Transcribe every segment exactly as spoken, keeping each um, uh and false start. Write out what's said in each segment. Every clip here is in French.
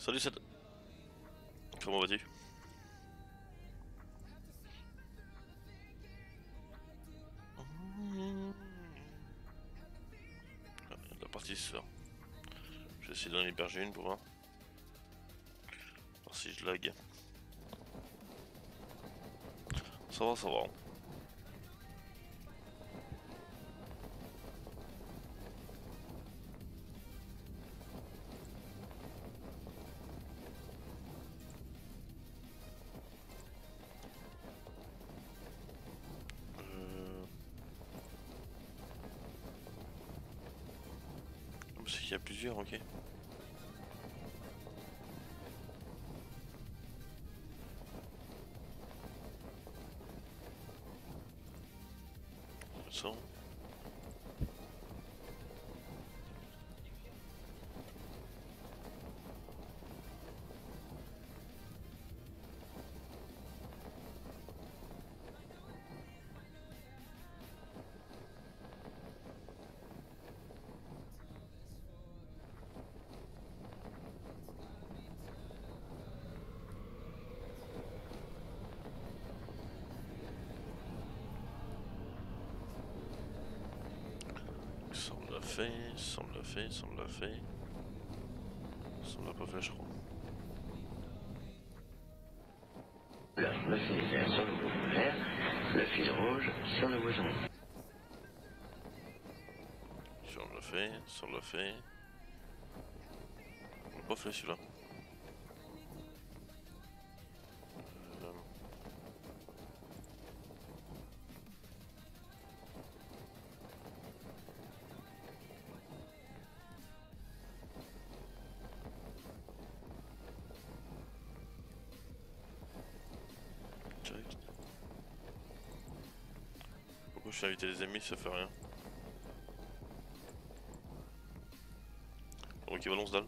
Salut Ced. Comment vas-tu? Ah, la partie se sort. Je vais essayer d'en héberger une pour voir. Voir si je lag. Ça va, ça va. Euh... C'est qu'il y a plusieurs, ok. Ça. Ça on l'a fait, ça on l'a fait, ça on l'a fait. Ça on l'a pas fait je crois. Le fil vert sur le bout vert, le fil rouge sur le bouton. Ça on l'a fait, ça on l'a fait. On l'a pas fait celui-là. Euh... Pourquoi je suis invité les amis, ça fait rien. Ok, balance dalle.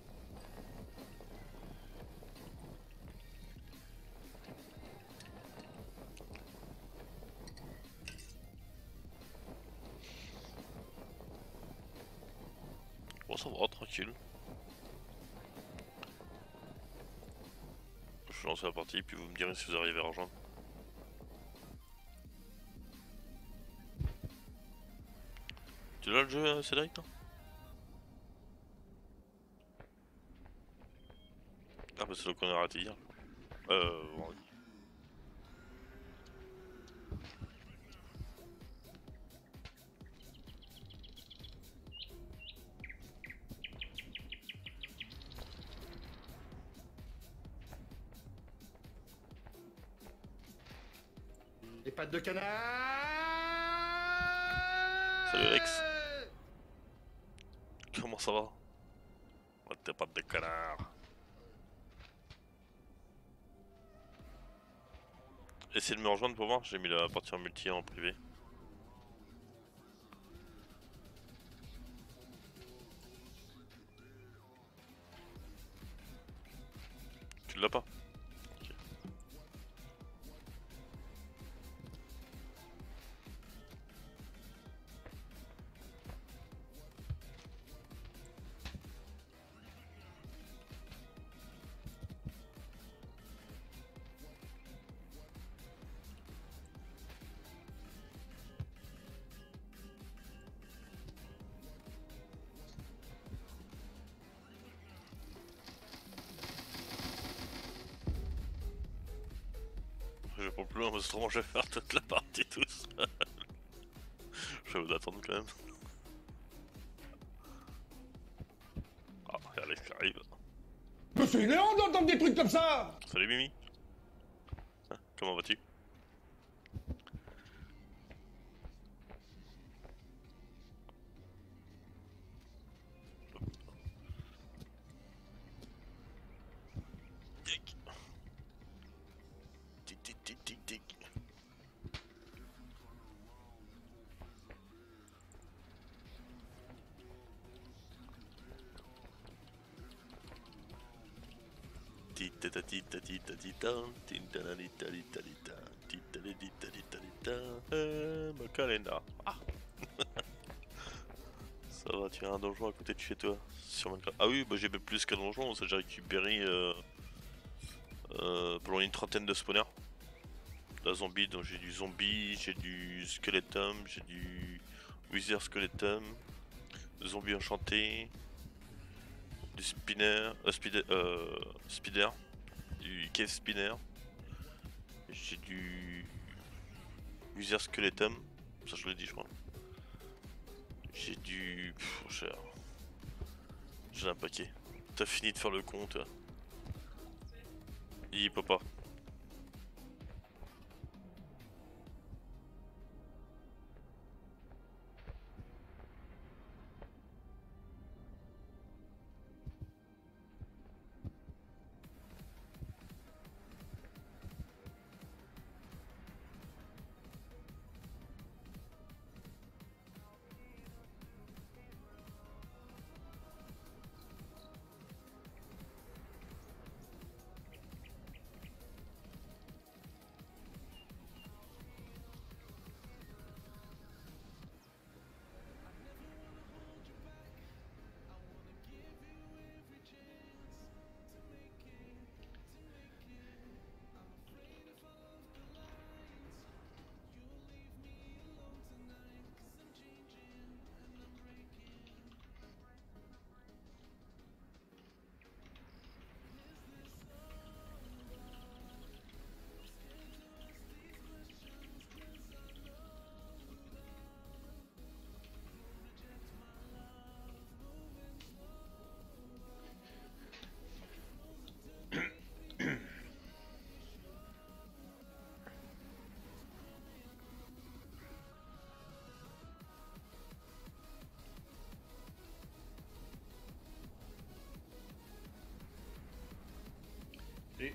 Bon, ça va, tranquille. Je vais lancer la partie, puis vous me direz si vous arrivez à rejoindre. Tu l'as le jeu, Cédric, non? Ah bah c'est le qu'on a raté hier. Euh... vendredi. Les pattes de canard. Salut Alex. Comment ça va? Oh, t'es pas de canard. Essayez de me rejoindre pour voir, j'ai mis la partie en multi en privé. Tu l'as pas? Ok. Je vais pas plus loin parce que autrement je vais faire toute la partie tout seul. Je vais vous attendre quand même. Ah, y'a Alex qui arrive. Mais c'est énervant d'entendre des trucs comme ça. Salut Mimi. Hein, comment vas-tu? Tic. Tic tic tic tic tic. Tita tita tita tita tita tita tita tita tita tita tita tita eh, Macarena. Ah. Ça Ça va, tu as un donjon à côté de chez toi. Sur Minecraft. Ah oui, bah j'ai même plus qu'un donjon, ça j'ai récupéré euh, euh, pendant une trentaine de spawners. La zombie, donc j'ai du zombie, j'ai du skeletum, j'ai du wither skeletum, zombie enchanté, du spinner, euh, spider, euh, spider, du cave spinner, j'ai du wither skeletum, ça je l'ai dit je crois. J'ai du... Pff, cher. J'ai un paquet. T'as fini de faire le compte. Il peut pas. Et...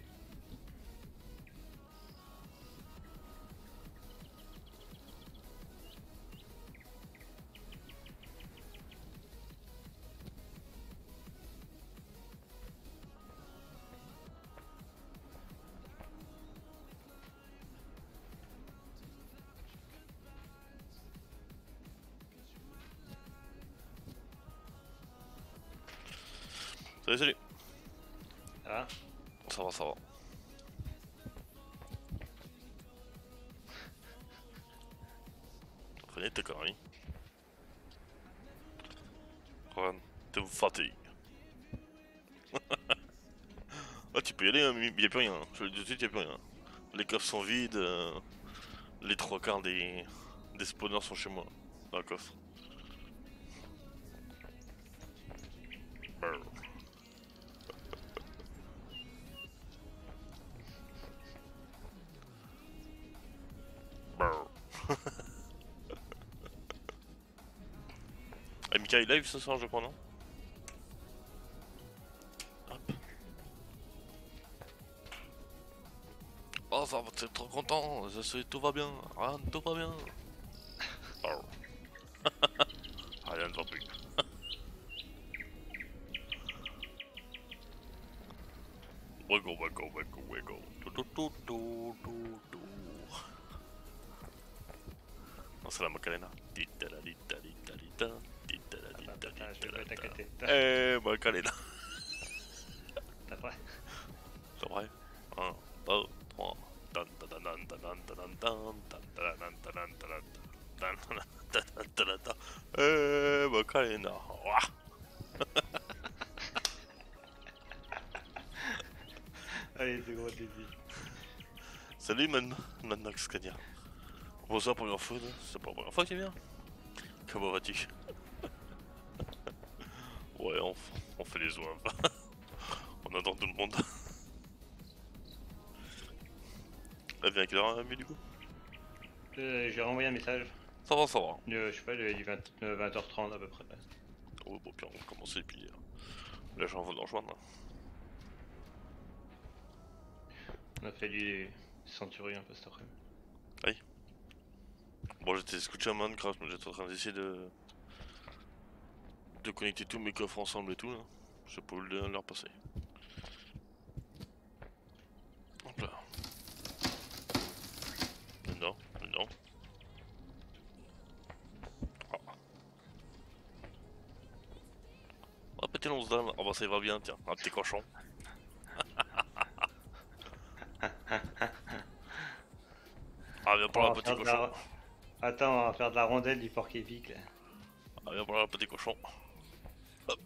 Salut, salut. Ah, Ça va, ça va. Prenez tes conneries. Regarde, t'es fatigué. Ah, tu peux y aller, hein, mais y'a plus rien. Je le dis tout de suite, y'a plus rien. Les coffres sont vides. Euh, les trois quarts des, des spawners sont chez moi. Dans le coffre. Brr. Brr. Ah, Mika est live ce soir, je crois, non? Hop. Oh, ça va, t'es trop content, ça, c'est- tout va bien, ah, tout va bien. Oh. Rien ne va plus. Wiggle, wiggle, wiggle, wiggle. Tout, tout, tout, tout, tout, tout. Non, c'est la Macarena. Ditala, ditala, ditala, ditala, ditala, attends, ditala, attends, je ditala, vais t'inquiéter. ditala. Eh, Macarena. T'as pas... C'est vrai. Un, deux, trois. Tan, tan, tan, tan, tan, tan, tan, tan, tan, tan, tan, tan, tan, tan, tan, tan, tan, tan. Eh, Macarena. Ouah. Allez, c'est gros débile. Salut, Man Mannox Scania. Bonsoir, première fois. C'est pas la première fois qu'il vient. Comment vas-tu? Ouais, on, f- on fait les oeufs. On adore tout le monde. Elle vient à quelle heure, Amy, du coup? Euh, j'ai renvoyé un message. Ça va, ça va. Euh, je sais pas, il avait dit vingt, euh, vingt heures trente à peu près. Oh, bon, puis on va commencer, puis euh, là, j'en vais nous rejoindre. On a fait du centurion un peu cet après-midi. Bon, j'étais scotché à Minecraft, mais j'étais en train d'essayer de... de connecter tous mes coffres ensemble et tout, là. J'ai pas eu le leur passer. Hop là. Non, non. Ah. quelle once dames? Oh bah ça ira bien, tiens, un petit cochon. Ah viens par On là va petit faire de cochon. la- Attends, on va faire de la rondelle du porc épic là. Ah viens par là petit cochon. Hop.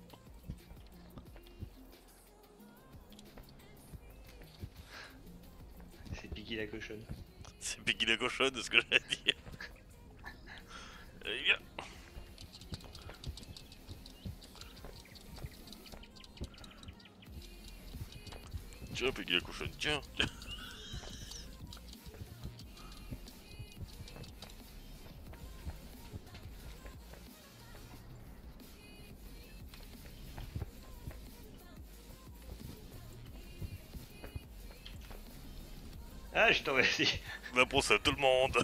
C'est Piggy la cochonne. C'est Piggy la cochonne, c'est ce que j'allais dire. Allez viens. Tiens Piggy la cochonne, tiens, tiens. Ah, je t'en remercie. La pense à tout le monde.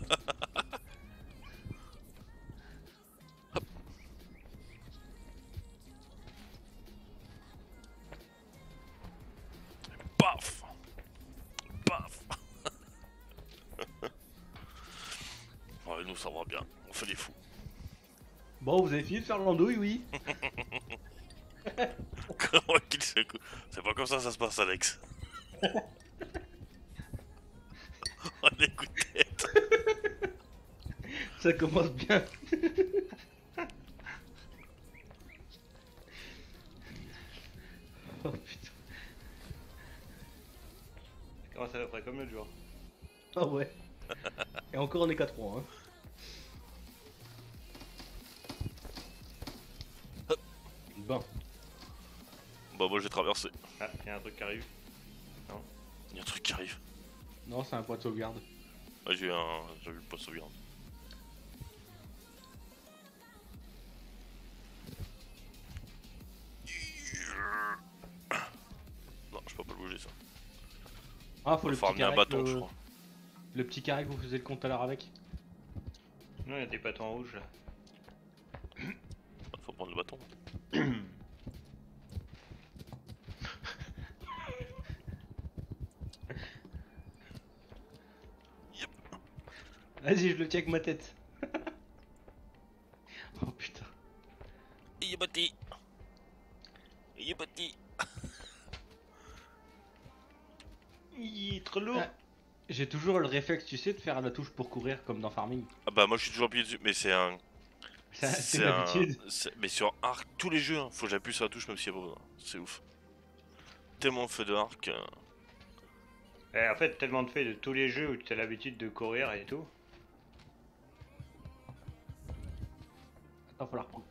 Hop. Paf. Paf. Ouais, nous ça va bien, on fait des fous. Bon, vous avez fini de faire l'andouille, oui. Comment qu'il se cou- C'est pas comme ça que ça se passe Alex. Oh les coups de tête. Ça commence bien. Oh putain. Comment ça va après comme l'autre jour? Ah ouais. Et encore on est qu'à trois, hein. Bon. Bah moi j'ai traversé. Ah, y'a un truc qui arrive. Y'a un truc qui arrive. Non, c'est un point de sauvegarde. Ouais, j'ai eu un. J'ai eu le point de sauvegarde. Non, je peux pas le bouger ça. Ah, faut Il le faut petit ramener un carré. bâton, que- je crois. Le petit carré que vous faisiez le compte à l'heure avec. Non, y'a des bâtons rouges là. Faut prendre le bâton. Yep. Vas-y, je le tiens avec ma tête. Oh putain. Il est bâti. Il est bâti. Il est trop lourd. Ah. J'ai toujours le réflexe, tu sais, de faire la touche pour courir comme dans Farming. Ah bah moi je suis toujours appuyé dessus, mais c'est un. Ça, C'est C'est un. l'habitude. c'est- Mais sur arc, tous les jeux, hein, faut que j'appuie sur la touche même s'il y a pas besoin. C'est ouf. Tellement de feu de arc. euh, Eh, en fait, tellement de fait de tous les jeux où tu as l'habitude de courir et tout. Attends, faut la reprendre.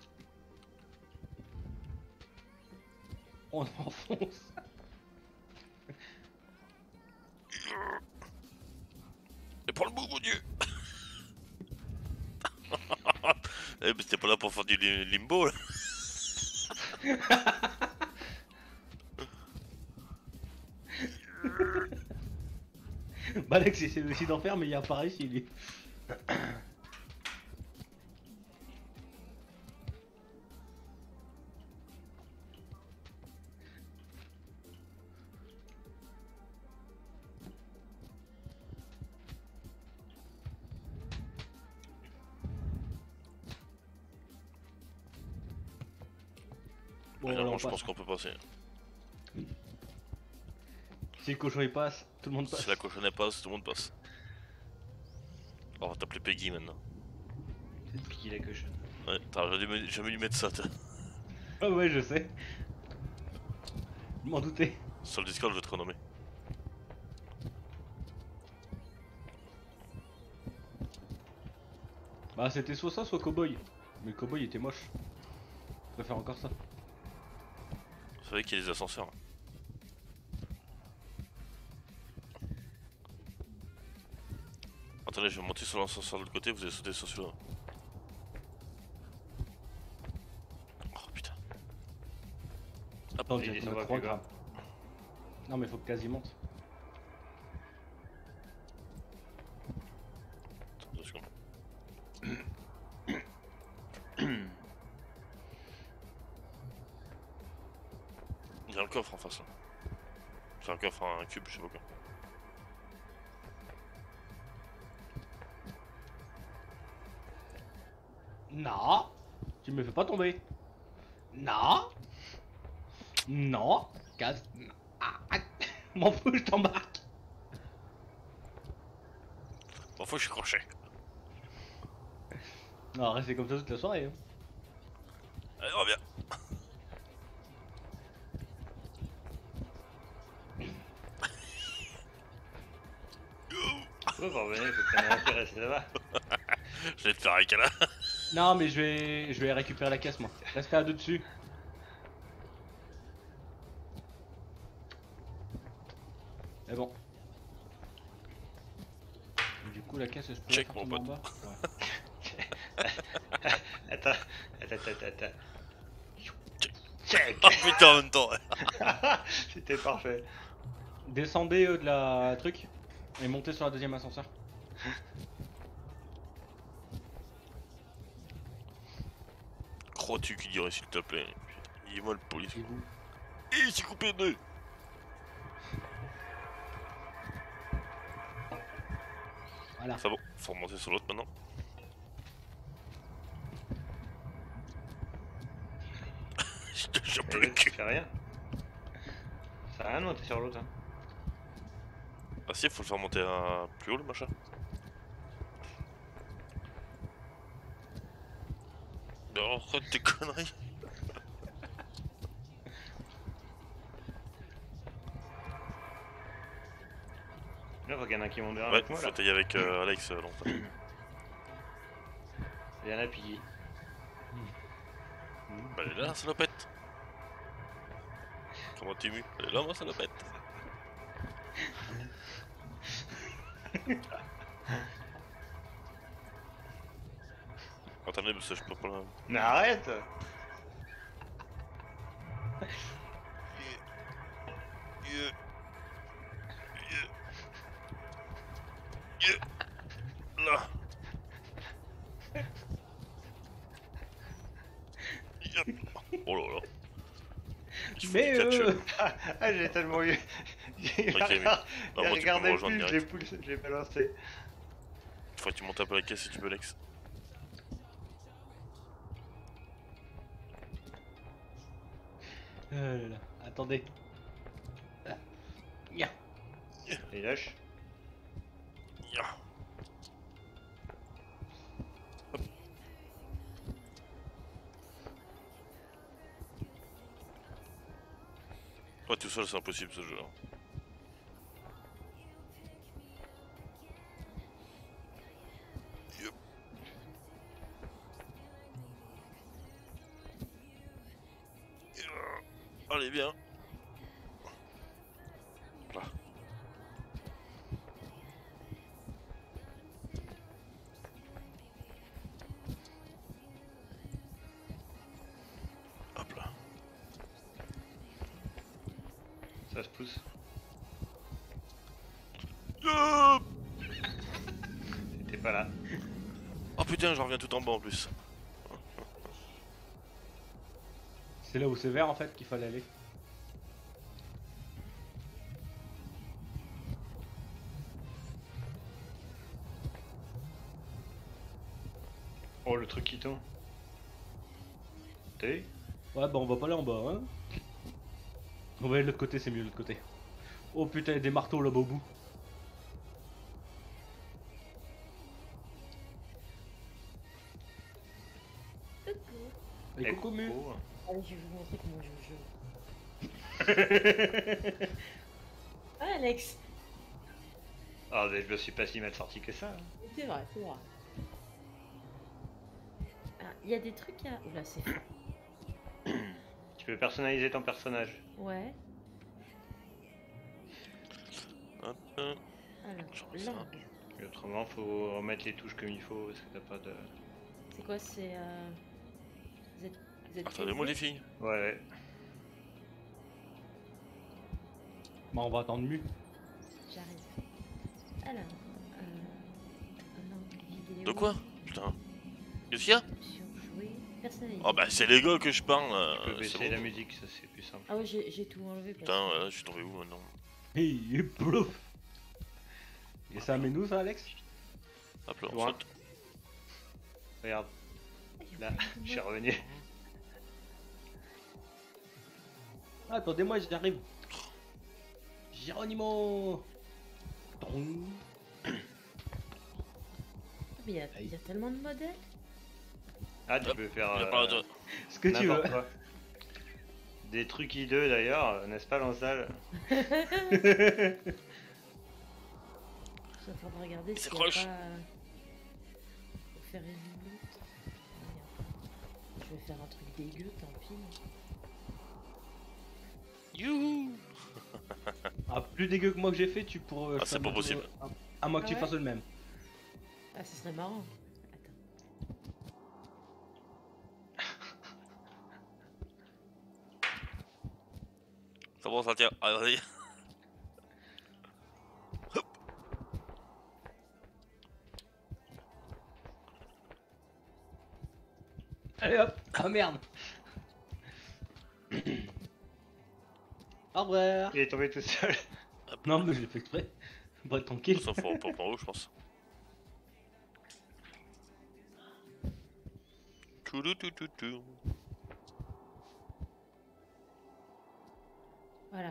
On enfonce. Et prends le bout, mon dieu. Eh mais c'était pas là pour faire du li- limbo là. Bah Alex essaie aussi d'en faire mais il y a pareil s'il est. Bon, Ouais, là, non, on je passe. pense qu'on peut passer. Si le cochon il passe, tout le monde passe. Si la cochonne passe, tout le monde passe. On va t'appeler Peggy maintenant. C'est Piggy la cochonne. Ouais, t'as jamais, dû- jamais dû mettre ça, toi. Ah ouais, je sais. Je m'en doutais. Sur le Discord, je vais te renommer. Bah c'était soit ça, soit cowboy. Mais le cowboy était moche. Je préfère encore ça. Vous savez qu'il y a des ascenseurs. Attendez, je vais monter sur l'ascenseur de l'autre côté, vous allez sauter sur celui-là. Oh putain. Attends, on il dirait qu'on descend a pas trois plus bas. grammes. Non mais faut que quasi monte. Attends deux secondes. Il y a un coffre en face là. C'est un coffre, un cube, je sais pas quoi. Non. Tu me fais pas tomber. Non. Non. Casse. Ah, ah. M'en fous, je t'embarque. Bon, faut que je suis crochet. Non, restez comme ça toute la soirée. Hein. Allez, reviens. Ouais, pour revenir, il faut que t'en aies un rester là-bas. Je vais te faire un câlin. Non, mais je vais, je vais récupérer la caisse moi. Restez à deux dessus. Mais bon. Du coup, la caisse, je peux Check, la mon faire tomber pote. en bas. Ouais. Attends, attends, attends, attends. Check. Oh putain, en même temps. C'était parfait. Descendez euh, de la truc et montez sur la deuxième ascenseur. Crois-tu qu'il dirait s'il te plaît? Dis-moi le police. Et vous Et il s'est coupé en deux. Voilà. C'est bon, faut remonter sur l'autre maintenant. Je te chope Et le là, tu cul. fais rien. Ça a rien de monter sur l'autre. Hein. Ah si, faut le faire monter à plus haut le machin. Non, arrête tes conneries. Là, faut qu'il y en a un qui monte derrière Ouais, avec moi faut là. tailler avec euh, Alex euh, longtemps. Il y en a Piggy. Bah elle est là, salopette. Comment t'es mu? Elle est là, moi, salopette. Attendez, parce que je peux pas la... Mais arrête. Yeah. Yeah. Yeah. Là. Yeah. Oh là là. Il faut Mais du catch. euh... Ah, j'ai tellement eu. J'ai Ok, mais- regardé Non, moi, tu peux me le rejoindre film, j'ai direct. poussé, j'ai balancé. Faut que tu montes un peu la caisse si tu veux, Alex. euh, là, là. Attendez. Là. Ya. Et lâche. Yeah. Ouais, tout seul, c'est impossible ce jeu. Yep. Yeah. Allez, bien. Là. Hop là. Ça se pousse. Yeah. T'es pas là. Oh putain, j'en reviens tout en bas en plus. C'est là où c'est vert en fait qu'il fallait aller. Oh, le truc qui tombe. T'as vu? Ouais, bah on va pas aller en bas, hein. On va aller de l'autre côté, c'est mieux de l'autre côté. Oh putain, il y a des marteaux là-bas au bout. Et Eh, coucou Mu. coucou. Allez, je vais vous montrer comment je joue. Ah, Alex. Ah, mais je me suis pas si mal sorti que ça. hein. C'est vrai, c'est vrai. Ah, il y a des trucs à... Oula, c'est fort. Tu peux personnaliser ton personnage. Ouais. Hop, hop. Alors, Je vois ça. langue. Et autrement, faut remettre les touches comme il faut parce que t'as pas de. C'est quoi, c'est... Euh... Z... Z... Attendez-moi les filles. Ouais, ouais. Bah on va attendre Mu. J'arrive. Alors, euh... langue, vidéo... De quoi? Putain. Qu'est-ce qu'il y a? Sur jouer, personnaliser. Oh bah c'est les gars que je parle. Tu peux Euh, c'est baisser bon. la musique, ça c'est plus simple. Ah ouais, j'ai j'ai tout enlevé. parce Putain, que- ouais, je suis tombé où maintenant? Hey, plouf. Et ça amène nous ça Alex? Hop là, on Loin. saute. Regarde, Ah, il y a là, beaucoup de je suis monde. revenu. Attendez-moi, j'arrive. Geronimo. Tong. Mais il y, a- il y a tellement de modèles. Ah, tu peux faire Il a euh, pas de... Ce que tu veux. n'importe quoi. Des trucs hideux d'ailleurs, euh, n'est-ce pas, Lansal? Je suis en train de regarder Il si s'accroche. pas... Faut faire une minute. Je vais faire un truc dégueu, tant pis. Youhou. Ah, plus dégueu que moi que j'ai fait, tu pourrais. Ah, c'est pas possible. À moins que Ah tu ouais fasses le même. Ah, ce serait marrant. Attends. Ça va, ça tient. Allez. Allez hop. Ah merde. Au revoir. Il est tombé tout seul. Non, mais je l'ai fait exprès. Pour être tranquille. Ça faut pas en haut, je pense. Touloutoutoutou. Voilà.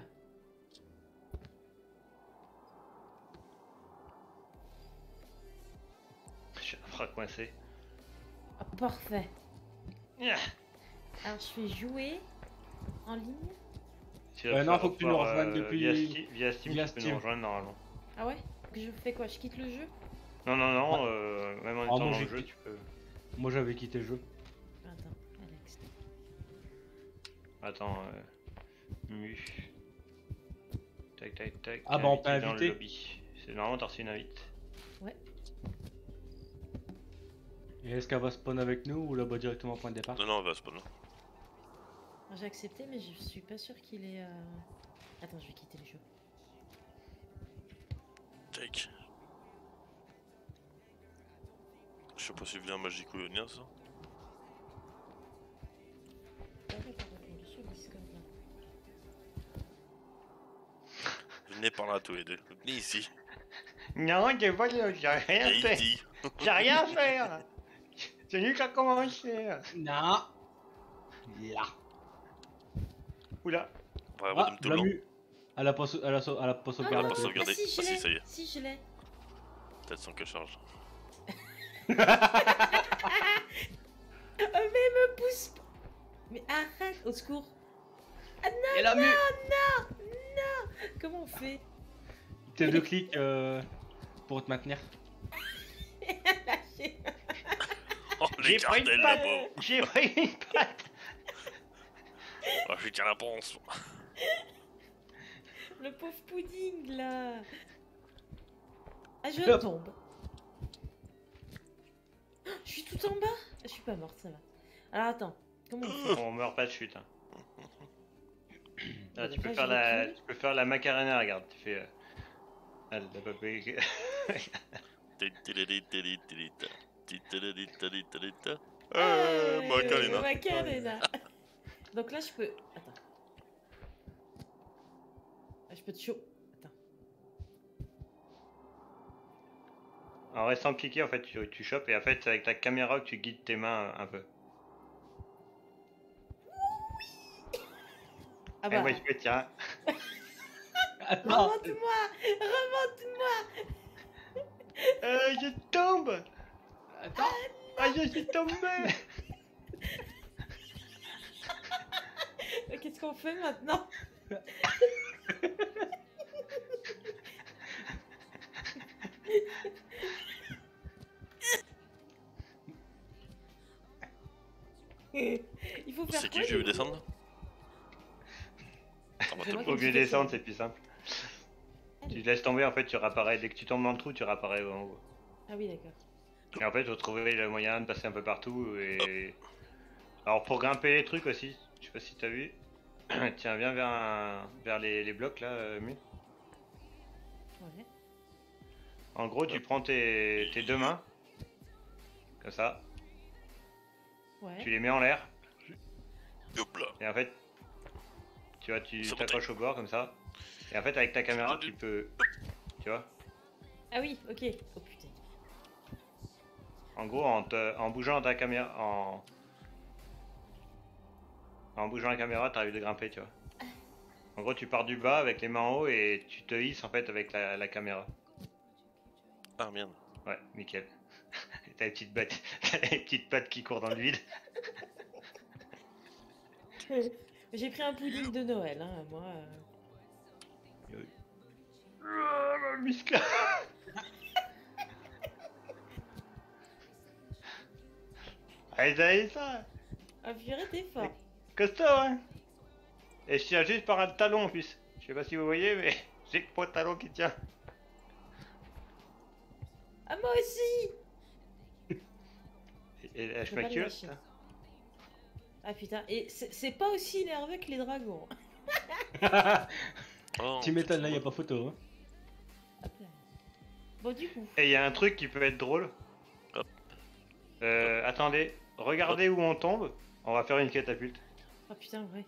Je suis un bras coincé. Ah, parfait. Yeah. Alors, je fais jouer en ligne. Tu vas Euh, non, pouvoir faut que tu nous revoir, rejoignes euh, depuis- Via, Sti- via Steam, via tu peux Steam. nous rejoindre normalement. Ah ouais? Que je fais quoi? Je quitte le jeu? Non, non, non, euh, même en Ah, étant moi, dans j'ai le jeu, quitté. tu peux. Moi j'avais quitté le jeu. Attends, Alex. Attends, euh... Mu. Tac, tac, tac. Ah bah, on t'a invité dans invité. le lobby. C'est normalement, t'as reçu une invite. Et est-ce qu'elle va spawn avec nous ou là-bas directement au point de départ? Non, non, on va spawn. Alors, j'ai accepté, mais je suis pas sûr qu'il est. Euh... Attends, je vais quitter le jeu. Take. Je sais pas si vient Magic ou Yonia ça. Ah ouais, t'as répondu sur Discord là. Venez par là tous les deux. Venez ici. Non, j'ai pas j'ai rien Et fait. ici. J'ai rien à faire. C'est lui qui a commencé. Non. Là. Oula. Ouais, ouais, Ah, tout la blanc. mu. Elle a pas, sau- elle a, sau- elle a pas Ah, sauvegarde non, la pas télé. sauvegarde. Regardez. Ah, si, je Ah, si, l'ai. ça y est. Si, je l'ai. Peut-être sans que charge. Oh, mais me pousse pas. Mais arrête, au secours. Ah non, Et la mu. non, non. Comment on fait? T'as deux clics euh, pour te maintenir. Lâché. Oh, les J'ai pris cartels une là-bas. patte. J'ai pris une patte. Oh, je tiens la ponce. Le pauvre pudding là. Ah, je Hop. tombe. Oh, je suis tout en bas. Je suis pas morte, ça va. Alors attends, comment on fait? On meurt pas de chute. Hein. Ah, tu, Déjà, peux faire je la... recule. tu peux faire la macarena, regarde. Tu fais. Euh... Ah, la papé. Euh, Euh, Macarena. Macarena. Donc là, je peux. Attends. Ah, je peux te chaud. Attends. En restant cliqué, en fait, tu, tu chopes et en fait, c'est avec ta caméra que tu guides tes mains un peu. Ah Et bah, moi, je fais tiens. Attends. remonte-moi. Remonte-moi. Euh, je tombe. Attends. Ah, je suis tombé. Euh, Qu'est-ce qu'on fait maintenant? Il faut faire C'est quoi, qui que je du vais coup? descendre? Ah, bah, C'est moi tout Au qui lieu de fais descendre, ça. c'est plus simple. Allez. Tu te laisses tomber, en fait, tu réapparais. Dès que tu tombes dans le trou, tu réapparais en haut. Ah oui, d'accord. Et en fait, vous trouvez le moyen de passer un peu partout et... Alors pour grimper les trucs aussi, je sais pas si t'as vu. Tiens, viens vers, un... vers les... les blocs là, euh, Mu. Ouais. En gros, tu prends tes... tes deux mains, comme ça, Ouais. tu les mets en l'air, Hop là. et en fait, tu vois, tu C'est bon, t'accroches au bord comme ça. Et en fait, avec ta caméra, tu peux... Tu vois. Ah oui, ok. Oh putain. En gros, en, te... en bougeant ta caméra, en... En bougeant la caméra, t'arrives de grimper, tu vois. En gros, tu pars du bas avec les mains en haut et tu te hisses en fait avec la, la caméra. Ah merde. Ouais, nickel. T'as les petites pattes, les petites pattes qui courent dans le vide. J'ai pris un pudding de Noël, hein, moi. euh. Oh, muscle. Allez, allez, ça. Ah purée, t'es fort. Costaud, hein. Et je tiens juste par un talon en plus. Je sais pas si vous voyez, mais j'ai que mon talon qui tient. Ah moi aussi. Et, et là, je Faut pas le m'accuse. lâcher. Ah putain, et c'est c'est pas aussi nerveux que les dragons. Oh, Tu m'étonnes, là, y a pas photo. Hein. Hop là. Bon du coup. Et il y a un truc qui peut être drôle. Hop. Euh, attendez, regardez où on tombe. On va faire une catapulte. Ah putain, ouais.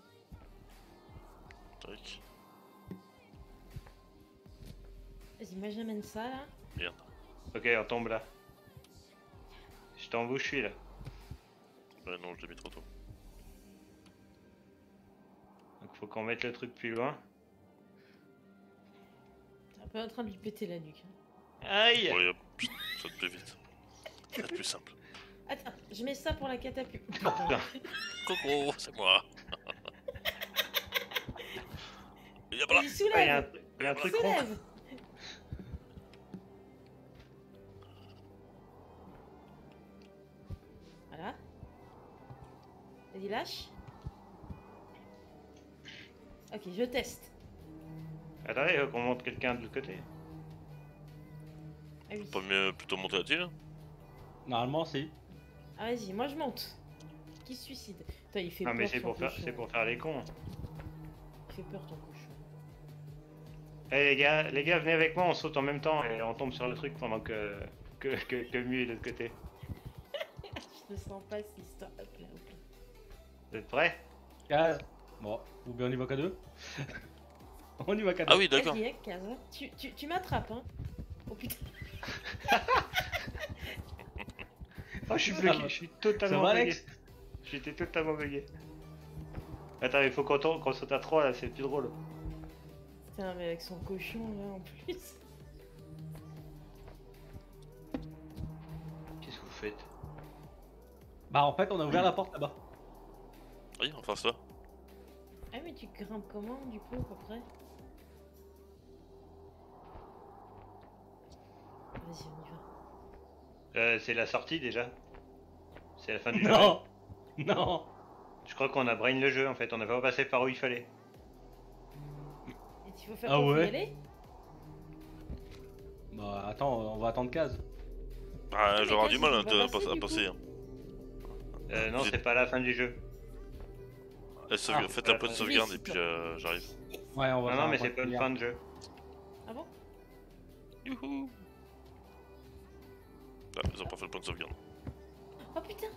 tac. Vas-y, moi j'amène ça là. Merde. Ok, on tombe là. Je tombe où je suis là. Ouais, non, je l'ai mis trop tôt. Donc faut qu'on mette le truc plus loin. T'es un peu en train de lui péter la nuque. hein. Aïe. Ouais, hop, ça te plaît vite. Ça va être plus simple. Attends, je mets ça pour la catapulte. Oh, putain. Coco, c'est moi. Il y a pas là. Il Ah, il y a un, soulève. il y a un Il truc rond. soulève. Voilà. Vas-y, lâche. Ok, je teste. Attendez, il faut qu'on monte quelqu'un de l'autre côté. Ah oui. Pas mieux plutôt monter là-dessus là. Normalement, si. Ah vas-y, moi je monte. Qui se suicide? Putain, il fait Non peur. mais c'est ton pour faire, cochon. c'est pour faire les cons. Il fait peur ton cochon. Eh les gars, les gars, venez avec moi, on saute en même temps et on tombe sur le truc pendant que que que, que Mu est de l'autre côté. Je ne sens pas cette histoire. Hop là, hop là. Vous êtes prêts? Ah, bon, ou bien on y va qu'à deux. On y va qu'à deux. Ah oui, d'accord. Vas-y, hein, Kaza. Tu, tu, tu m'attrapes, hein. Oh putain. Oh, je suis Ça bloqué, va. je suis Ça totalement va, bugué. Alex? J'étais totalement bugué. Attends, il faut qu'on tombe- qu'on saute à trois là, c'est plus drôle. Putain, mais avec son cochon là en plus. Qu'est-ce que vous faites? Bah, en fait, on a ouvert la porte là-bas. Oui, enfin ça. Ah, mais tu grimpes comment du coup, à peu près? Vas-y, on y va. Euh, c'est la sortie déjà. C'est la fin du jeu. Non. Non. Je crois qu'on a brain le jeu en fait, on n'a pas passé par où il fallait. Et il faut faire Ah quoi, faut y ouais? aller? Bah, attends, on va attendre case. Ah, mais je vais avoir qu'est-ce du mal qui à, va te- à passer, passer. à du passer, coup hein. Euh, non, Vous c'est êtes- pas la fin du jeu. Eh, sauve- Ah, Faites un euh, peu de oui, sauvegarde c'est et puis toi. euh, j'arrive. Ouais, on va Non, faire non, un mais point c'est pas de une fin de jeu. Ah bon? Youhou. Ah, ils ont pas fait le point de sauvegarde. Oh putain!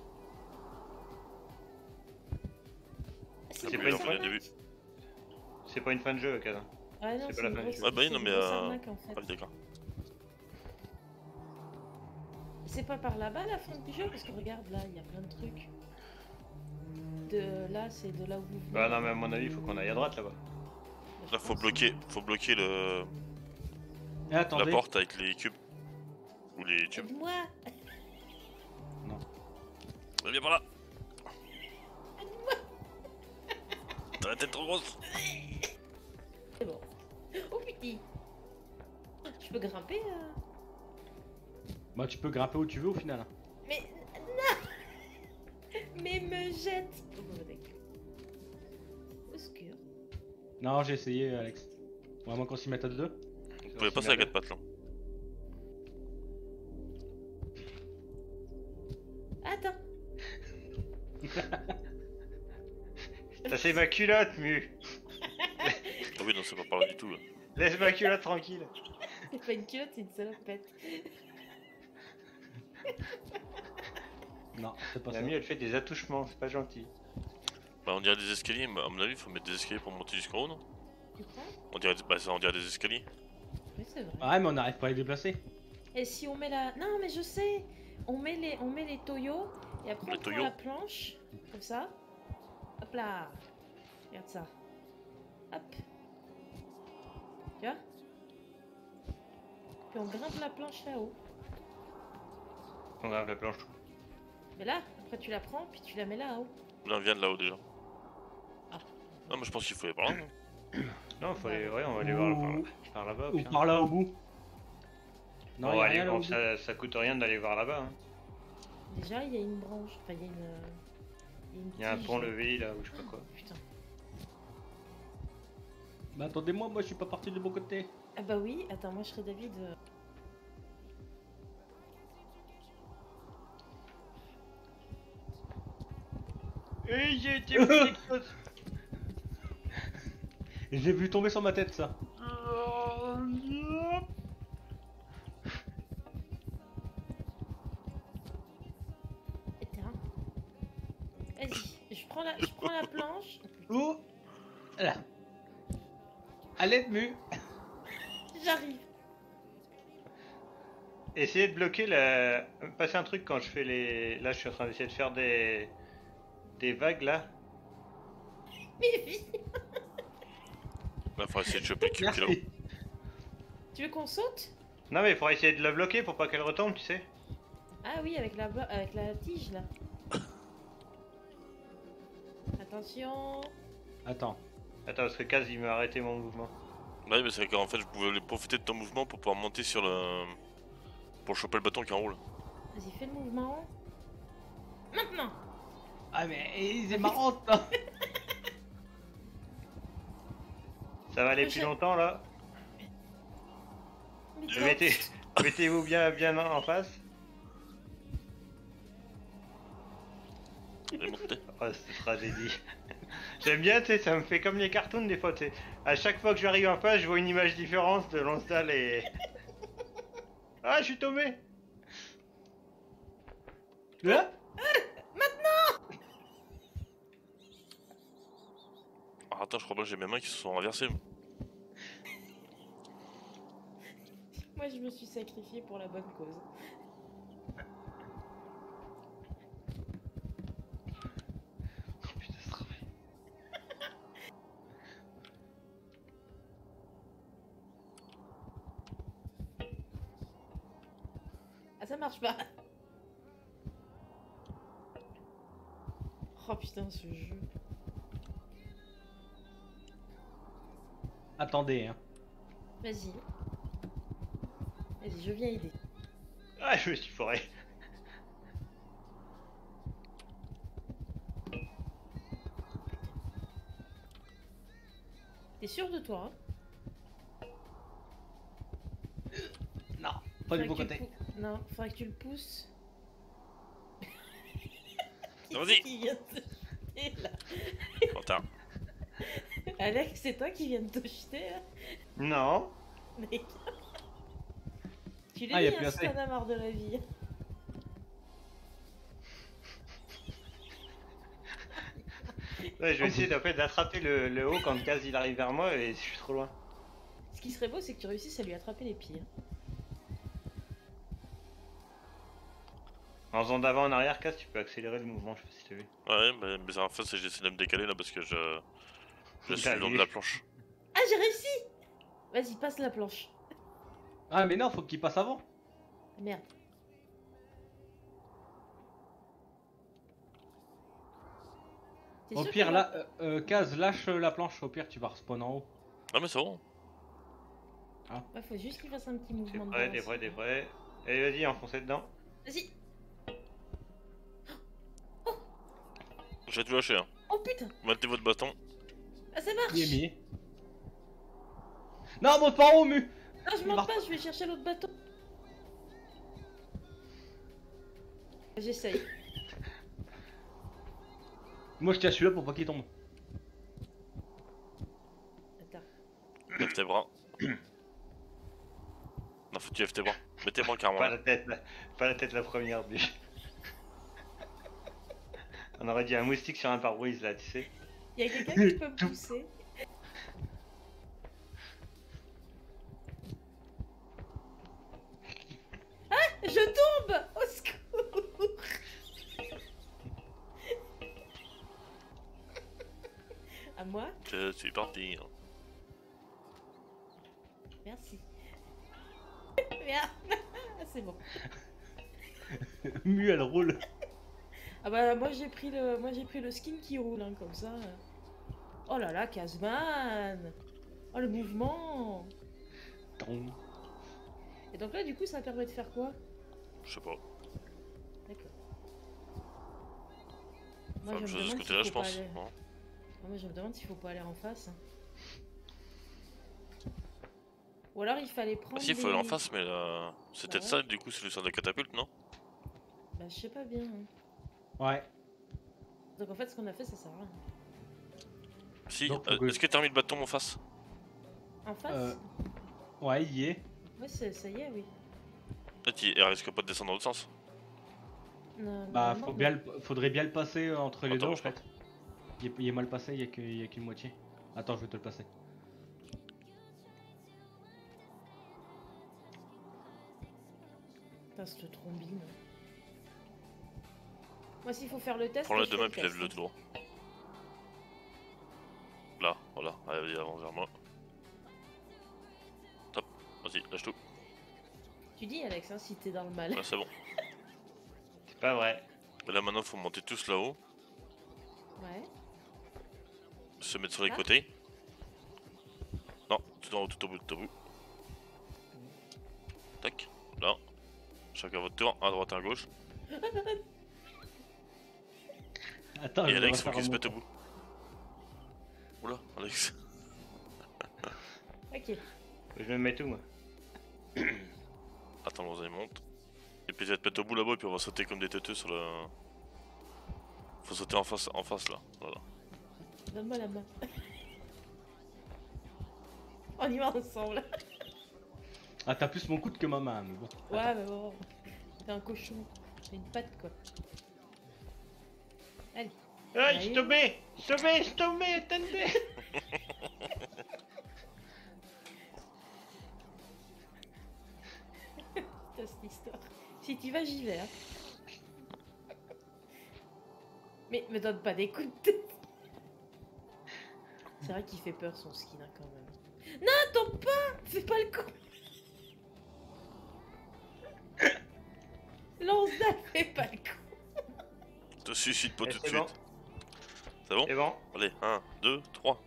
Ah, C'est C'est pas pas une la fin du arnaque. début. C'est pas une fin de jeu, Kazan. Ah non, c'est c'est pas la une fin du grosse, jeu. Ouais, bah oui, c'est non, une mais, grosse euh, arnaque, en fait. Ah oui, d'accord. C'est pas par là-bas la fin du jeu, parce que regarde là, il y a plein de trucs. De là, c'est de là où vous venez. Bah non, mais à mon avis, il faut qu'on aille à droite là-bas. Je Là, faut pense. bloquer, faut bloquer le, Et attendez. la porte avec les cubes. Ou les tubes. Aide-moi! Eh, viens par là. T'as la tête trop grosse. C'est bon. Oh putain! Je peux grimper euh... Bah, tu peux grimper où tu veux au final. Mais non! Mais me jette! Oh, bon, d'accord. Au secours. Non, j'ai essayé, Alex. Bon, à moins qu'on s'y mette à deux. Vous pouvez passer à quatre pattes là. Attends! Ça c'est ma culotte, Mu. Ah oui, non, c'est pas par là du tout. Là. Laisse ma culotte tranquille. C'est pas une culotte, c'est une salopette. Non, c'est pas La ça. Mu, elle fait des attouchements, c'est pas gentil. Bah, on dirait des escaliers, mais à mon avis, faut mettre des escaliers pour monter jusqu'en haut, non? Tu crois? On dirait, bah, ça, on dirait des escaliers. Oui, c'est vrai. Ouais, mais on n'arrive pas à les déplacer. Et si on met la... Non, mais je sais! On met les, on met les toyos, et après Les on prend toyos. la planche, comme ça. Hop là! Regarde ça. Hop! Tu vois? Puis on grimpe la planche là-haut. On grimpe la planche. Mais là, après tu la prends, puis tu la mets là-haut. Là, on vient de là-haut déjà. Ah. Non, mais je pense qu'il faut aller par là. non Non, faut aller, ouais, on va aller voir par là- par là-bas. au Ou pire. par là au bout. Non, Bon, y a allez, rien là bon, au bout. ça, ça coûte rien d'aller voir là-bas. Hein. Déjà, il y a une branche. Enfin, il y a une. euh, Il y a, une Il y a un tige. pont levé là ou je sais pas quoi. Putain. Mais attendez-moi, moi je suis pas parti du bon côté. Ah bah oui, attends, moi je serais David. euh, Et j'ai été pris quelque chose. J'ai vu tomber sur ma tête ça. Et terrain. Vas-y, je prends la, je prends la planche. Ouh là. À l'aide mu. J'arrive. Essayez de bloquer la. Passer un truc quand je fais les. Là, je suis en train d'essayer de faire des. Des vagues là. Mais oui. Là, faut essayer de choper le cube qui est là-haut. Merci. Tu veux qu'on saute? Non, mais il faudra essayer de la bloquer pour pas qu'elle retombe, tu sais. Ah oui, avec la, bo- avec la tige là. Attention. Attends. Attends, parce que Kaz il m'a arrêté mon mouvement. Ouais, mais c'est qu'en fait, je pouvais profiter de ton mouvement pour pouvoir monter sur le. Pour choper le bâton qui enroule. Vas-y, fais le mouvement. Maintenant. Ah mais c'est marrant ça. Ça va aller Mais plus je- longtemps là. Mais toi- Mettez... Mettez-vous bien, bien en en face. Elle est montée. Oh, cette tragédie. J'aime bien, tu sais, ça me fait comme les cartoons des fois, tu sais. À chaque fois que j'arrive en face, je vois une image différente de Lonsdale et... Ah, je suis tombé. Là Ah, attends, je crois pas que j'ai mes mains qui se sont renversées. Moi, je me suis sacrifiée pour la bonne cause. Oh putain, ce travail. Ah, ça marche pas. Oh putain, ce jeu. Attendez hein. Vas-y. Vas-y, je viens aider. Ah, je me suis foiré. T'es sûr de toi, hein? Non, pas du Faudrait bon que tu côté. le pou- Non, faudrait que tu le pousses. Qui Vas-y. c'est qui vient de te jeter là? Trop tard. Alex, c'est toi qui viens de te jeter là? Non. Mec. Tu l'as Ah, y a dit, plus hein, si assez. t'en as marre de la vie. Ouais, je vais essayer en fait, d'attraper le, le haut quand Kaz il arrive vers moi et je suis trop loin. Ce qui serait beau, c'est que tu réussisses à lui attraper les pieds. hein. En faisant d'avant en arrière, Kaz, tu peux accélérer le mouvement, je sais pas si t'as vu. Ouais, mais, mais en fait, c'est que j'essaie de me décaler là parce que je. Je suis T'as le long vu. de la planche. Ah, j'ai réussi! Vas-y, passe la planche. Ah mais non, faut qu'il passe avant. Merde. T'es Au sûr pire que- là, euh, euh, Kaz, lâche la planche, au pire tu vas respawn en haut. Ah, mais c'est bon. Ouais, faut juste qu'il fasse un petit T'es mouvement de prêt, balance. t'es prêt, t'es prêt. Allez, vas-y, enfoncez dedans. Vas-y. J'ai tout lâché. Hein. Oh putain! Mettez votre bâton. Ah, ça marche! Il est mis. Non, monte pas en haut, mu. Ah, je Il monte marche pas, je vais chercher l'autre bateau. J'essaye. Moi je tiens celui-là pour pas qu'il tombe. Attends. Lève tes bras. Non, faut que tu lèves tes bras. Mets tes bras carrément. Pas là. la tête, la... pas la tête la première, but. On aurait dit un moustique sur un pare-brise là, tu sais. Y'a quelqu'un qui peut me pousser? Ah! Je tombe! Au secours! À moi? Je suis parti. Hein. Mu, elle roule. Ah bah moi j'ai pris le moi j'ai pris le skin qui roule hein, comme ça. Oh là là, Kazman. Oh le mouvement. Tom. Et donc là du coup ça permet de faire quoi? Je sais pas. D'accord. Enfin, Moi même je chose me de ce demande côté-là, je s'il faut pas pense. aller- Non. Ah, moi je me demande s'il faut pas aller en face. hein. Ou alors il fallait prendre. Ah si, il faut aller en des- face, mais là... C'est Bah peut-être ouais. ça, du coup, c'est le sort de catapulte, non? Bah je sais pas bien. hein. Ouais. Donc en fait ce qu'on a fait ça sert à rien. Si, Donc, faut euh, que- est-ce que t'as remis le bâton en face? En face Euh. Ouais, il y est. Ouais c'est- ça y est oui. Peut-être il risque pas de descendre dans l'autre sens. Non, Bah, normalement, faut non. bien le- faudrait bien le passer euh, entre les Attends, deux en je sais fait. Il est, il est mal passé, il y a que- il y a qu'une moitié. Attends, je vais te le passer. Putain, cette trombine. Moi s'il faut faire le test. Prends-le je de fais main le puis test, lève-le hein. tout droit. Là, voilà, allez, avance vers moi. Top, vas-y, lâche tout. Tu dis Alex hein, si t'es dans le mal. Là, c'est bon. C'est pas vrai. Et là, maintenant, faut monter tous là-haut. Ouais. Se mettre sur les Ah. côtés. Non, tout en haut, tout au bout, tout au bout. Tac, là. Chacun votre tour, à droite et à gauche. Attends, Et je vais Alex, faut refaire qu'il un se mot. mette au bout. Oula, Alex. Ok. Je me mets tout moi. Attends, on y monte. Et puis, tu vas te mettre au bout là-bas, et puis on va sauter comme des teuteux sur le. Faut sauter en face, en face là. Voilà. Donne-moi la main. On y va ensemble. Ah, t'as plus mon coude que ma main, mais bon. Ouais, mais bon. T'es un cochon. T'es une patte quoi. Allez. Hey, Allez. stoppez Stoppez Stoppez Attendez. Putain, cette histoire. Si tu vas, j'y vais. Hein. Mais me donne pas des coups de tête. C'est vrai qu'il fait peur son skin hein, quand même. Non, tombe pas. Fais pas le con. Lance-dalle, fais pas le con. Te suicide pas Eh, tout de c'est suite. bon. C'est bon? C'est bon. Allez, un, deux, trois.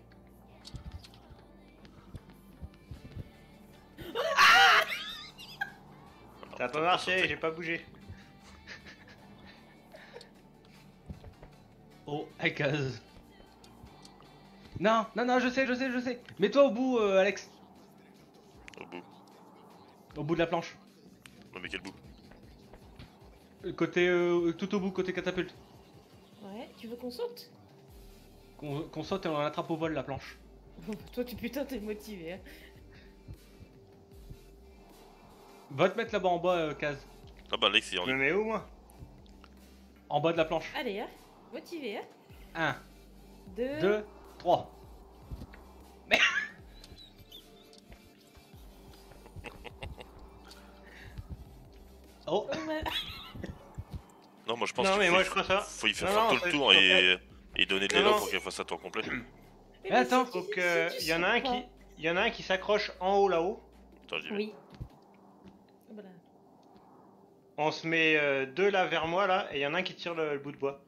Ça a pas marché, j'ai pas bougé. Oh, I case. Non, non, non, je sais, je sais, je sais. Mets-toi au bout, euh, Alex. Au bout. Au bout de la planche. Non, mais quel bout? Euh, Côté, euh, tout au bout, côté catapulte. Ouais, tu veux qu'on saute? Qu'on qu'on saute et on attrape au vol la planche. Toi, tu putain, t'es motivé. Hein. Va te mettre là-bas en bas, euh, Kaz. Ah bah, Alex, il en Je me mets où moi? En bas de la planche. Allez, hein. Motivé, hein. un, Deux. deux, trois. Oh, Oh, ma- Non, moi je pense Non, qu'il mais faut, moi, y- je crois ça. faut y faire Non, faire non, tout ça, le je tour crois et, et donner de Non, l'élan non. pour qu'elle fasse un tour complet. Mais Attends. si tu- Faut si que. tu Il y en a un sautes qui. pas. Il y en a un qui s'accroche en haut là-haut. Attends, j'y vais. Oui. Voilà. On se met euh, deux là vers moi là, et il y en a un qui tire le, le bout de bois.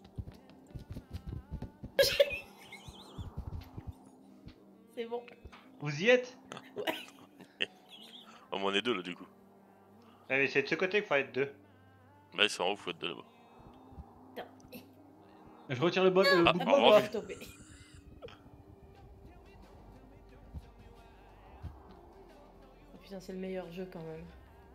C'est bon. vous y êtes? Au moins on est deux là du coup. Allez, c'est de ce côté qu'il faut être deux. Là, c'est en haut, faut être deux là-bas. Je retire le, bo- le Ah, bout de au bois. revoir. quoi. Tomber. Oh, putain, c'est le meilleur jeu quand même.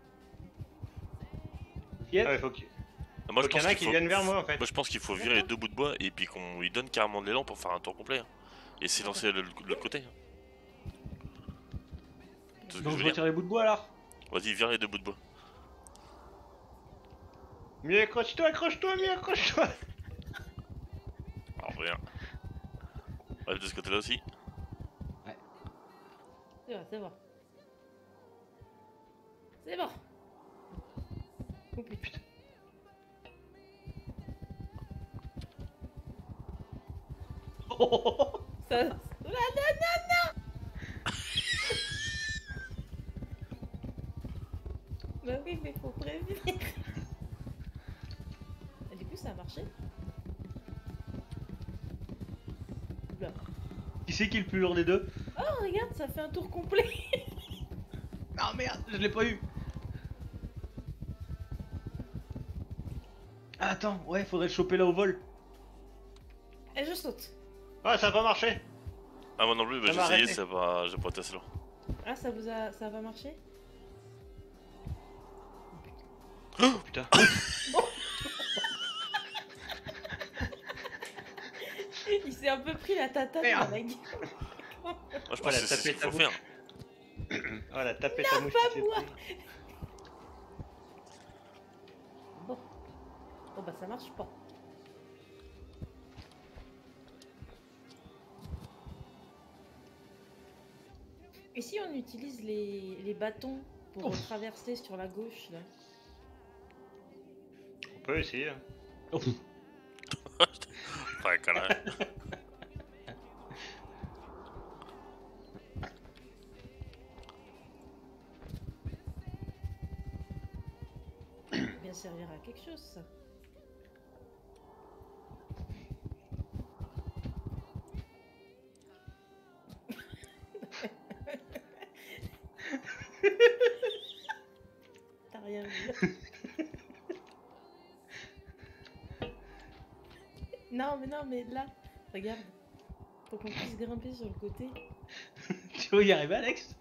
Vous y êtes? Ah, ouais, faut qu'il Ah, moi, faut je qu'il y pense en a qu'il qui faut... viennent vers moi en fait. Moi je pense qu'il faut virer les deux bouts de bois et puis qu'on lui donne carrément de l'élan pour faire un tour complet. hein. Et s'élancer de l'autre côté. hein. C'est ce que Donc je je veux dire. retire les bouts de bois alors. Vas-y, vire les deux bouts de bois. Mieux accroche-toi, accroche-toi, mieux accroche-toi. Alors, viens. Allez, de ce côté-là aussi. C'est bon, c'est bon. C'est bon. Oh putain. Ça... Oula, non, non, non. Bah oui, mais faut prévenir. marché? Oula. Qui c'est qui est le plus lourd des deux? Oh, regarde, ça fait un tour complet. Ah merde, je l'ai pas eu. Ah, attends, ouais, faudrait le choper là au vol. Et je saute. Ah, ça a pas marché. Ah, moi non plus, bah, Ça j'ai m'a essayé, arrêté. ça va, j'ai pas testé là. Ah, ça vous a, ça va marcher? Oh putain. Il s'est un peu pris la tatane Merde. dans la gueule. Moi, je pense Voilà, que c'est ce taper qu'il ta faut bouche. faire. Voilà, taper ta mouche. pas qui s'est moi. pris. Bon. Bon bah ça marche pas. Et si on utilise les, les bâtons pour Ouf. traverser sur la gauche là? On peut essayer. hein. Oh. Ouais, quand même. Ça peut bien servir à quelque chose ça. T'as rien vu. Non mais non mais là, regarde. Faut qu'on puisse grimper sur le côté. Tu veux y arriver, Alex?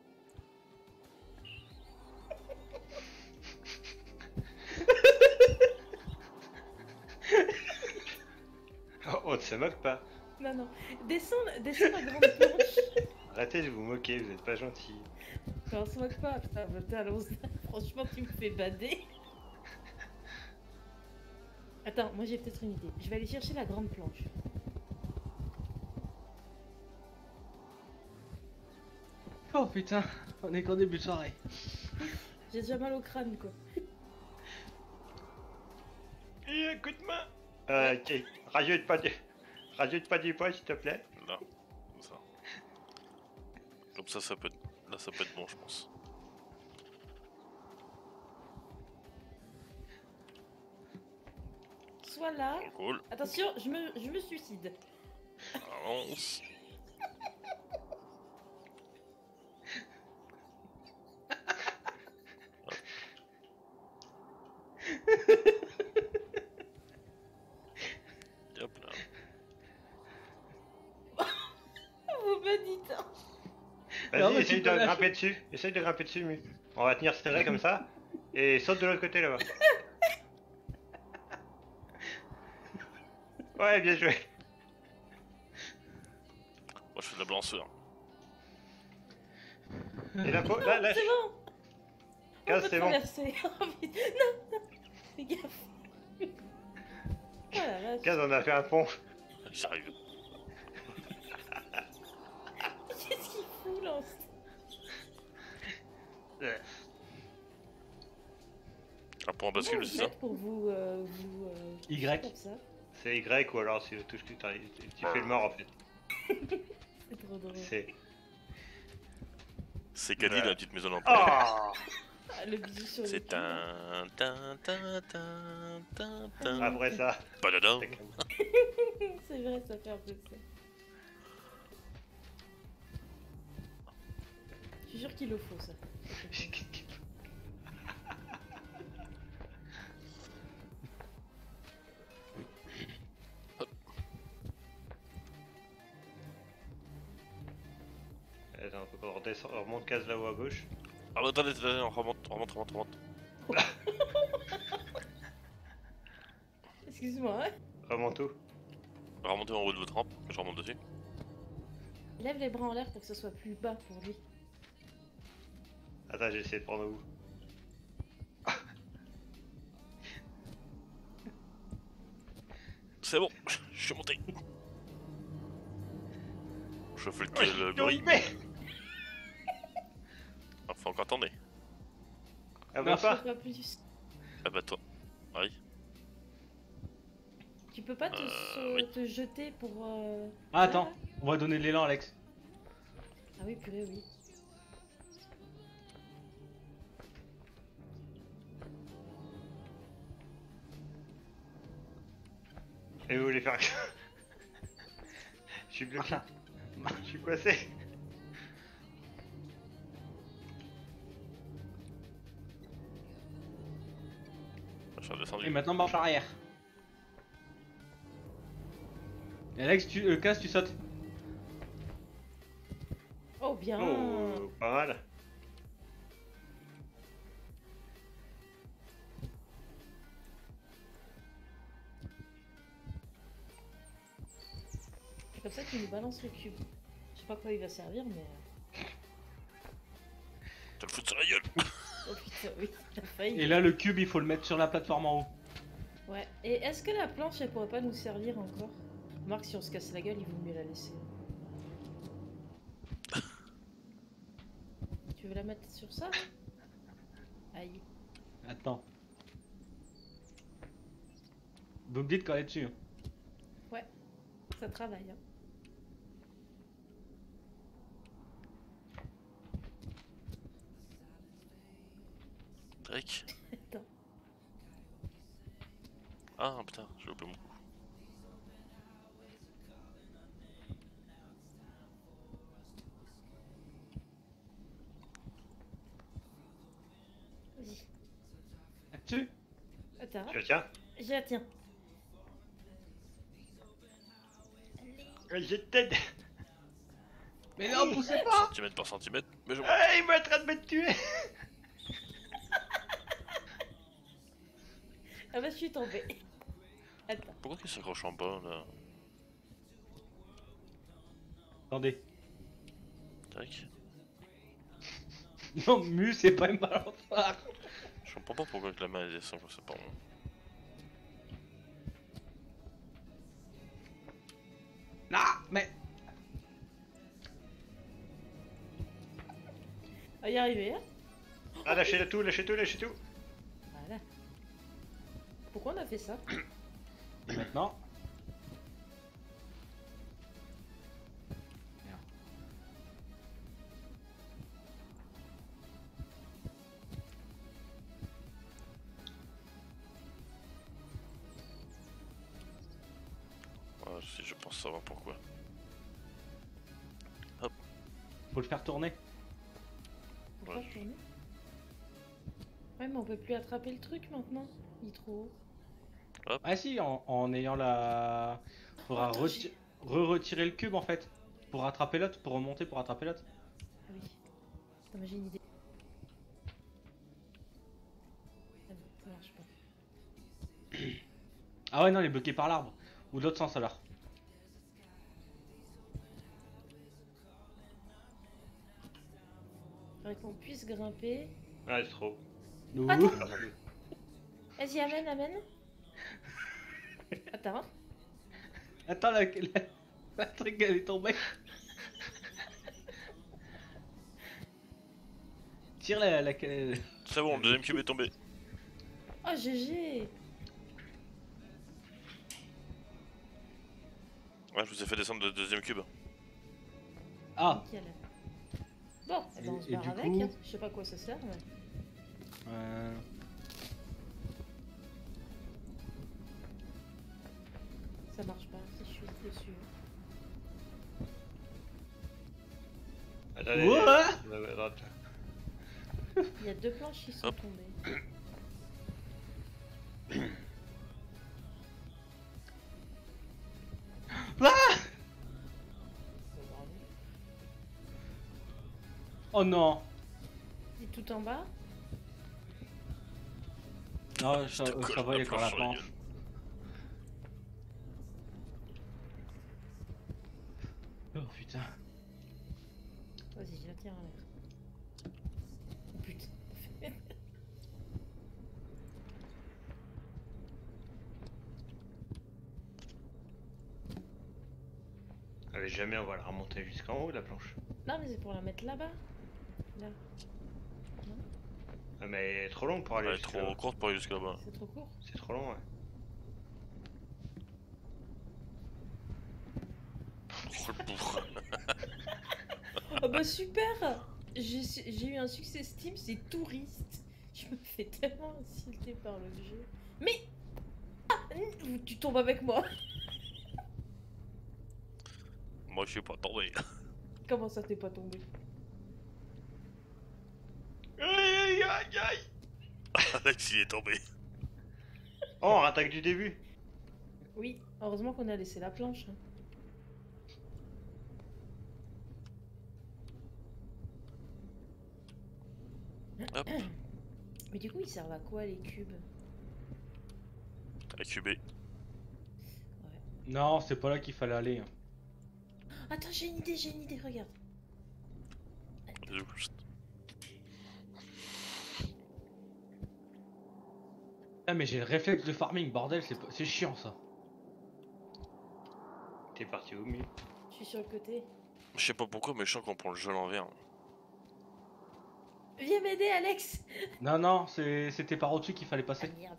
Oh, on ne se moque pas. Non non, descends, descends la grande planche. Arrêtez de vous moquer, vous êtes pas gentil. Non, on se moque pas, putain, putain, allons franchement tu me fais bader. Attends, moi j'ai peut-être une idée. Je vais aller chercher la grande planche. Oh putain, on est qu'en début de soirée. J'ai déjà mal au crâne quoi. Et un coup de main. Euh, ok. Rajoute pas du... Rajoute pas du poids, s'il te plaît. Là, comme ça. Comme ça, ça peut être... Là, ça peut être bon, je pense. Soit là. Cool. Attention, je me, je me suicide. Avance. Hop là. Vous me dites. hein. Non, Vas-y, mais essaye tu de peux lâcher. grimper dessus. Essaye de grimper dessus, mais... On va tenir serré comme ça. Et saute de l'autre côté là-bas. Ouais, bien joué. Moi, je fais de la blancheur. Et la peau, là, là, C'est bon. On Gaz, peut c'est bon. traverser. Oh, putain. Non, non. Fais gaffe. Oh la vache. Gaz, on a fait un pont. J'arrive. Qu'est-ce qu'il fout là? Un point bascule, Comment c'est vous ça? faites pour vous, euh, vous euh, Y. comme ça? C'est Y ou alors si je touche que t'as- tu fais le mort en fait. C'est trop drôle. C'est. C'est Caddy, Ouais. la petite maison d'emploi. Oh Ah, le bisou sur C'est l'épaule. un... tin, tin, tin, tin, tin. Après ça. Padadam. C'est vrai, ça fait un peu ça. Je suis sûr qu'il le faut ça. Attends, on redescend, on remonte case là-haut à gauche. Ah, attendez, attendez, on remonte, on remonte, on remonte, on remonte. Excuse-moi. hein. Remonte où? Remontez en haut de votre rampe, je remonte dessus. Lève les bras en l'air pour que ce soit plus bas pour lui. Attends, j'ai essayé de prendre où? C'est bon, je suis monté. Je fais lequel le Ouais, gorille? mais... Ah, faut encore attendre. Ah Non, bah pas. Pas plus. Ah bah toi. Oui. Tu peux pas te, Euh, se- oui. te jeter pour. euh, Ah, attends, là on va donner de l'élan, Alex. Ah oui, purée, oui. Et vous voulez faire que... Je suis bloqué. Je suis coincé. Je suis redescendu. Et maintenant marche arrière. Et Alex, tu euh, casse, tu sautes. Oh bien. Oh, pas mal. C'est comme ça qu'il nous balance le cube. Je sais pas à quoi il va servir, mais. T'as le foot sur la gueule. Oh putain, oui, t'as failli. Et là, le cube, il faut le mettre sur la plateforme en haut. Ouais. Et est-ce que la planche, elle pourrait pas nous servir encore? Marc, si on se casse la gueule, il vaut mieux la laisser. Tu veux la mettre sur ça? Aïe. Attends. Vous me dites quand elle est dessus. hein. Ouais. Ça travaille. Hein. Drake. Attends. Ah putain, j'ai oublié mon coup. Vas-y. Là-dessus. Attends. Tu la tiens? Je la tiens. Je t'aide. Mais non, poussez pas. Centimètre par centimètre. Mais je... Ah, il m'a en train de me tuer. Ah bah je suis tombée. Attends. Pourquoi il s'accroche en bas là? Attendez. Tac. Non, mu, c'est pas une balançoire. Je comprends pas pourquoi que la main elle descend, je sais pas. Non, mais. On va y arriver, hein? Ah, lâchez tout, lâchez tout, lâchez tout. Voilà. Pourquoi on a fait ça? Et maintenant. Merde. Ouais, si je pense savoir pourquoi. Faut le faire tourner. Pourquoi Ouais. tourner? Ouais, mais on peut plus attraper le truc maintenant. Il est trop haut. Ah si, en, en ayant la... Faudra Attends, reti- j'ai- re-retirer le cube en fait. Pour rattraper l'autre, pour remonter, pour rattraper l'autre. Ah oui. Attends, mais j'ai une idée. Ah non, ça marche pas. Ah ouais, non, il est bloqué par l'arbre. Ou l'autre sens alors. Faudrait qu'on puisse grimper. Ouais, c'est trop. Ouh. Attends. Vas-y, amène, amène. Attends. Attends, la, la, la truc elle est tombée. Tire la... la... C'est bon, le deuxième cube est tombé. Oh, G G. Ouais, je vous ai fait descendre le deuxième cube. Ah Nickel. Bon, eh ben, on se Et- et barre du avec. coup- Hein. Je sais pas à quoi ça sert, mais. euh... Ça marche pas si je suis dessus. Attendez, Ouah. euh, à droite. Il y a deux planches qui sont Hop. tombées. Oh non. Et tout en bas. Non, ça, Je te colle ça va, il y a encore la sur la planche. gueule. Oh putain. Vas-y, je la tiens en l'air. Oh putain. Allez, jamais on va la remonter jusqu'en haut, la planche. Non, mais c'est pour la mettre là-bas. Là. Ah, mais elle est trop longue pour aller Elle est jusque trop là-bas. courte pour aller jusque là-bas. C'est trop court. C'est trop long, ouais. Oh le bourre. Oh bah super. J'ai j'ai eu un succès Steam, c'est touriste. Je me fais tellement insulter par le jeu. Mais ah, tu tombes avec moi. Moi, je suis pas tombé. Comment ça t'es pas tombé? Aïe aïe aïe aïe. Alex, il est tombé. Oh, on rattaque du début. Oui, heureusement qu'on a laissé la planche. hein. Hop, Mais du coup, ils servent à quoi les cubes? à cuber. Non, c'est pas là qu'il fallait aller. hein. Attends, j'ai une idée, j'ai une idée, regarde. Ah, mais j'ai le réflexe de farming, bordel, c'est pas- c'est chiant ça. T'es parti au milieu. Je suis sur le côté. Je sais pas pourquoi, mais je sens qu'on prend le jeu à l'envers. Viens m'aider, Alex. Non, non, c'est- c'était par au-dessus qu'il fallait Ah passer. merde.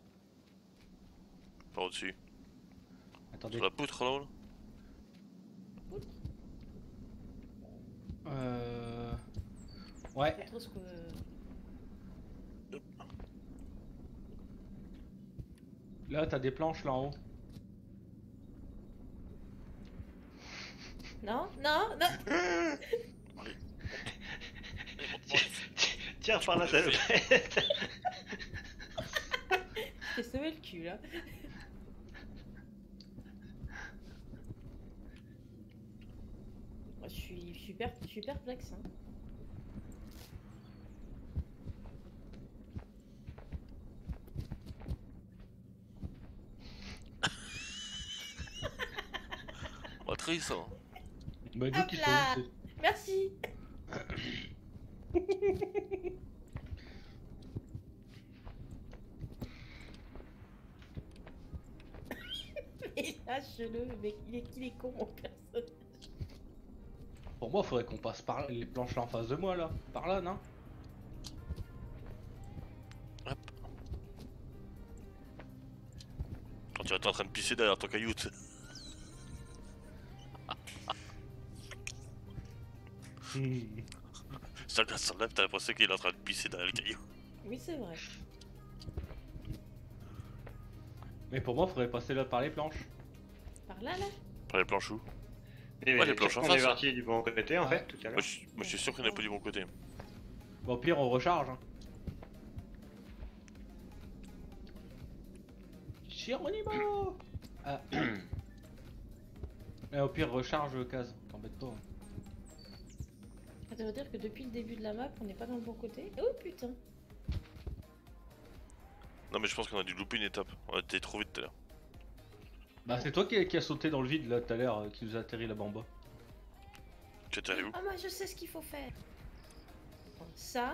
Par au-dessus. Attendez. Sur la poutre là-haut là. Outre. Euh... Ouais. Pas trop ce que... Là, t'as des planches là en haut. Non, non, non. Tire par la peux le salopette. T'es sauvé le cul là. Moi, je suis, je suis, per- je suis perplexe. Hein. Pas triste ça. Bah, d'où Hop qu'ils là. sont. Merci. Mais lâche-le, mec, il est, il est con mon personnage. Pour moi, faudrait qu'on passe par les planches là en face de moi là. Par là, non? Hop. Quand tu vas être en train de pisser derrière ton caillou. tu sais. Hmm. Ça le s'enlève, t'as l'impression qu'il est en train de pisser derrière le caillou. Oui, c'est vrai. Mais pour moi, faudrait passer là par les planches. Par là, là. Par les planches où Mais Ouais, les les planches en on est face, parti du bon côté en Ouais. fait tout à moi l'heure. je, moi, je suis sûr qu'il n'est pas du bon côté. Bon, au pire, on recharge. Hein. Chironimo. Ah. Et au pire, recharge case. T'embête pas. hein. Ça veut dire que depuis le début de la map, on n'est pas dans le bon côté. Oh putain. Non mais je pense qu'on a dû louper une étape. On a été trop vite tout à l'heure. Bah, c'est toi qui, qui a sauté dans le vide là tout à l'heure, euh, qui nous a atterri là-bas en bas. Tu étais allé où Ah, moi, je sais ce qu'il faut faire. Bon, ça,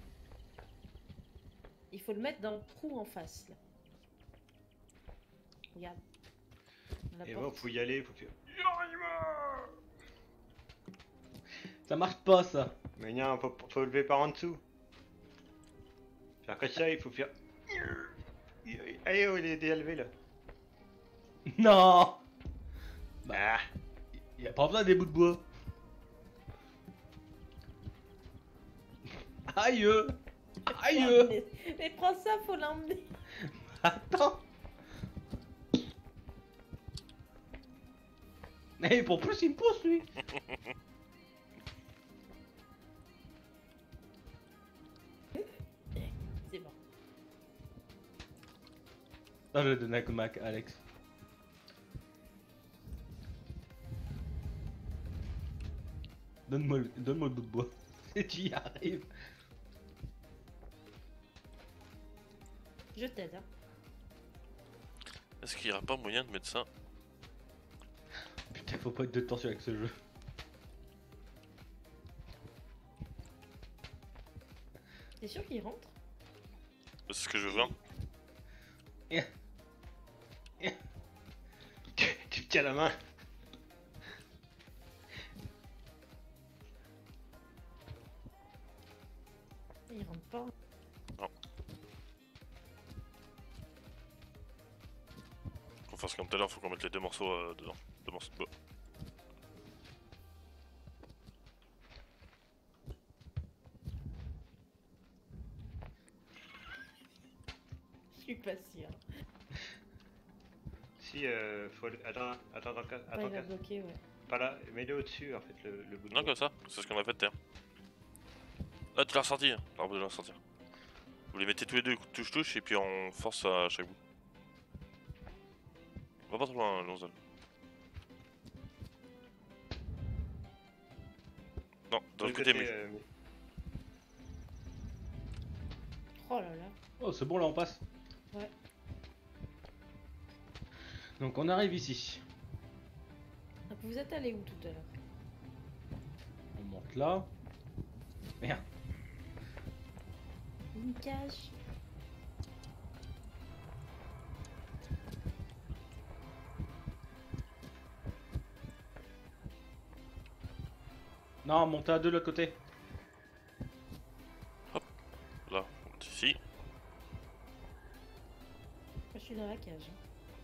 il faut le mettre dans le trou en face, là. Regarde. Dans la Et bon, porte. faut y aller, faut faire. Ça marche pas ça. Mais non, faut, faut lever par en dessous. Faire que ça, il faut faire. Allez, oh, il est élevé là. Non. Bah, Y a pas besoin des bouts de bois. Aïe. Aïe. Mais, mais prends ça, faut l'emmener. Attends. Mais pour plus, il me pousse lui. C'est bon. Ah, je vais donner à Mac, Alex. Donne-moi le, donne-moi le bout de bois. Et tu y arrives. Je t'aide, hein. Est-ce qu'il n'y aura pas moyen de mettre ça? Putain, faut pas être de tension avec ce jeu. T'es sûr qu'il rentre? C'est ce que je veux voir. tu, tu me tiens la main. Il rentre pas. Qu'on fasse comme tout à l'heure, faut qu'on mette les deux morceaux euh, dedans. Deux morceaux de bois. Je suis pas sûre. Si, euh, faut. le- Attends, attends, attends, Ouais, attends. il va bloquer, ouais. pas là, mets-le au-dessus en fait, le, le bout de Non, bois. comme ça, c'est ce qu'on a fait de terre. Là, tu l'as ressorti, hein. T'as besoin de le ressortir. Vous les mettez tous les deux touche-touche et puis on force à chaque bout. Va pas trop loin, Lonzol. Non, de l'autre côté, mais. euh, Oh là là. Oh, c'est bon, là on passe. Ouais. Donc on arrive ici. Donc vous êtes allé où tout à l'heure? On monte là. Merde. Une cage. Non, monte à deux de l'autre côté. Là, on monte ici. Moi je suis dans la cage. hein.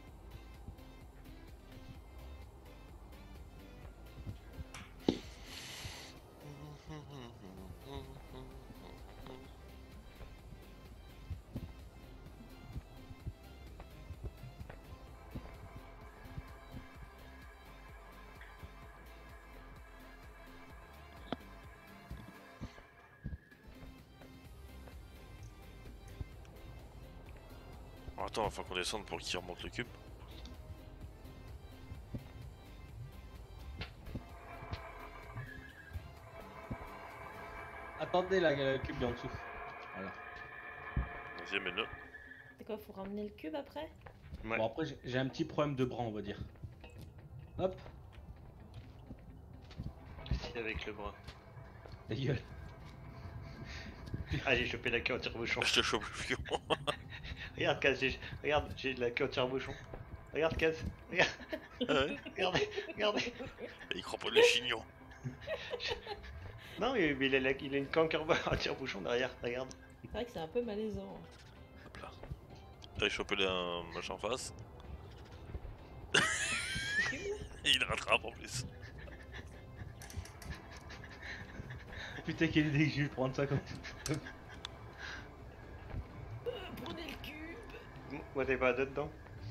Oh, attends, il faut qu'on descende pour qu'il remonte le cube. Attendez, la, la cube est en dessous. Voilà. Vas-y, mets-le. C'est quoi, faut ramener le cube après? Ouais. Bon, après, j'ai- j'ai un petit problème de bras, on va dire. Hop, Si avec le bras. ta gueule. Ah, j'ai chopé la queue en tire-bouchon. Je te chope le fion. Regarde, Kaz, j'ai... regarde, j'ai de la queue en tire-bouchon. Regarde, Kaz, regarde, Ouais. regardez, regardez. Il cramponne les chignons. Non, mais mais il a, la- il a une canque en tire-bouchon derrière, regarde. C'est vrai que c'est un peu malaisant. hein. Hop là. T'as chopé un machin en face. Et il rattrape en plus. Putain, quelle idée que je vais prendre ça comme. Euh, prenez le cube. Moi, t'es pas dedans.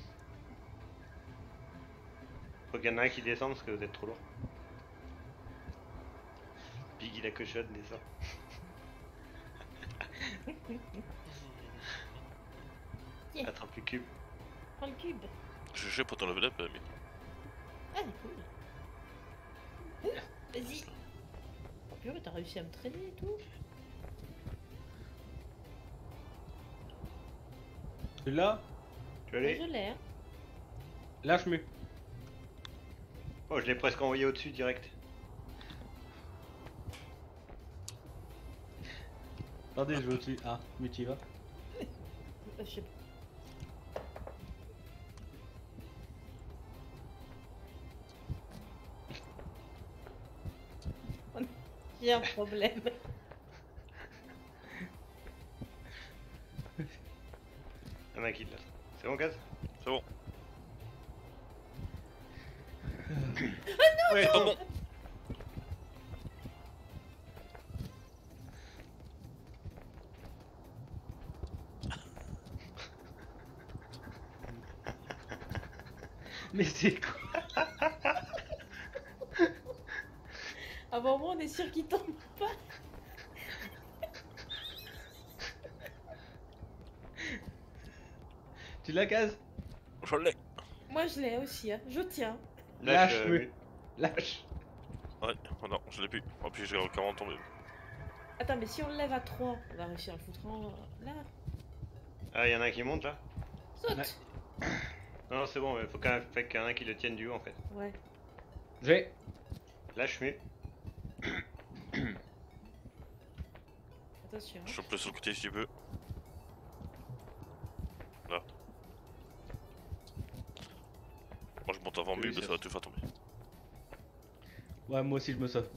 Faut qu'il y en ait un qui descende parce que vous êtes trop lourd. Piggy la cochonne descend. Yeah. Attrape le cube. Prends le cube. Je sais pour ton level up, mais. Ah, il est cool. Euh, Vas-y. Oh purée, t'as réussi à me traîner et tout. Celui-là, Tu veux Moi, aller? je l'ai. hein. lâche-moi. Oh, je l'ai presque envoyé au-dessus direct. Attendez, je vais au-dessus. Ah, mais tu y vas. Euh, je sais pas. J'ai un problème. Un mec qui l'a. C'est bon, Kaz? C'est bon. Ouais, Ah bon. Mais c'est quoi? Avant moi, on est sûr qu'il tombe pas. Tu la cases? Je l'ai. Moi, je l'ai aussi. Hein. Je tiens. Lâche, Lâche, euh, oui. Lâche. Ouais, oh non, je l'ai plus. En plus, j'ai encore tombé. Attends, mais si on le lève à trois, on va réussir à le foutre en... là. Ah, y'en a un qui monte là? Saute. Ouais. Non, non, c'est bon, il faut quand même fait qu'il y en a un qui le tienne du haut en fait. Ouais. J'ai. Lâche, mais. Attention. Je chope le sur le côté si tu peux. Là. Moi, je monte avant Oui, lui, c'est mais ça va tout faire tomber. Ouais, moi aussi je me sauve.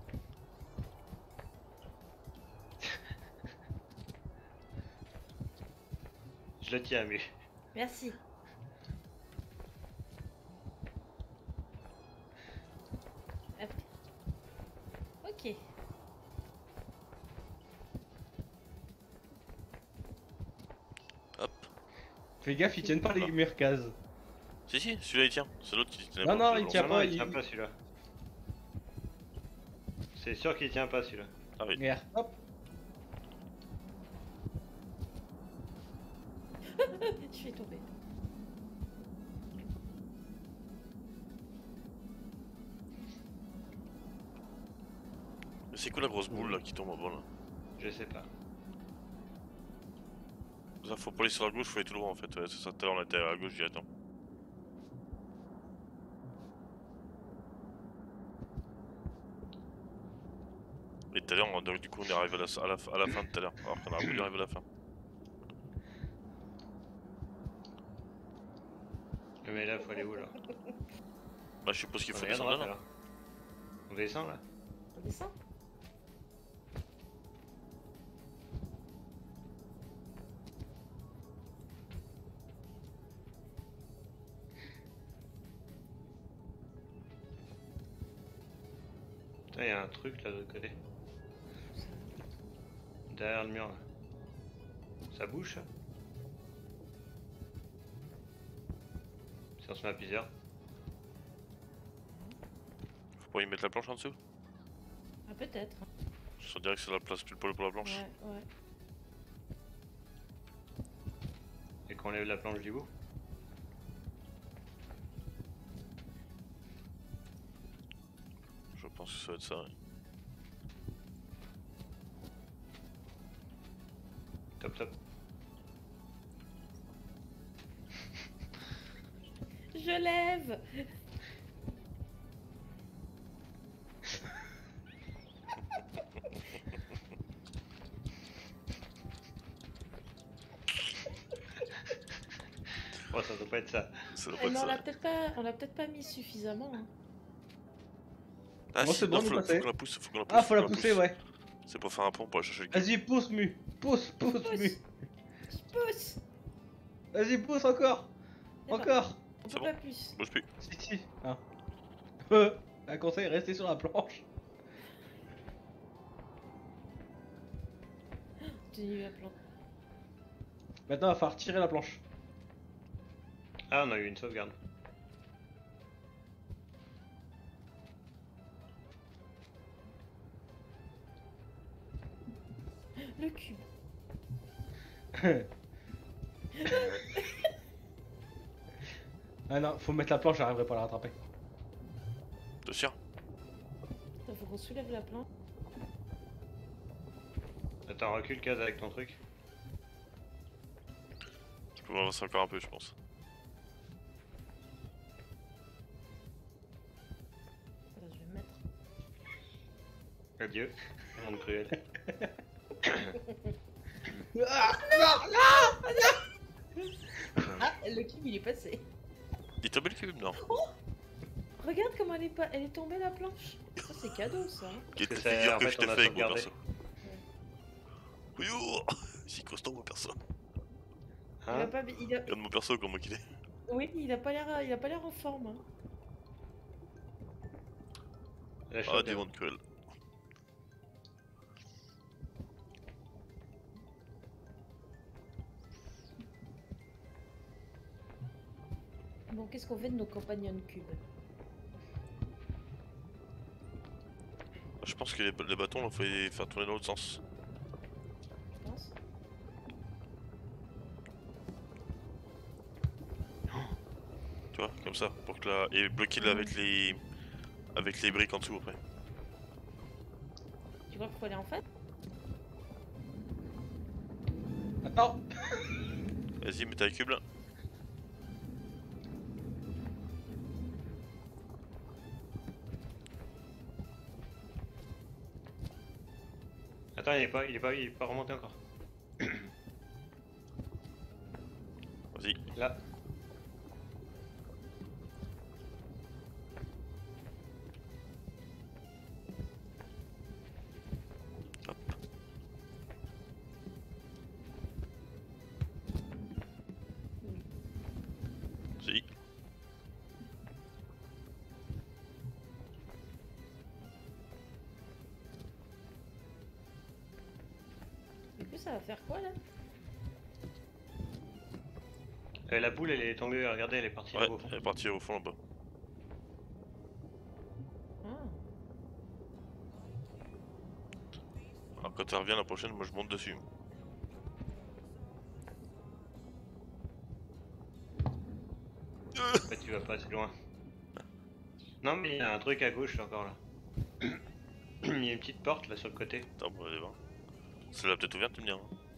Je le tiens, mais. Merci. Hop. Ok. Hop. Fais gaffe, ils tiennent pas les murs cases. Si, si, celui-là il tient. C'est l'autre qui tient Non, pas. non, Je il le tient lance. non, pas, il il- tient pas celui-là. C'est sûr qu'il tient pas celui-là. Ah oui. Regarde, hop. Je vais tomber. Mais c'est quoi la grosse boule là qui tombe en bas là? Je sais pas. Ça faut pas aller sur la gauche, faut aller tout droit en fait. Ouais, c'est ça, tout à l'heure on était à gauche directement. Et tout à l'heure, on- donc, du coup on est arrivé à la, à la, à la fin tout à l'heure, alors qu'on aurait voulu arriver à la fin. Mais là, faut aller où là? Bah je suppose qu'il On faut est à descendre droite là. là. alors. On descend là? On descend. Putain, y'a un truc là de l'autre côté. Derrière le mur là. Ça bouge ça? Si on se met à plusieurs. Faut pas y mettre la planche en dessous? Ah, peut-être. Je dirais que c'est la place pile poil pour la planche. Ouais, ouais. Et qu'on lève la planche du bout. Je pense que ça va être ça. Ouais. Top top. Je lève. Oh, ça doit pas être ça. Ça doit Eh, pas être mais on ça. l'a peut-être pas, on l'a peut-être pas mis suffisamment. Hein. Ah Moi, si, c'est bon, non, on est faut, la- passé. faut qu'on la pousse, faut qu'on la pousse. Ah, faut la pousser, pousse. ouais. C'est pour faire un pont pour aller chercher le cube. Vas-y, pousse, mu. Pousse, pousse, Pousse. mu. Je pousse. Vas-y, pousse encore. Eh ben, Encore. On C'est peut bon. pas plus. Bouge plus. Si, si. Ah. Euh, un conseil, restez sur la planche. Tenu à plan. Maintenant, il va falloir tirer la planche. Ah, on a eu une sauvegarde. Le cube. Ah non, faut mettre la planche, j'arriverai pas à la rattraper. T'es sûr? Il faut qu'on soulève la planche. Attends, recule case avec ton truc. Je peux m'avancer encore un peu, je pense. Attends, je vais me mettre. Adieu. Monde cruel. Ah, Ah, le cube il est passé. Il est tombé le cube? Non. Regarde comment elle est, pas... elle est tombée la planche. Ça c'est cadeau ça. hein. Qui était que ça- figure en que fait, je t'ai on a fait avec mon sauvegardé. perso. Oui, oh c'est costaud mon perso. Il a Hein? pas... il a... Regarde mon perso comment qu'il est. Oui, il a pas l'air, il a pas l'air en forme. Hein. La Ah, chaude, des mondes cruels. Bon, qu'est-ce qu'on fait de nos compagnons de cube? Je pense que les, les bâtons, il faut les faire tourner dans l'autre sens. Je pense. Tu vois, comme ça, pour que la... Et bloquer là avec les... Avec les briques en dessous après. Tu crois qu'il faut aller en fait? Attends. Vas-y, mets ta cube là. Attends, il est pas, il est pas, il est pas remonté encore. Vas-y. Là. Hop. Vas-y. Du coup, ça va faire quoi là? Euh, la boule, elle est tombée, regardez, elle est partie Ouais, au fond. elle est partie au fond là-bas. Ah. quand elle revient la prochaine, moi je monte dessus. Ouais, tu vas pas assez loin. Non mais il y a un truc à gauche encore là. Il y a une petite porte là sur le côté. Attends, on va aller voir. Celle-là peut-être ouverte, tu me dis. Hein.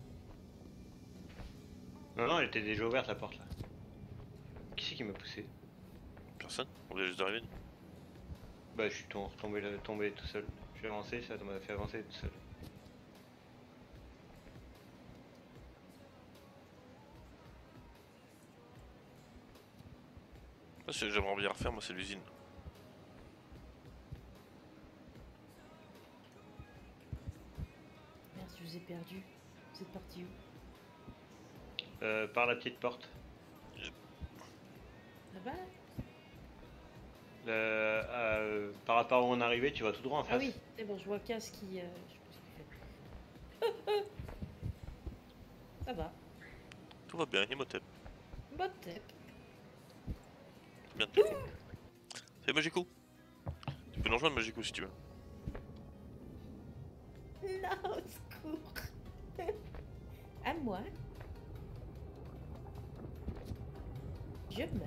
Non non, elle était déjà ouverte la porte là. Qui c'est qui m'a poussé? Personne, on vient juste d'arriver. Bah je suis tom- tombé, là, tombé tout seul. Je suis avancé, ça m'a fait avancer tout seul. Ce que j'aimerais bien refaire, moi, c'est l'usine. Merde, je vous ai perdu. Vous êtes parti où? Euh, par la petite porte. Là-bas? Le, euh, par rapport où on est arrivé, tu vas tout droit en face. Ah oui, c'est bon, je vois Cass qui. Euh, je sais pas ce qu'il fait. Ça va. Tout va bien, Imhotep. Bonne tête. Bien, du coup. C'est Magico. Tu peux nous rejoindre, Magico, si tu veux. Non, au secours. À moi. Je meurs.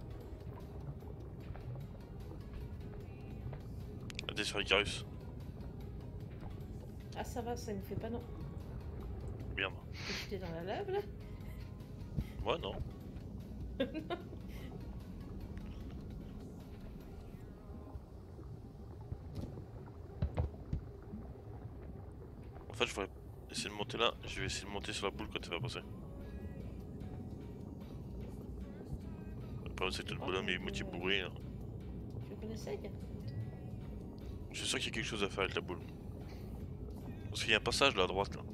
Ah, t'es sur Icarus. Ah, ça va, ça ne fait pas non. Merde. J'étais dans la lave là. Moi, non. En fait, je vais essayer de monter là. Je vais essayer de monter sur la boule quand elle va passer. Le problème, c'est que le bonhomme est moitié bourré. Hein. Je connaissais. Je suis sûr qu'il y a quelque chose à faire avec la boule. Parce qu'il y a un passage là à droite là.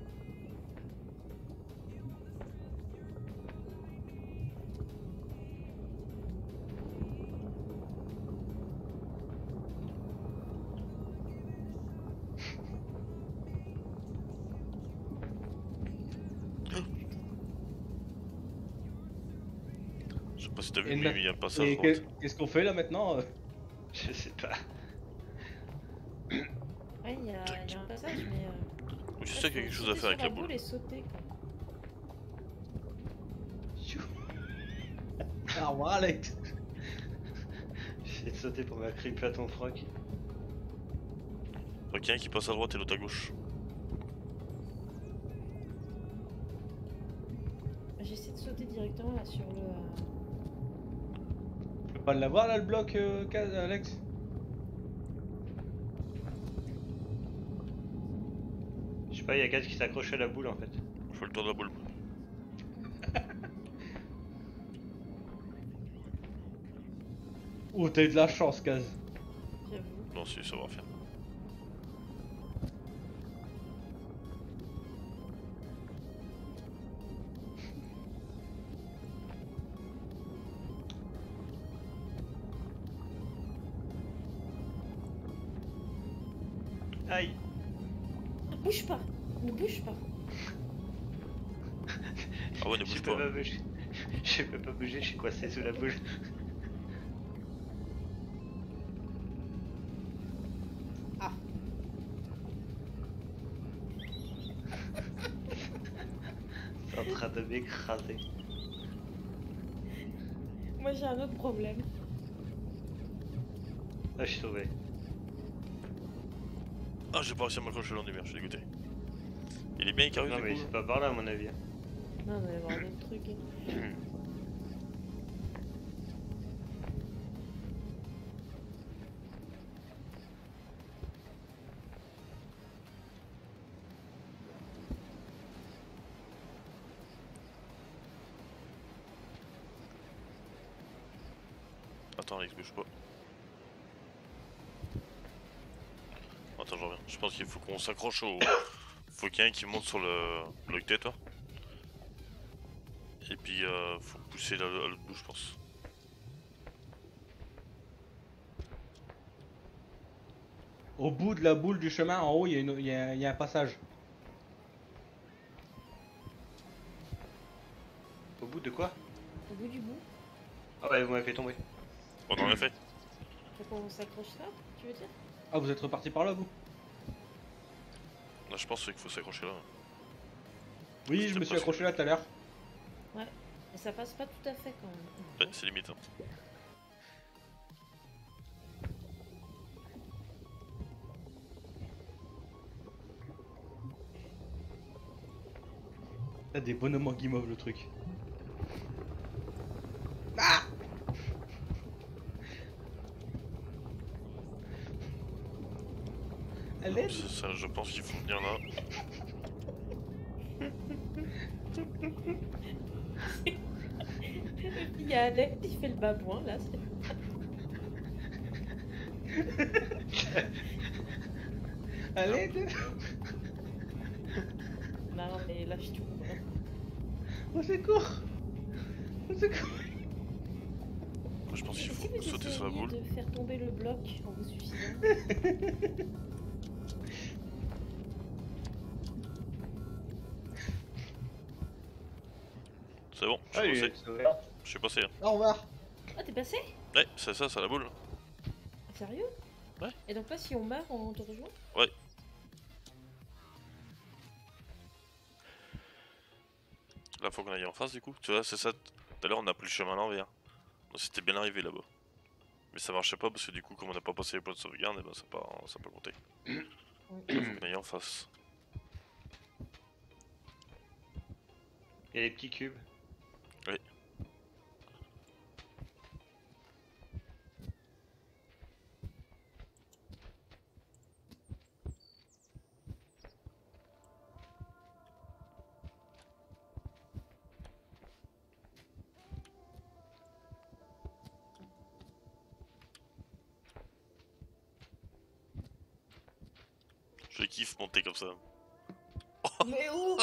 Je sais pas si t'as vu, Et mais na- il y a un passage à Et droite. que- qu'est-ce qu'on fait là maintenant? euh Je sais pas. Ouais, il y, a il y a un passage, mais. Euh... Je suis sûr qu'il y a quelque chose à faire avec la boule. et sauter quoi. Au revoir Alex. J'essaie de sauter pour m'agripper à ton froc. Donc il y a un qui passe à droite et l'autre à gauche. J'essaie de sauter directement là sur le. Euh... Tu peux pas l'avoir là le bloc, euh, Kaz- Alex? Je sais pas, il y a quatre qui s'accrochent à la boule en fait. Je fais le tour de la boule. Oh, t'as eu de la chance, Kaz. J'avoue. Non, c'est savoir faire. Aïe. Ne bouge pas. Ne bouge pas. Ah ouais, ne Je bouge peux pas. pas bouger. Je peux pas bouger, je suis coincé sous la boule. Ah. C'est en train de m'écraser. Moi j'ai un autre problème. Ah, je suis sauvé. Ah, j'ai pas réussi à m'accrocher le long des mers, je suis dégoûté. Il est bien Icarus Non du mais coup, c'est pas par là à mon avis. Non, il doit y avoir d'autres trucs. hein. Attends, Alex, bouge pas. Attends, je reviens. Je pense qu'il faut qu'on s'accroche au. Faut qu'il y ait un qui monte sur le bloc T, toi. Et puis, euh, faut pousser la- à l'autre bout, je pense. Au bout de la boule du chemin, en haut, il y, a une- il y a- il y a un passage. Au bout de quoi? Au bout du bout. Ah ouais, vous m'avez fait tomber. On en a fait. Faut qu'on s'accroche là, tu veux dire? Ah, vous êtes reparti par là, vous? Là, je pense qu'il faut s'accrocher là. Oui, je C'était me suis pas accroché là tout à l'heure. Mais ça passe pas tout à fait quand même. Ouais, c'est limite. Hein. T'as des bonhommes en guimauve le truc. Ah Elle est Ça, ça, je pense qu'il faut venir là. Il y a Alex qui fait le babouin là. c'est- Elle est Non mais lâche tout. Au secours Au secour Moi, je pense qu'il Et faut si vous sauter sur la essayiez boule. de faire tomber le bloc en vous suicidant? C'est bon, je Ah, suis il passé. est sauvé. Je suis passé. Hein. Au revoir. Ah t'es passé? Ouais, c'est ça, c'est la boule. Sérieux? Ouais. Et donc là si on meurt on te rejoint? Ouais. Là, faut qu'on aille en face du coup. Tu vois, c'est ça. Tout à l'heure, on a pris le chemin à l'envers. Donc, c'était bien arrivé là-bas. Mais ça marchait pas parce que du coup, comme on n'a pas passé les points de sauvegarde, et ben ça pas, ça peut compter. Là, faut qu'on aille en face. Il y a les petits cubes. Oui. Je kiffe monter comme ça. Mais où?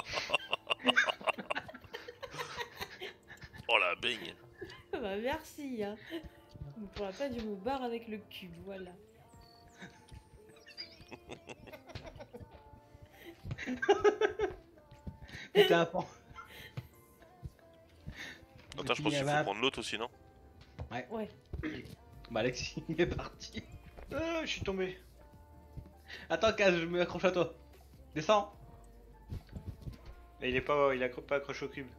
Oh la baigne. Bah merci hein. On ne pourra pas dire me barre avec le cube, voilà. Putain, attends. Attends, je pense qu'il faut prendre l'autre aussi, non? Ouais. Bah Alexis, il est parti. Ah, je suis tombé. Attends, Kaz, je me accroche à toi. Descends. Mais il est pas, il a pas accroché au cube.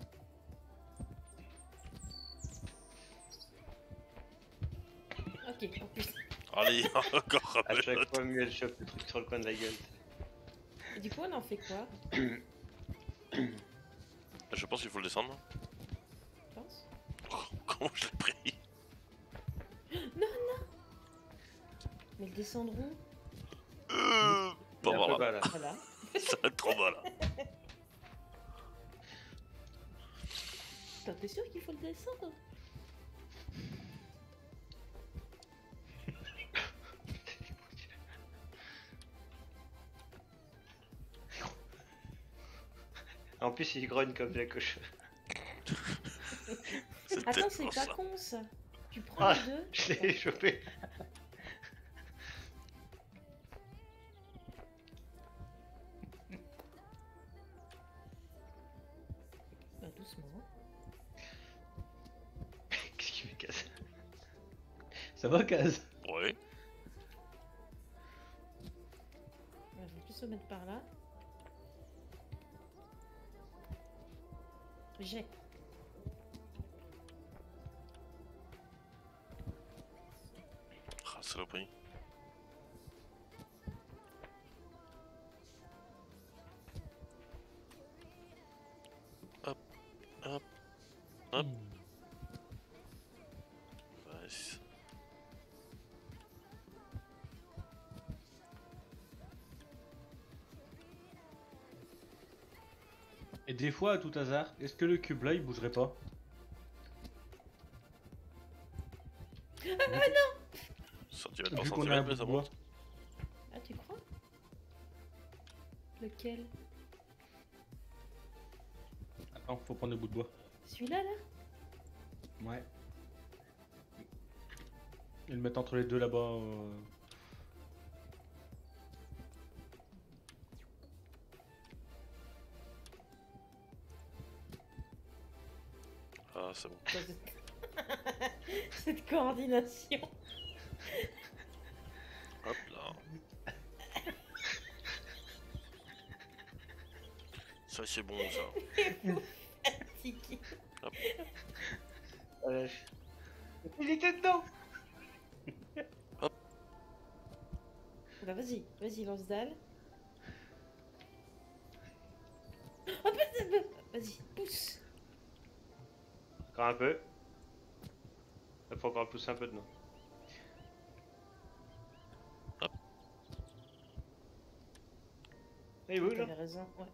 Ok, en plus. Allez, encore À un chaque peu. fois, mieux elle chope le truc sur le coin de la gueule. Et du coup on en fait quoi? Je pense qu'il faut le descendre. Tu penses? Comment je l'ai pris? Mais le descendront. Euh, Il Pas est un par peu là. bas là. Voilà. Ça va être trop bas là. Putain, t'es sûr qu'il faut le descendre? En plus, il grogne comme la coche. C'est Attends, c'est tellement pas ça. con ça. Tu prends Ah, les deux. je l'ai chopé. Bah, doucement. Qu'est-ce qui me casse? Ça va, Kaz? Ouais. Ouais, je vais plus se mettre par là. J'ai. Ah, saloperie. Hop, hop, hop. Nice. Et des fois, à tout hasard, est-ce que le cube là il bougerait pas? Centimètre par Vu qu'on a un centimètre, bout mais de ça bois. monte. Ah, tu crois? Lequel? Attends, faut prendre le bout de bois. Celui-là là? Ouais. Et le mettre entre les deux là-bas. euh, Ah, c'est bon. Ça, c'est- Cette coordination. Hop là. Ça c'est bon ça. Fatigué. Voilà. Il était dedans. Bah vas-y, vas-y, lance dalle. Oh, putain, vas-y, pousse. Encore un peu. Il faut encore le pousser un peu dedans. Hop. Il bouge. T'avais raison, ouais.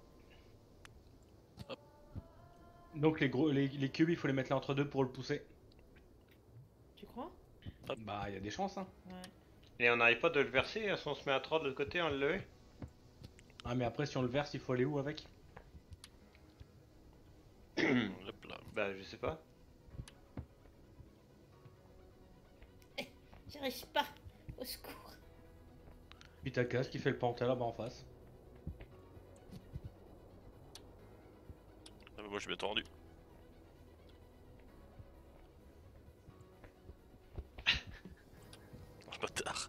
Donc les gros, les, les cubes, il faut les mettre là entre deux pour le pousser. Tu crois? Bah, il y a des chances, hein. Ouais. Et on n'arrive pas de le verser, si on se met à trois de l'autre côté, on le lever. Ah, mais après, si on le verse, il faut aller où avec? Hop là. Bah je sais pas. J'arrive pas. Au secours. Puis t'as Kaz qui fait le pantin là-bas en face. Ah, mais moi je m'y attendu. Oh, bâtard.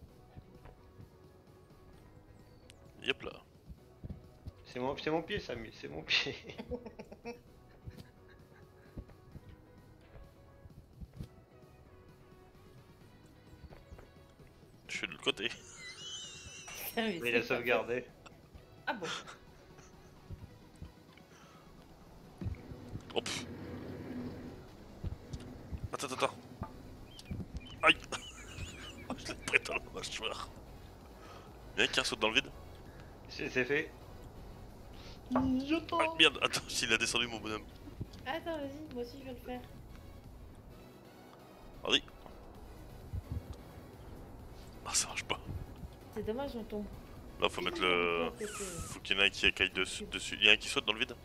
Yep là. C'est mon, c'est mon pied, Samy, c'est mon pied. Je suis de l'autre côté. Putain, mais Mais il a c'est pas sauvegardé. fait. Ah bon? Oh, pff. Attends, attends, attends. Aïe. Je l'ai pris dans la mâchoire. Y'a un qui saute dans le vide. C'est c'est fait. Ah merde, attends, s'il a descendu mon bonhomme. Attends, vas-y, moi aussi je vais le faire. Vas-y. Ah, ça marche pas. C'est dommage, on tombe. Là, faut mettre le. Faut qu'il y en ait un qui caille dessus. dessus. Y'a un qui saute dans le vide.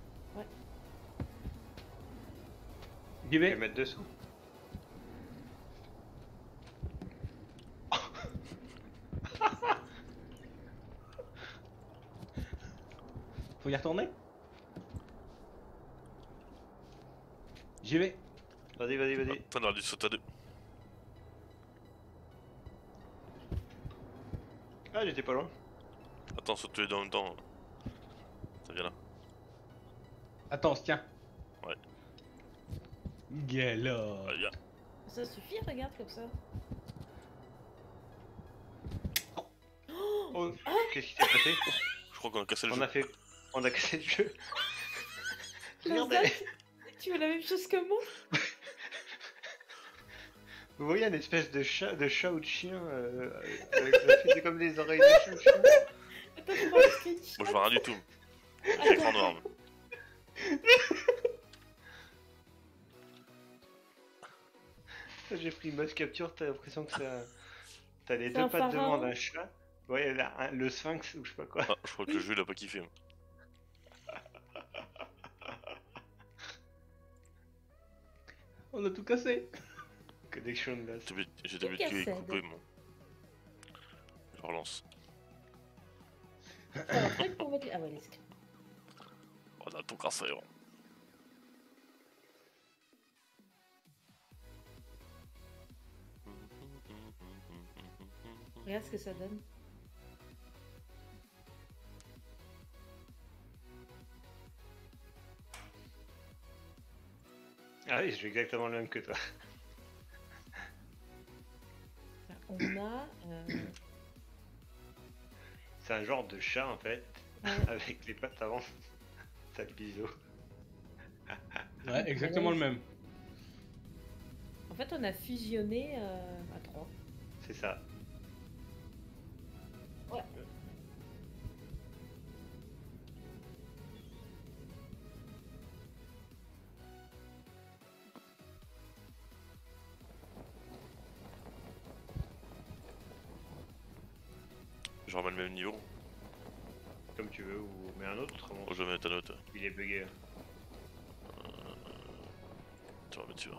J'y Je vais vais. mettre dessous. Faut y retourner? J'y vais. Vas-y, vas-y, vas-y. Attends, on aurait dû sauter à deux. Ah, j'étais pas loin. Attends, saute tous les deux en même temps. Ça vient là. Attends, on se tient. Ouais. Galop. Allez, viens. Ça suffit, regarde comme ça. Oh, qu'est-ce qui s'est passé? Je crois qu'on a cassé le On jeu. a fait. On a cassé le jeu. Lance Regardez. dalle, tu veux la même chose que moi? Vous voyez une espèce de chat, de chat ou de chien euh, avec la fille, c'est comme des oreilles de chat ou de chien. Attends, je vois le screenshot. Moi je vois rien du tout. J'ai l'écran noir. moi. J'ai pris une mouse capture, t'as l'impression que ça. T'as les C'est deux un pattes devant pharaon. d'un chat. Ouais, là, un- le sphinx ou je sais pas quoi. Ah, je crois que le jeu il a pas kiffé. moi. On a tout cassé. Connection là. J'ai oublié- J'ai oublié de cassette. couper mon. Je relance. T'as un truc pour mettre. Ah ouais, laisse. On a tout cassé. hein. Regarde ce que ça donne. Ah oui, je fais exactement le même que toi. On a. Euh... C'est un genre de chat en fait, ouais. avec les pattes avant. Sale biseau. Ouais, exactement le même. En fait, on a fusionné euh, à trois. C'est ça. Ouais. Je remets le même niveau. Comme tu veux, ou mais un autre autrement. Oh, je vais mettre un autre. Il est bugué. Tu vas mettre celui-là.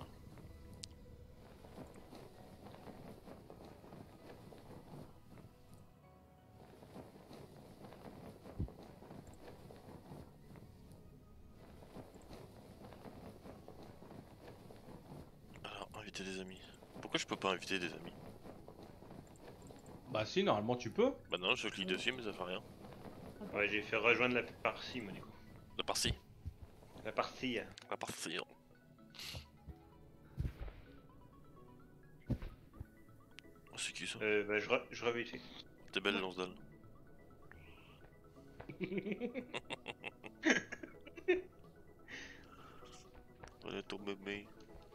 Alors, inviter des amis. Pourquoi je peux pas inviter des amis? Bah si, normalement tu peux. Bah non, je clique dessus mais ça fait rien. Ouais, j'ai fait rejoindre la par-ci moi du coup. La partie. La partie. La partie. Oh, c'est qui ça? Euh, bah, je, re je reviens ici. T'es belle, Lonsdale. Allez, ton mémé.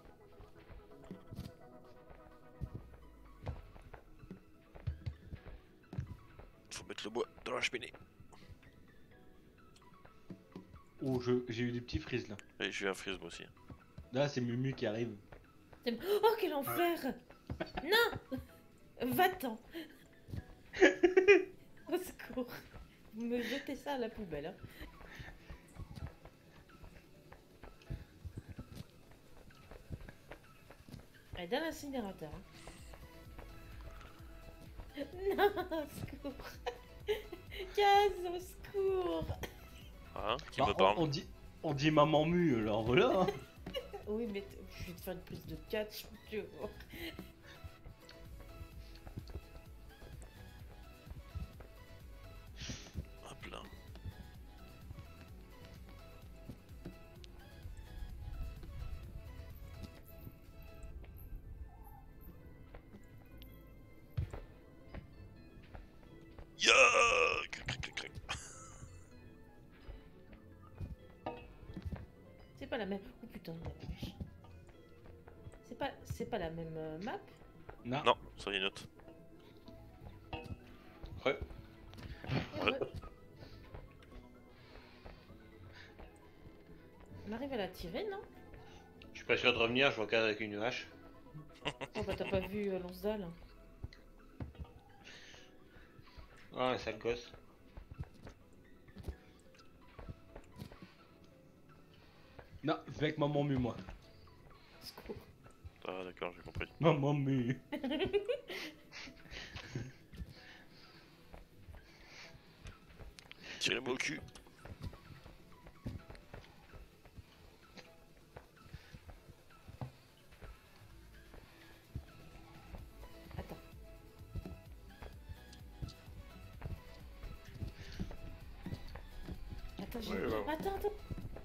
Faut mettre le bois dans la cheminée. Oh, je- j'ai eu des petits frises là. Et j'ai eu un frise moi aussi. Là, c'est Mumu qui arrive. Oh, quel enfer! Non! Va-t'en! Au secours! Vous me jetez ça à la poubelle. Hein. Allez, dans l'incinérateur. Hein. Non, au secours! Kaz, au secours! Hein? Qui Bah, me on, parle? on dit, on dit maman mu, alors voilà. Hein. Oui, mais t- je vais te faire une prise de catch, tu vois. Hop là. Ya! Cric, cric, cric, cric. C'est pas la même. Oh putain, la vache. C'est pas, c'est pas la même euh, map. Non. Non, ça y est, note. Ouais. Ouais. On arrive à la tirer, non? Je suis pas sûr de revenir, je regarde avec une hache. Oh bah t'as pas vu euh, Lonsdale. Ah, un sale gosse. Non, je vais avec maman mu, moi. Au secours. Ah, d'accord, j'ai compris. Maman mu. Tirez-moi au cul. Attends. Attends, j'ai... Ouais, ouais. Attends, attends.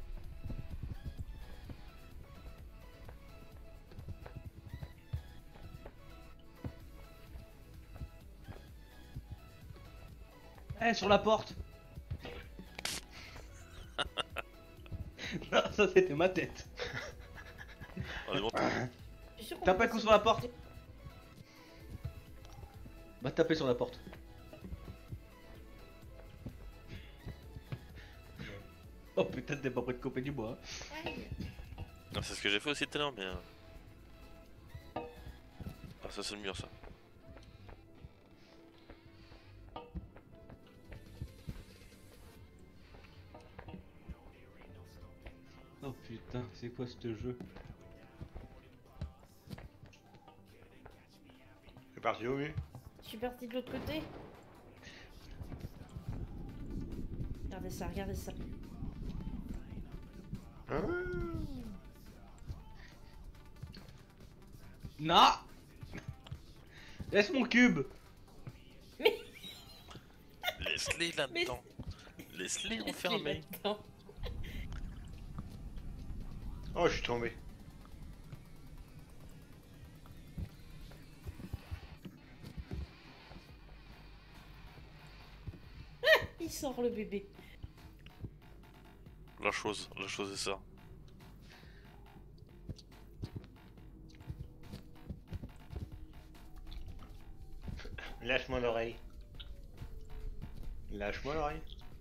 Eh, sur la porte. Non, ça c'était ma tête. Allez, bon. Je suis sûr qu'on Tape peut un coup passer sur la de porte. côté. Va taper sur la porte. Oh putain, t'es pas prêt de couper du bois. Aïe. Ah, c'est ce que j'ai fait aussi tout à l'heure, mais. euh, Ah, ça c'est le mur, ça. Oh putain, c'est quoi ce jeu? C'est parti où, lui? Je suis partie de l'autre côté. Regardez ça, regardez ça. Ah. Non. Laisse mon cube. Laisse-les là-dedans. Laisse-les enfermés. Là-dedans. Oh, je suis tombé. Il sort le bébé. La chose, la chose est ça. Lâche-moi l'oreille. Lâche-moi l'oreille.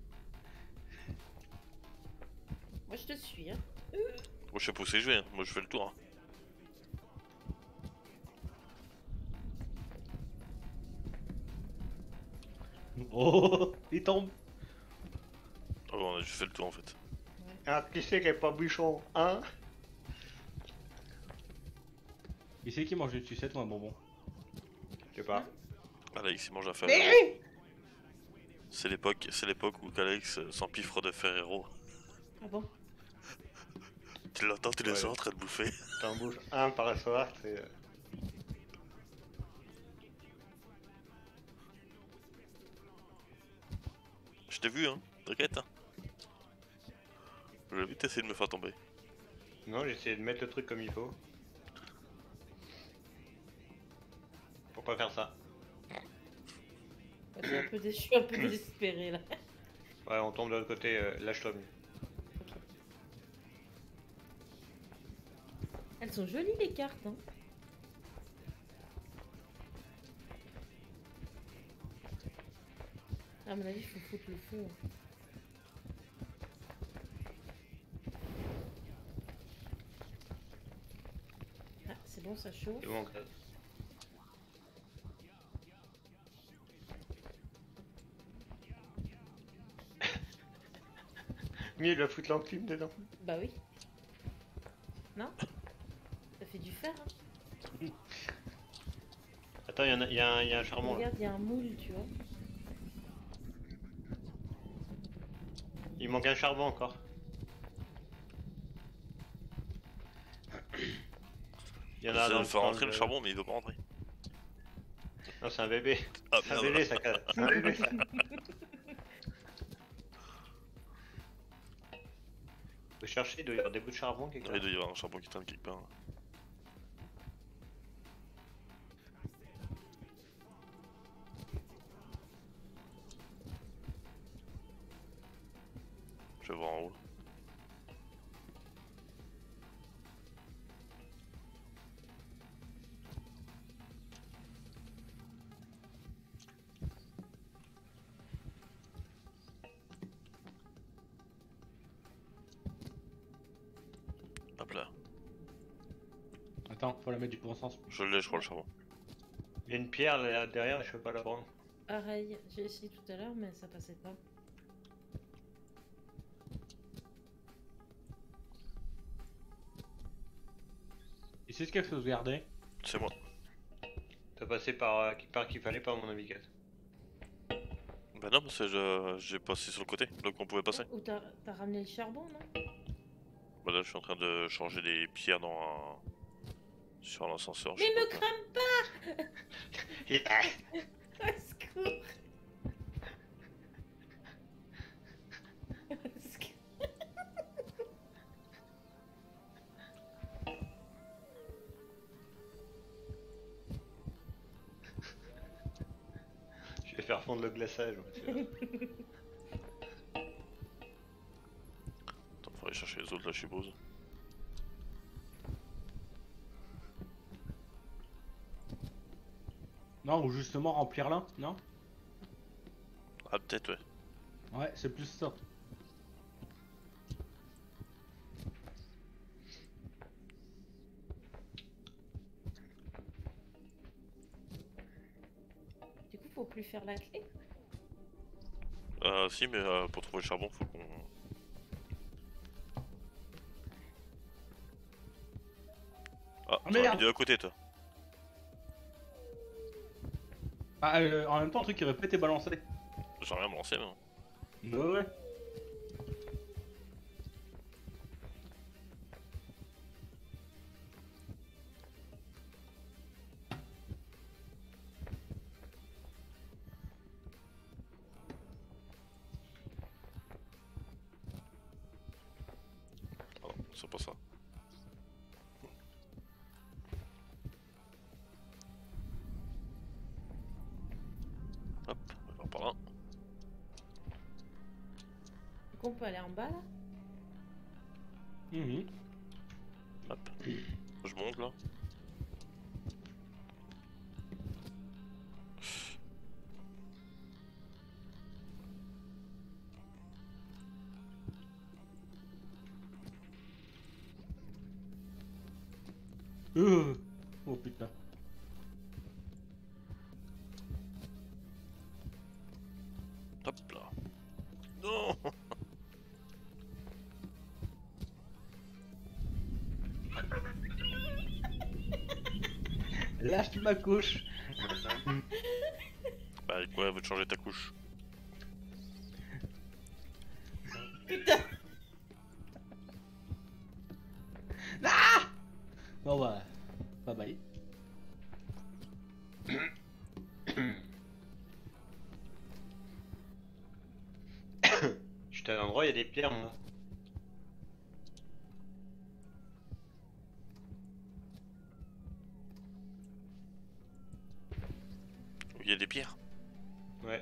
Moi je te suis, hein. Moi je sais pas où c'est que je vais, hein. Moi je fais le tour. Hein. Oh, il tombe. Ah bon, j'ai fait le tour en fait. Ah, qui c'est qui est pas bouchon, hein? Qui c'est qui mange une sucette ou un bonbon? Je sais pas. Alex il mange un fer. Mais C'est l'époque, c'est l'époque où Alex euh, s'empiffre de Ferrero. Ah bon? Tu l'entends tous les Ouais. soirs en train de bouffer. T'en bouges un par soir, c'est... euh, Je t'ai vu hein, t'inquiète. Hein. Je l'ai vu t'essayer de me faire tomber. Non, j'ai essayé de mettre le truc comme il faut. Faut pas faire ça. Ouais, je suis un peu déçu, je suis un peu désespéré là. Ouais, on tombe de l'autre côté, euh, lâche-toi mieux. Elles sont jolies les cartes, hein. À mon avis, il faut foutre le feu. Ah, c'est bon, ça chauffe. C'est bon, gaz. Mieux, il va foutre l'enclume dedans. Bah oui. Non? Ça fait du fer, hein. Attends, il y, en a- y, a un- y a un charbon là. Regarde, il y a un moule, tu vois. Il manque un charbon encore. Il y en a J'essaie de dans le le faire coin rentrer de- le charbon, mais il veut pas rentrer. Non, c'est un bébé. Ah, C'est un merde. bébé, ça casse. C'est un bébé, ça. Faut chercher, il doit y avoir des bouts de charbon quelque Il part. doit y avoir un charbon qui traîne quelque part. Je vais voir en haut. Hop là. Attends, faut la mettre du bon sens. Je l'ai, je crois, le charbon. Il y a une pierre là derrière, je peux pas la prendre. Pareil, j'ai essayé tout à l'heure, mais ça passait pas. Et c'est ce qu'il faut se garder. C'est moi. T'as passé par euh, quelque part qu'il fallait pas à mon avis, Kat. Bah non, parce que je- j'ai passé sur le côté, donc on pouvait passer. Ou t'as t'as ramené le charbon, non? Bah là, je suis en train de changer des pierres dans un... sur l'ascenseur. je Mais sais me pas crame pas! Au secours! Au secours. Je vais faire fondre le glaçage. moi, tu vois. Attends, faut aller chercher les autres là, je suppose. Non, ou justement remplir là, non? Ah, peut-être, ouais. Ouais, c'est plus ça. Du coup, faut plus faire la clé. Euh, si, mais euh, pour trouver le charbon, faut qu'on. Ah, Ah, t'en as merde. mis deux à côté, toi. Ah, euh, en même temps, le truc il aurait pas été balancé. J'ai rien lancé, non. Ouais, ouais. Ah non, c'est pas ça. Hop, on va par là. Du coup, on peut aller en bas là. Mhm. Hop. Je monte là. Euh. Oh putain. Hop là. Non. Lâche ma couche. Bah, ouais, veut te changer ta couche. Putain! Bon bah. Bye bye. J'étais à un endroit, il y a des pierres, moi. il y a des pierres. Ouais.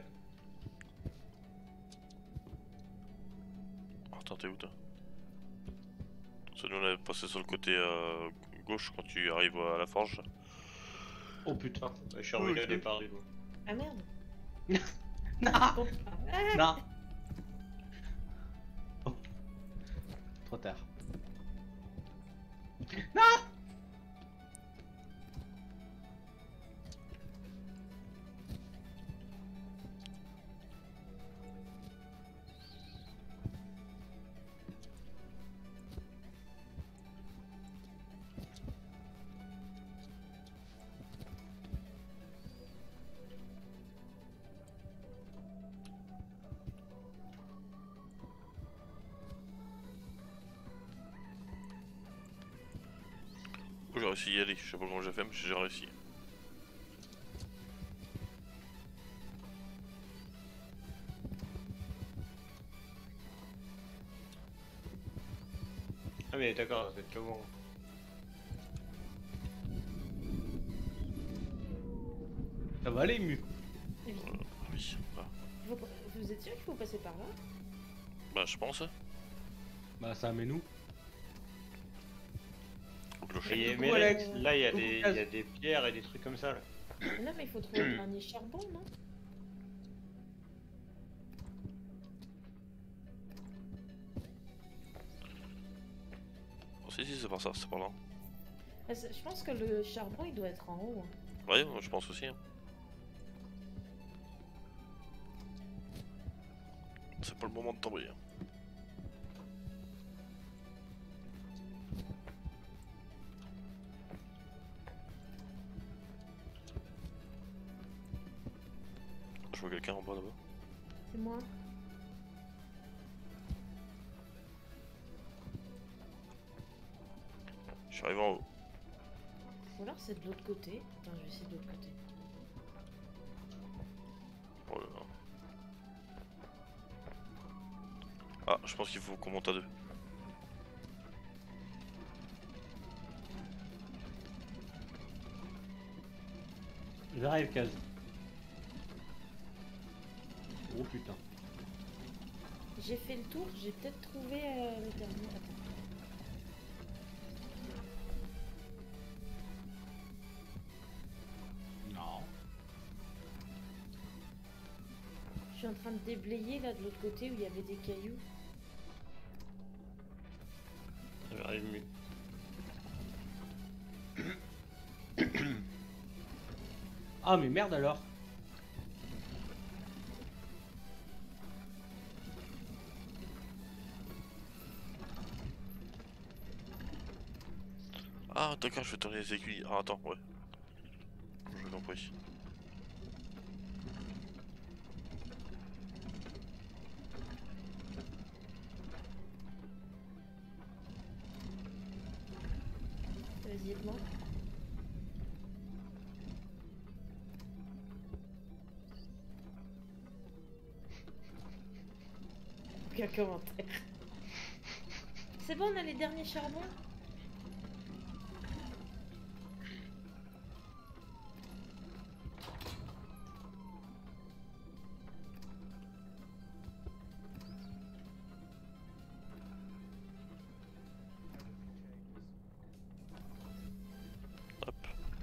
Attends, t'es où toi? Ça nous on est passé sur le côté euh, gauche quand tu arrives à la forge. Oh putain. Ouais, je suis revenu au départ du coup. Ah merde. Non. Bon. Ah, Non. Oh. Trop tard. Oh, j'ai réussi à y aller, je sais pas comment j'ai fait, mais j'ai réussi. Ah mais d'accord, c'est tout bon. Ça va aller, Mu. oui. Oui, ah. Faut- Vous êtes sûr qu'il faut passer par là? Bah je pense. Bah, ça amène nous. Au clocher. Et, Coucou, mais Alex. là il y, a Coucou, des- Kaz. il y a des pierres et des trucs comme ça là. Non, mais il faut trouver le dernier charbon, non? Oh, si si c'est par ça, c'est par là. Ah, c'est- Je pense que le charbon il doit être en haut. hein. Ouais, moi je pense aussi. Hein. C'est pas le moment de tomber. Hein. Je vois quelqu'un en bas là-bas. C'est moi. Je suis arrivé en haut. Ou alors c'est de l'autre côté. Attends, je vais essayer de l'autre côté. Oh là là. Ah, je pense qu'il faut qu'on monte à deux. J'arrive, Kaz. Oh putain. J'ai fait le tour, j'ai peut-être trouvé euh, le dernier. Attends. Non. Je suis en train de déblayer là de l'autre côté où il y avait des cailloux. J'arrive mieux. Ah, mais merde alors. Ah, d'accord, je vais tourner les aiguilles. Ah, attends, ouais. Je compris. Vas-y, aide-moi. Aucun commentaire. C'est bon, on a les derniers charbons? Hop.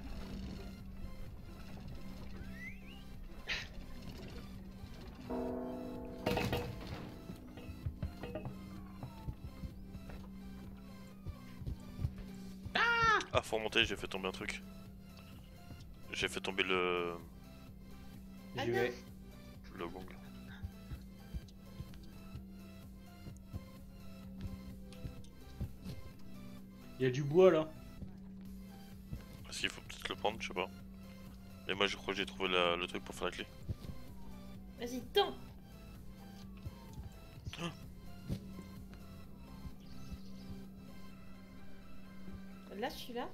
Ah, faut remonter, j'ai fait tomber un truc. J'ai fait tomber le, Ah J'y non. vais. le gong. Il y a du bois là. S'il faut peut-être le prendre, je sais pas. Mais moi je crois que j'ai trouvé la- le truc pour faire la clé. Vas-y, tends. Là, je suis là.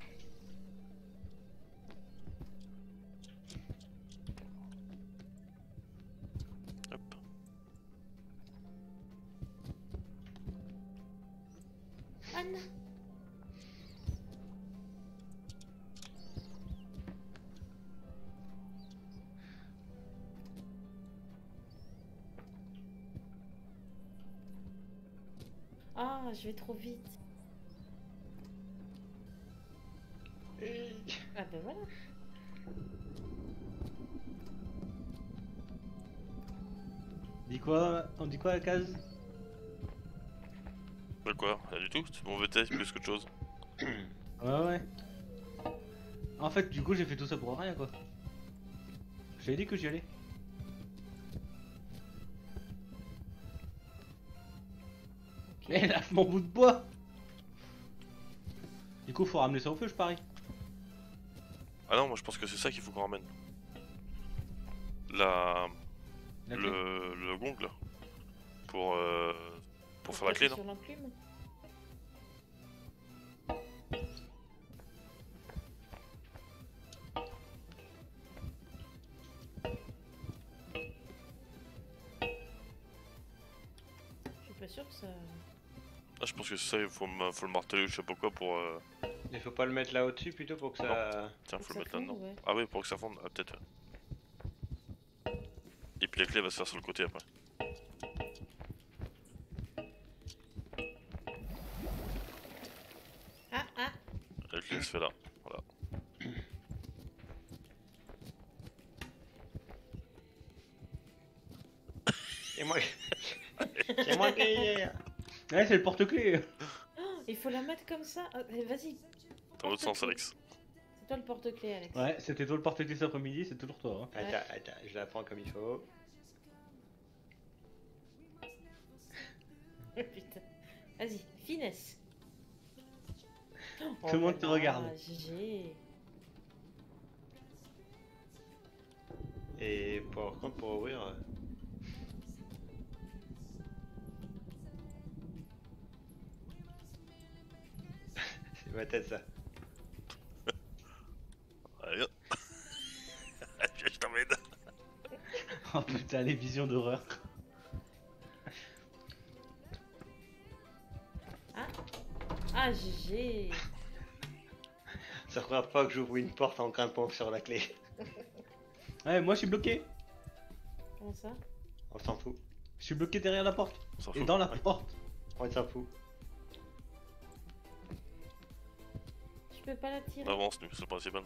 Hop. Ah non. Ah, je vais trop vite. Ah ben voilà. Dis quoi? On dit quoi à la case? Bah quoi? Rien du tout, c'est mon V T S plus qu'autre chose. Ouais, ouais. En fait, du coup, j'ai fait tout ça pour rien, quoi. J'avais dit que j'y allais. Ok. Mais lâche mon bout de bois! Du coup, faut ramener ça au feu, je parie. Ah non, moi je pense que c'est ça qu'il faut qu'on ramène. La... La clé. Le... le gong là. Pour... Euh... Pour faire la clé, non? Sur l'enclume. Je suis pas sûr que ça... Ah, je pense que c'est ça, il faut, me- faut le marteler ou je sais pas quoi pour... Euh... Il faut pas le mettre là au-dessus plutôt pour que ça. Tiens, Pour faut que le ça mettre là-dedans. fonde, ouais. Ah oui, pour que ça fonde, ah peut-être. Ouais. Et puis la clé va se faire sur le côté après. Ah, ah. La clé se fait là, voilà. Et moi. C'est moi qui ai. Ouais, c'est le porte-clés. Oh, il faut la mettre comme ça. Ah, eh, vas-y. Dans l'autre sens, Alex. C'est toi le porte-clés, Alex. Ouais, c'était toi le porte-clés cet après-midi, c'est toujours toi. Hein. Ouais. Attends, attends, je la prends comme il faut. Putain. Vas-y, finesse. Tout le monde te regarde. Ah, G G. Et par contre, pour ouvrir. euh, C'est ma tête ça. Allez, viens. Viens, je t'emmène. Oh putain, les visions d'horreur. Ah, G G. Ça fera pas que j'ouvre une porte en grimpant sur la clé. Ouais, moi je suis bloqué. Comment ça? On s'en fout. Je suis bloqué derrière la porte. On s'en Et fout. dans la porte. On s'en fout. Je peux pas la tirer. On avance, nous, c'est le principal.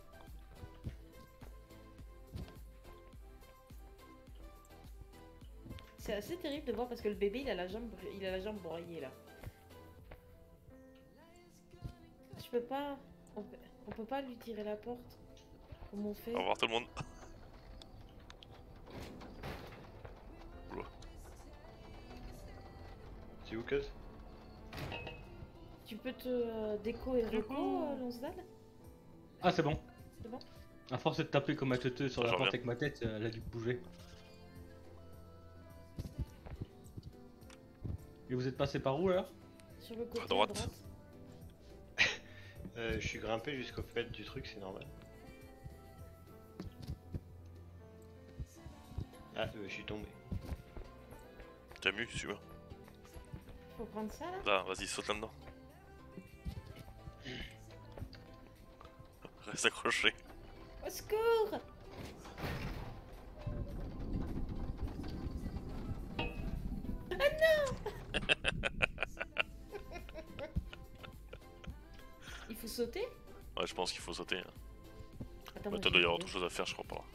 C'est assez terrible de voir parce que le bébé il a la jambe, il a la jambe broyée là. Je peux pas, on peut, on peut pas lui tirer la porte. Comment on fait? Au revoir tout le monde. Oula. C'est où, Cuz? Tu peux te euh, déco et reco, euh, Lonsdale? Ah, c'est bon. C'est bon? À force de taper comme un teuteux sur Ah, la j'en porte reviens. avec ma tête, euh, elle a dû bouger. Et vous êtes passé par où alors? Sur le côté À droite. Euh, je suis grimpé jusqu'au fait du truc, c'est normal. Ah, euh, je suis tombé. T'as mu, suis-moi. Faut prendre ça là? Là, vas-y, saute là-dedans. Reste accroché. Au secours! Il faut sauter? Ouais, je pense qu'il faut sauter. Hein. Attends, Bah, moi, t'as je doit y vais avoir y autre chose à faire, je crois pas. Là.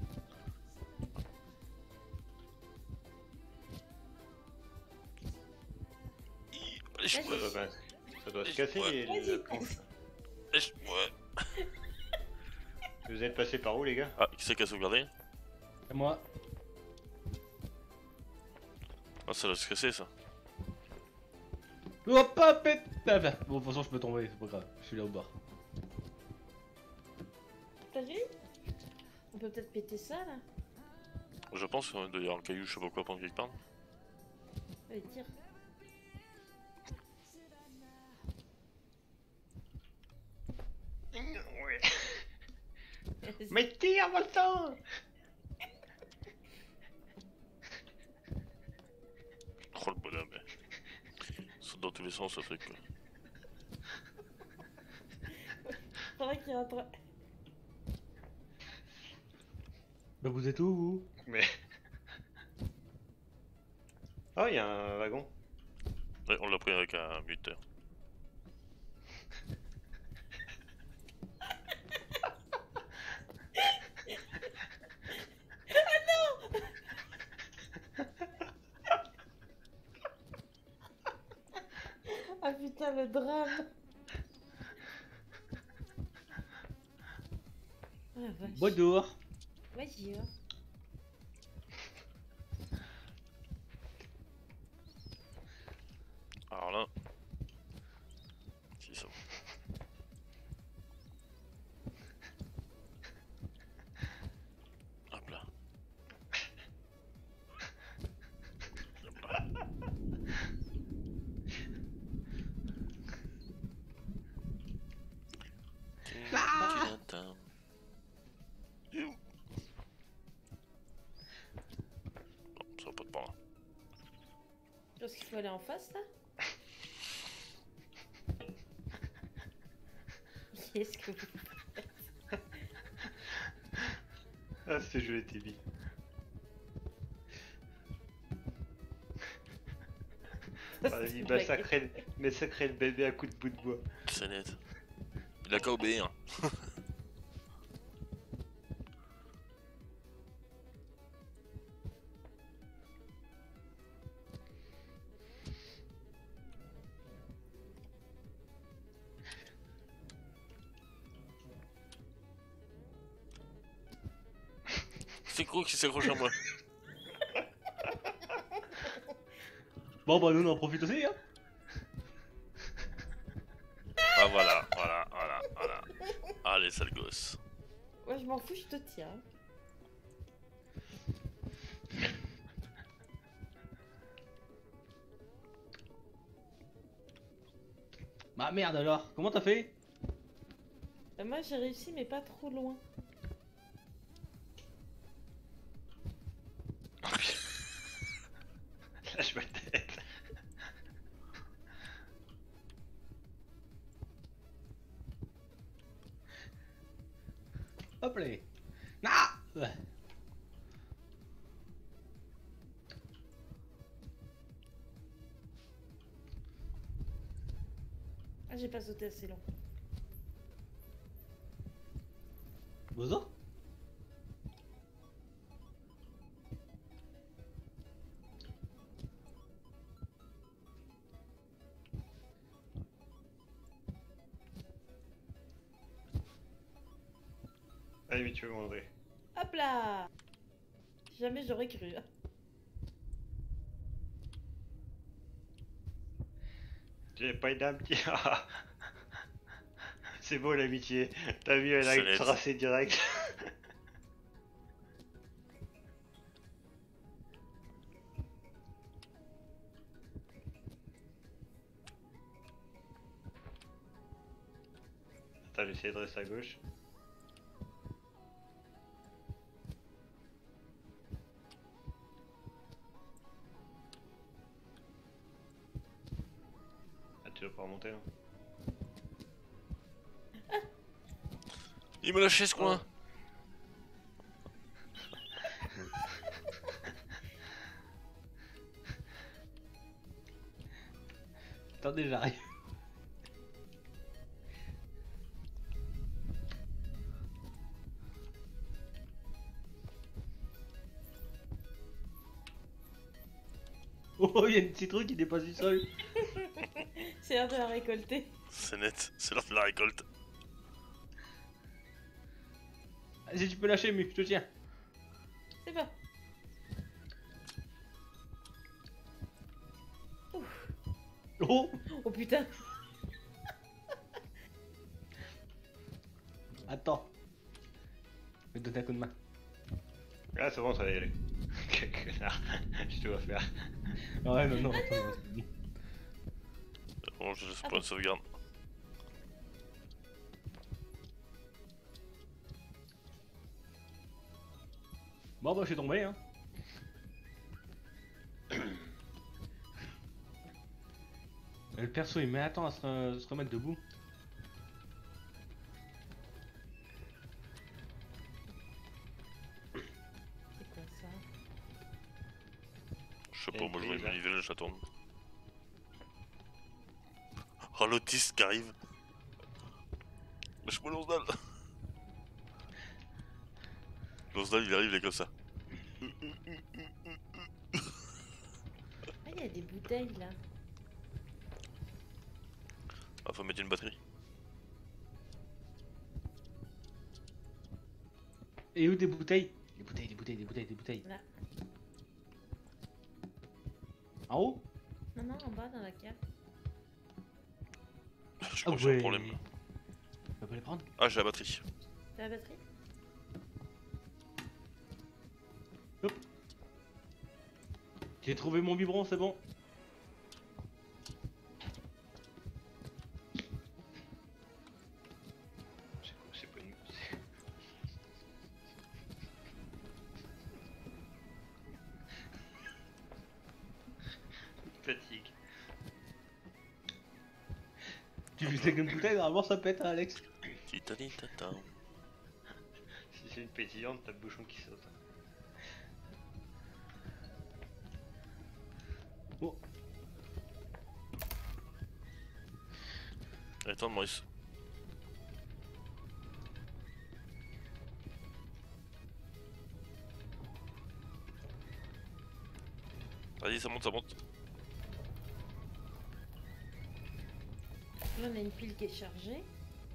Ih, Lèche-moi, Ça doit, ben, ça doit se casser Ouais. les, Vas-y. la planche. lèche-moi. Vous êtes passé par où, les gars? Ah, qui c'est qui a sauvegardé? Et moi. Ah, ça doit se casser ça. Hop, hop, et... Ah, bah, bon, de toute façon, je peux tomber, c'est pas grave. Je suis là au bord. T'as vu? On peut peut-être péter ça là? Je pense qu'il doit y avoir un caillou, je sais pas quoi, pendant quelque part. Allez, tire. Mais tire, Voltan! Oh le bonhomme. Ça dans tous les sens ce truc quoi. Faudrait qu'il rentre. Bah, vous êtes où, vous? Mais. Oh, il y a un wagon. Ouais, on l'a pris avec un buteur. Ah putain, le drame. Ah la vache. Bonjour. Vas-y, hein. Alors là... C'est ça. Hop là. Hop là. Tin-tin-tin. Bon, ça va pas de par là. Tu penses qu'il faut aller en face là? Qu'est-ce que vous... Ah, ce jeu était bien. Vas-y, massacrer, massacrer le bébé à coups de bout de bois. C'est net. Il a qu'à obéir. C'est gros qui s'accroche à moi. Bon bah nous on en profite aussi hein. Ah voilà, voilà, voilà, voilà. Allez, sale gosse. Ouais, je m'en fous, je te tiens. Bah merde alors, comment t'as fait? Bah, moi j'ai réussi mais pas trop loin. Lâche ma tête. Hop là. Ah ouais. Ah, j'ai pas sauté assez long. Bonjour. Allez, mais tu veux André. Hop là. Jamais j'aurais cru. J'ai pas une âme qui... C'est beau l'amitié. T'as vu, elle a C'est net. tracé direct. Attends, j'essaie de rester à gauche. Ah, tu dois pas remonter là. Il m'a lâché ce coin. Attendez, j'arrive. Oh, il y a une petite truc qui dépasse du sol. C'est l'heure de la récolter. C'est net, c'est l'heure de la récolte. Si tu peux lâcher, Mu, je te tiens. C'est pas. Oh. Oh putain. Attends. Je vais te donner un coup de main. Ah, c'est bon, ça va y aller. Quel connard. Je te vois faire. Ouais, non, non, attends. c'est bon. Bon, je laisse pas une sauvegarde. Bon, bah, je suis tombé, hein. Et le perso, il met un temps à se, se remettre debout. C'est quoi ça? Je sais Et pas, moi je vois puis, une là. manivelle, j'attends. Oh, l'autiste qui arrive. Lâche-moi l'Osdal. L'Osdal il arrive, il est comme ça. Ah, il y a des bouteilles là. Ah, faut mettre une batterie. Et où des bouteilles? Des bouteilles, des bouteilles, des bouteilles, des bouteilles. Là. En haut? Non, non, en bas dans la cave. Je Ah crois que j'ai un ouais. problème. On peut les prendre? Ah, j'ai la batterie. T'as la batterie? J'ai trouvé mon biberon, c'est bon. C'est quoi, c'est pas une... c'est- Fatigue. Tu fais avec une bouteille, normalement ça pète, hein, Alex. Titani tata. Si c'est une pétillante, t'as le bouchon qui saute. Oh. Attends, Maurice. Vas-y, ça monte, ça monte. Là, on a une pile qui est chargée.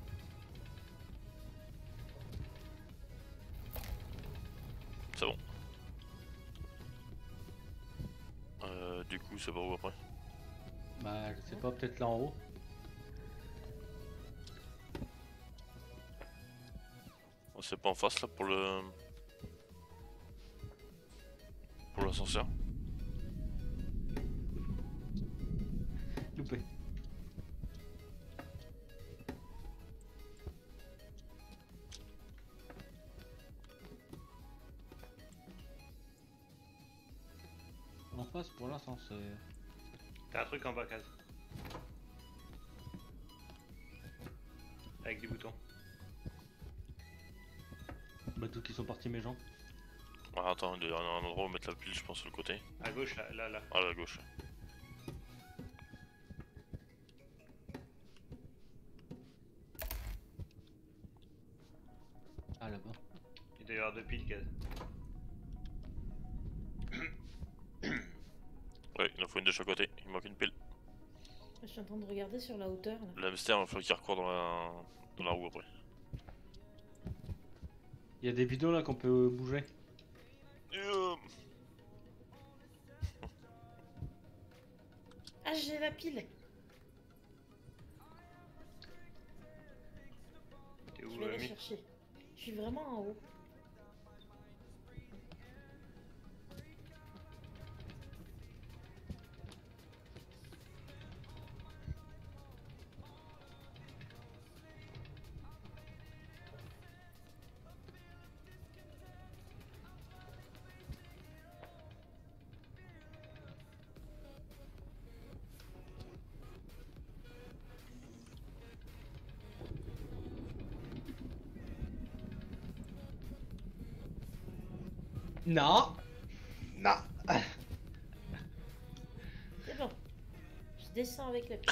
C'est bon. Euh, du coup, c'est par où après? Bah, je sais pas, peut-être là en haut. On c'est pas en face là pour le. Pour l'ascenseur. Loupé. En face pour l'ascenseur. T'as un truc en bas, case. Avec des boutons. Bah, d'où qu'ils sont partis mes gens? Ouais, attends, il y a un endroit où mettre la pile, je pense, sur le côté. À gauche, là, là, là. Ah, à la gauche. Ah, là-bas. Il doit y avoir deux piles, case. Ouais, il en faut une de chaque côté, il manque une pile. Je suis en train de regarder sur la hauteur là. Le hamster, il faut qu'il recourt dans la... dans la roue après. Il y a des bidons là qu'on peut bouger. Euh, Ah, j'ai la pile. T'es où, Je vais la euh, Mi chercher. Je suis vraiment en haut. Non. Non. C'est bon. Je descends avec la pile.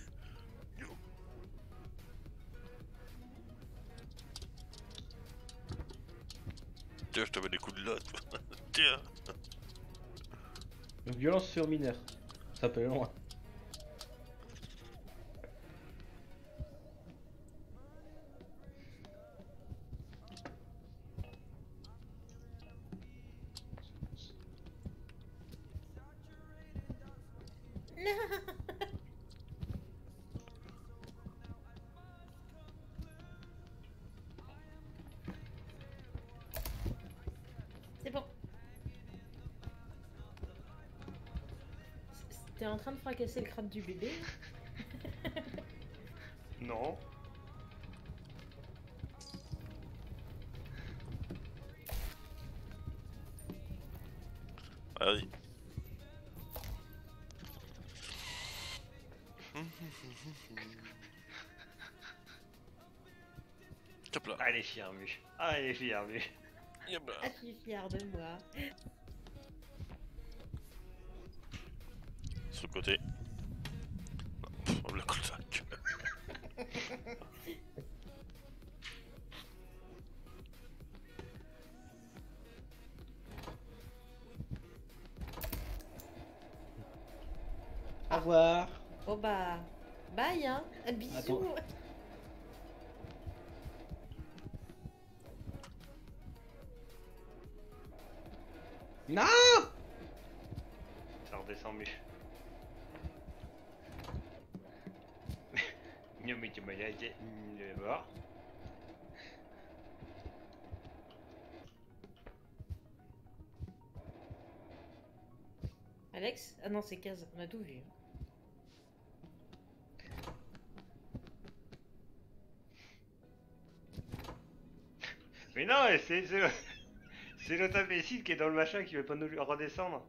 Tiens, je te mets des coups de là, toi. Tiens. Violence sur mineur. Ça peut aller loin. C'est bon. T'es en train de fracasser le crâne du bébé? Non. Vas-y. Hop là. Ah, elle est fière, Mu. Ah, elle est fière, Mu. Yep là. Ah, je suis fière de moi. Sur le côté. Non, pff, on le cul-de-sac. revoir. Bon bah, bye hein, bisous. Attends. Non! Ça redescend mieux. Non mais tu m'as dit le mort. Alex? Ah non, c'est Kaz, on a tout vu. Mais non, c'est c'est c'est l'autre imbécile qui est dans le machin qui veut pas nous redescendre.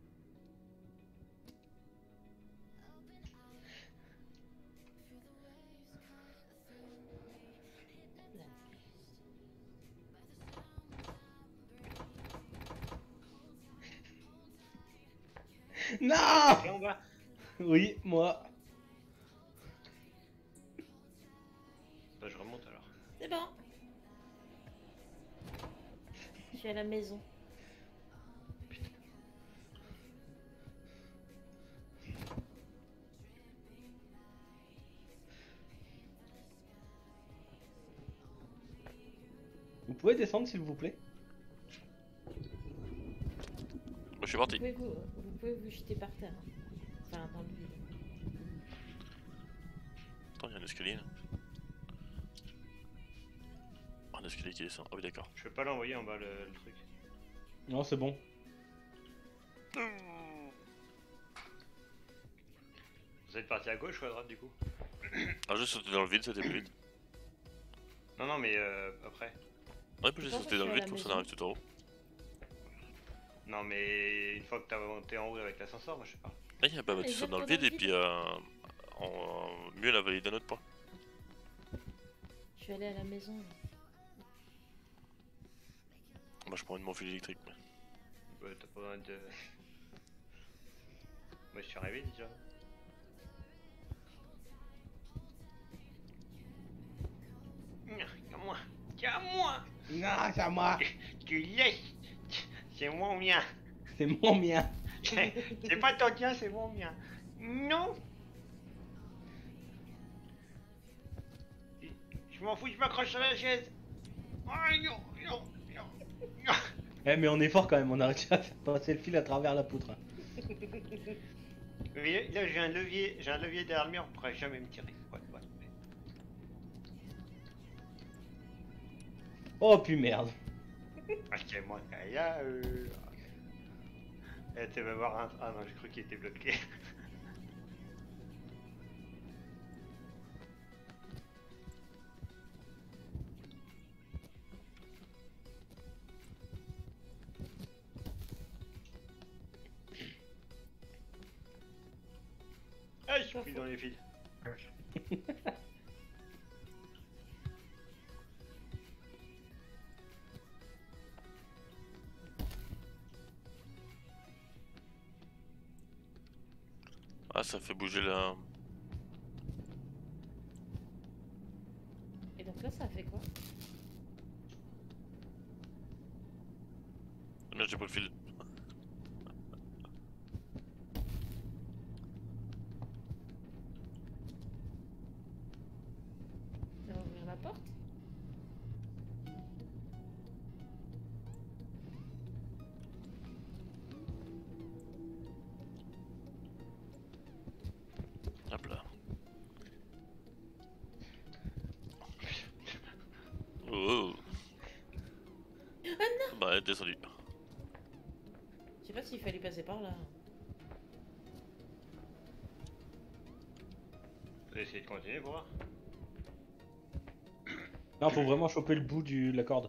Non! Et en bas. Oui, moi. Bah je remonte alors. C'est bon. Je suis à la maison. Vous pouvez descendre s'il vous plaît? Moi je suis Vous parti. pouvez vous, vous pouvez vous jeter par terre. Enfin, dans le vide. Attends, il y a un escalier là. Oh, un escalier qui descend. Ah oui, d'accord. Je peux pas l'envoyer en bas le, le truc. Non, c'est bon. Vous êtes parti à gauche ou à droite du coup? Ah, j'ai sauté dans le vide, c'était plus vite. Non non mais euh, après. Ouais, puis j'ai Attends, sauté je dans suis le à vide la comme ça on maison. arrive tout en haut. Non mais une fois que t'as monté en haut avec l'ascenseur, moi je sais pas. Ah, il y a pas Ah, tu les sautes dans le autres vide dans et le puis vide. euh, en mieux la valide d'un autre point. Je suis allée à la maison. Moi je prends une mon fil électrique. Mais... Bah, t'as pas besoin de. Moi je suis arrivé déjà. Tiens moi, tiens moi, Non, c'est à moi. tu laisses, c'est mon mien. C'est mon mien. C'est pas ton tien, c'est mon mien. Non. Je m'en fous, je m'accroche sur la chaise. Oh non, non, non, non. Eh, mais on est fort quand même, on a réussi à faire passer le fil à travers la poutre. Vous voyez, là j'ai un levier, j'ai un levier derrière le mur, on pourrait jamais me tirer. Ouais, ouais. Oh, puis merde. Ah, c'est moi, Kaya. Euh... Eh, tu vas voir un. Ah non, j'ai cru qu'il était bloqué. Ah, je suis pris dans les fils. Ah, ça fait bouger la. Et donc là, ça fait quoi? Ah, merde, j'ai pas le fil. Ça va ouvrir la porte? Hop là. Oh. Ah non! Bah, elle est descendue. Je sais pas s'il fallait passer par là. Vous allez essayer de continuer pour voir. Non, faut vraiment choper le bout du, de la corde.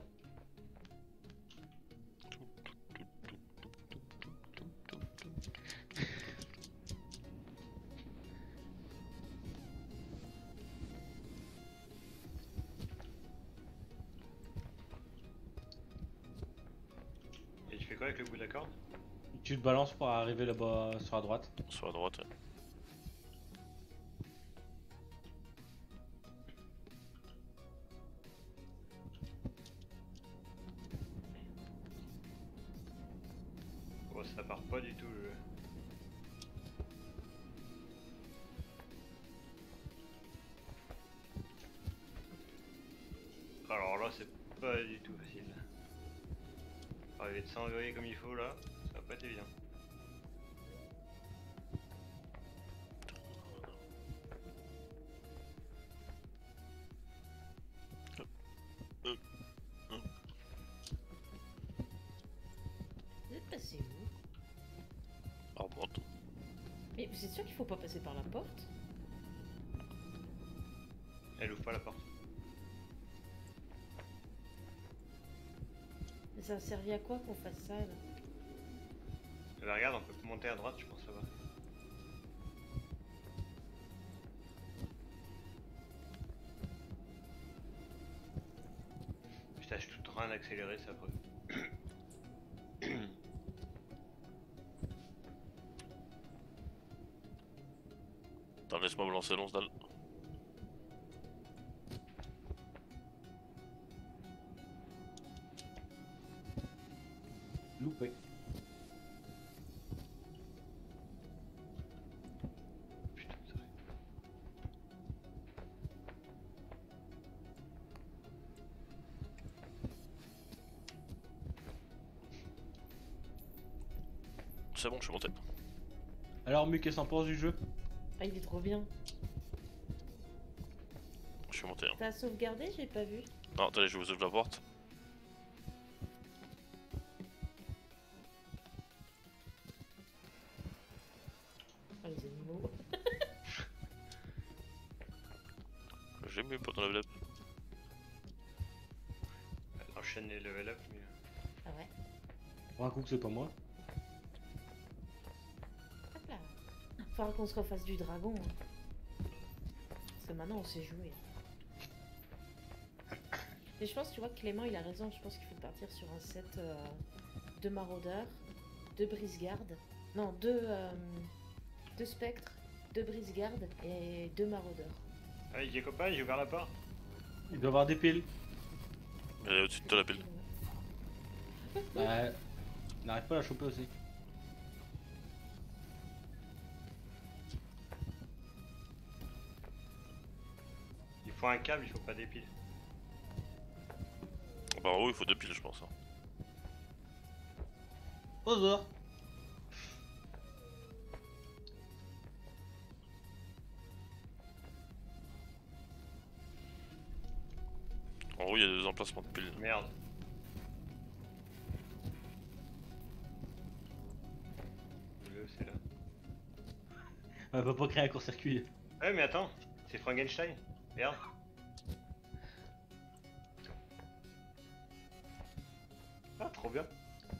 Et tu fais quoi avec le bout de la corde? Tu te balances pour arriver là-bas sur la droite. Sur la droite. Ouais. Oh, ça part pas du tout le jeu. Alors là, c'est pas du tout facile. Arriver de s'envoyer comme il faut là, ça va pas être évident. Vous êtes passé où? Ah, bon. Mais vous êtes sûr qu'il faut pas passer par la porte? Elle ouvre pas la porte. Mais ça a servi à quoi qu'on fasse ça là? Eh ben, regarde, on peut monter à droite, je pense là-bas. Putain, je suis tout en train d'accélérer, ça après. Attends, laisse-moi me lancer l'once dalle. Loupé. Putain, ça va. C'est bon, je suis monté. Alors, Mu, qu'est-ce que t'en penses du jeu? Ah, il est trop bien. Je suis monté. Hein. T'as sauvegardé? J'ai pas vu. Non, attendez, je vous ouvre la porte. Ah, les animaux. J'ai mieux pour ton level up. Elle enchaîne les level up, mais... Ah ouais. Pour un coup que c'est pas moi. Hop là. Faudra qu'on se refasse du dragon. Hein. Parce que maintenant on sait jouer. Et je pense, tu vois, Clément il a raison. Je pense qu'il faut partir sur un set euh, de maraudeurs, de brise-garde. Non, deux, euh, deux spectres, deux brise-garde et deux maraudeurs. Allez, j'ai copain, j'ai ouvert la porte. Il doit avoir des piles. Elle est au-dessus de toi la pile. Bah, n'arrive pas à la choper aussi. Il faut un câble, il faut pas des piles. Bah, en haut, il faut deux piles, je pense. Hein. Osor. En haut, il y a deux emplacements de piles. Merde. Le, c'est là. On va pas créer un court-circuit. Ouais, mais attends, c'est Frankenstein. Merde. Ah, trop bien.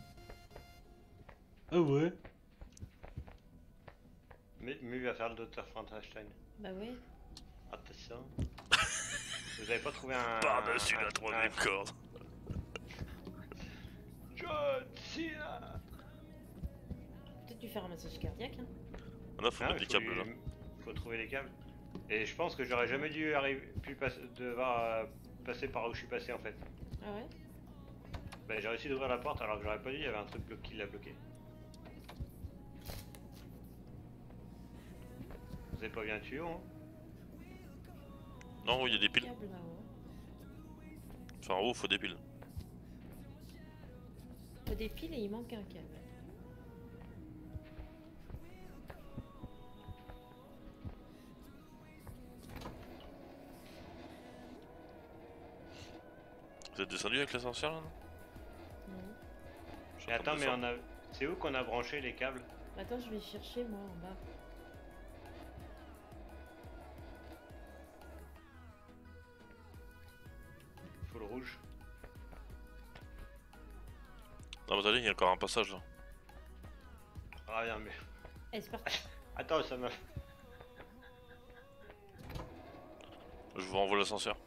Ah ouais. Mais Mu va faire le docteur Frankenstein. Bah ouais. Attention. Vous avez pas trouvé un. Par-dessus un- la un- troisième un- corde. John Cena. Peut-être lui faire un massage cardiaque. Hein. Là, faut Ah, mettre il des faut câbles lui- là. Faut trouver les câbles. Et je pense que j'aurais jamais dû arriver, pu passer, devoir euh, passer par où je suis passé en fait. Ah ouais. Bah, j'ai réussi d'ouvrir la porte alors que j'aurais pas dû, il y avait un truc blo- qui l'a bloqué. Vous avez pas vu un tuyau hein? Non, il y a des piles. Câble là-haut. Enfin, en haut, faut des piles. Faut des piles et il manque un câble. Vous êtes descendu avec l'ascenseur là, non? Non. Je suis Mais en train attends, de mais on descendre. a. C'est où qu'on a branché les câbles? Attends, je vais chercher moi en bas. Faut le rouge. Non, mais attendez, il y a encore un passage là. Ah, rien, mais. Eh, c'est parti. Attends, ça m'a. Je vous renvoie l'ascenseur.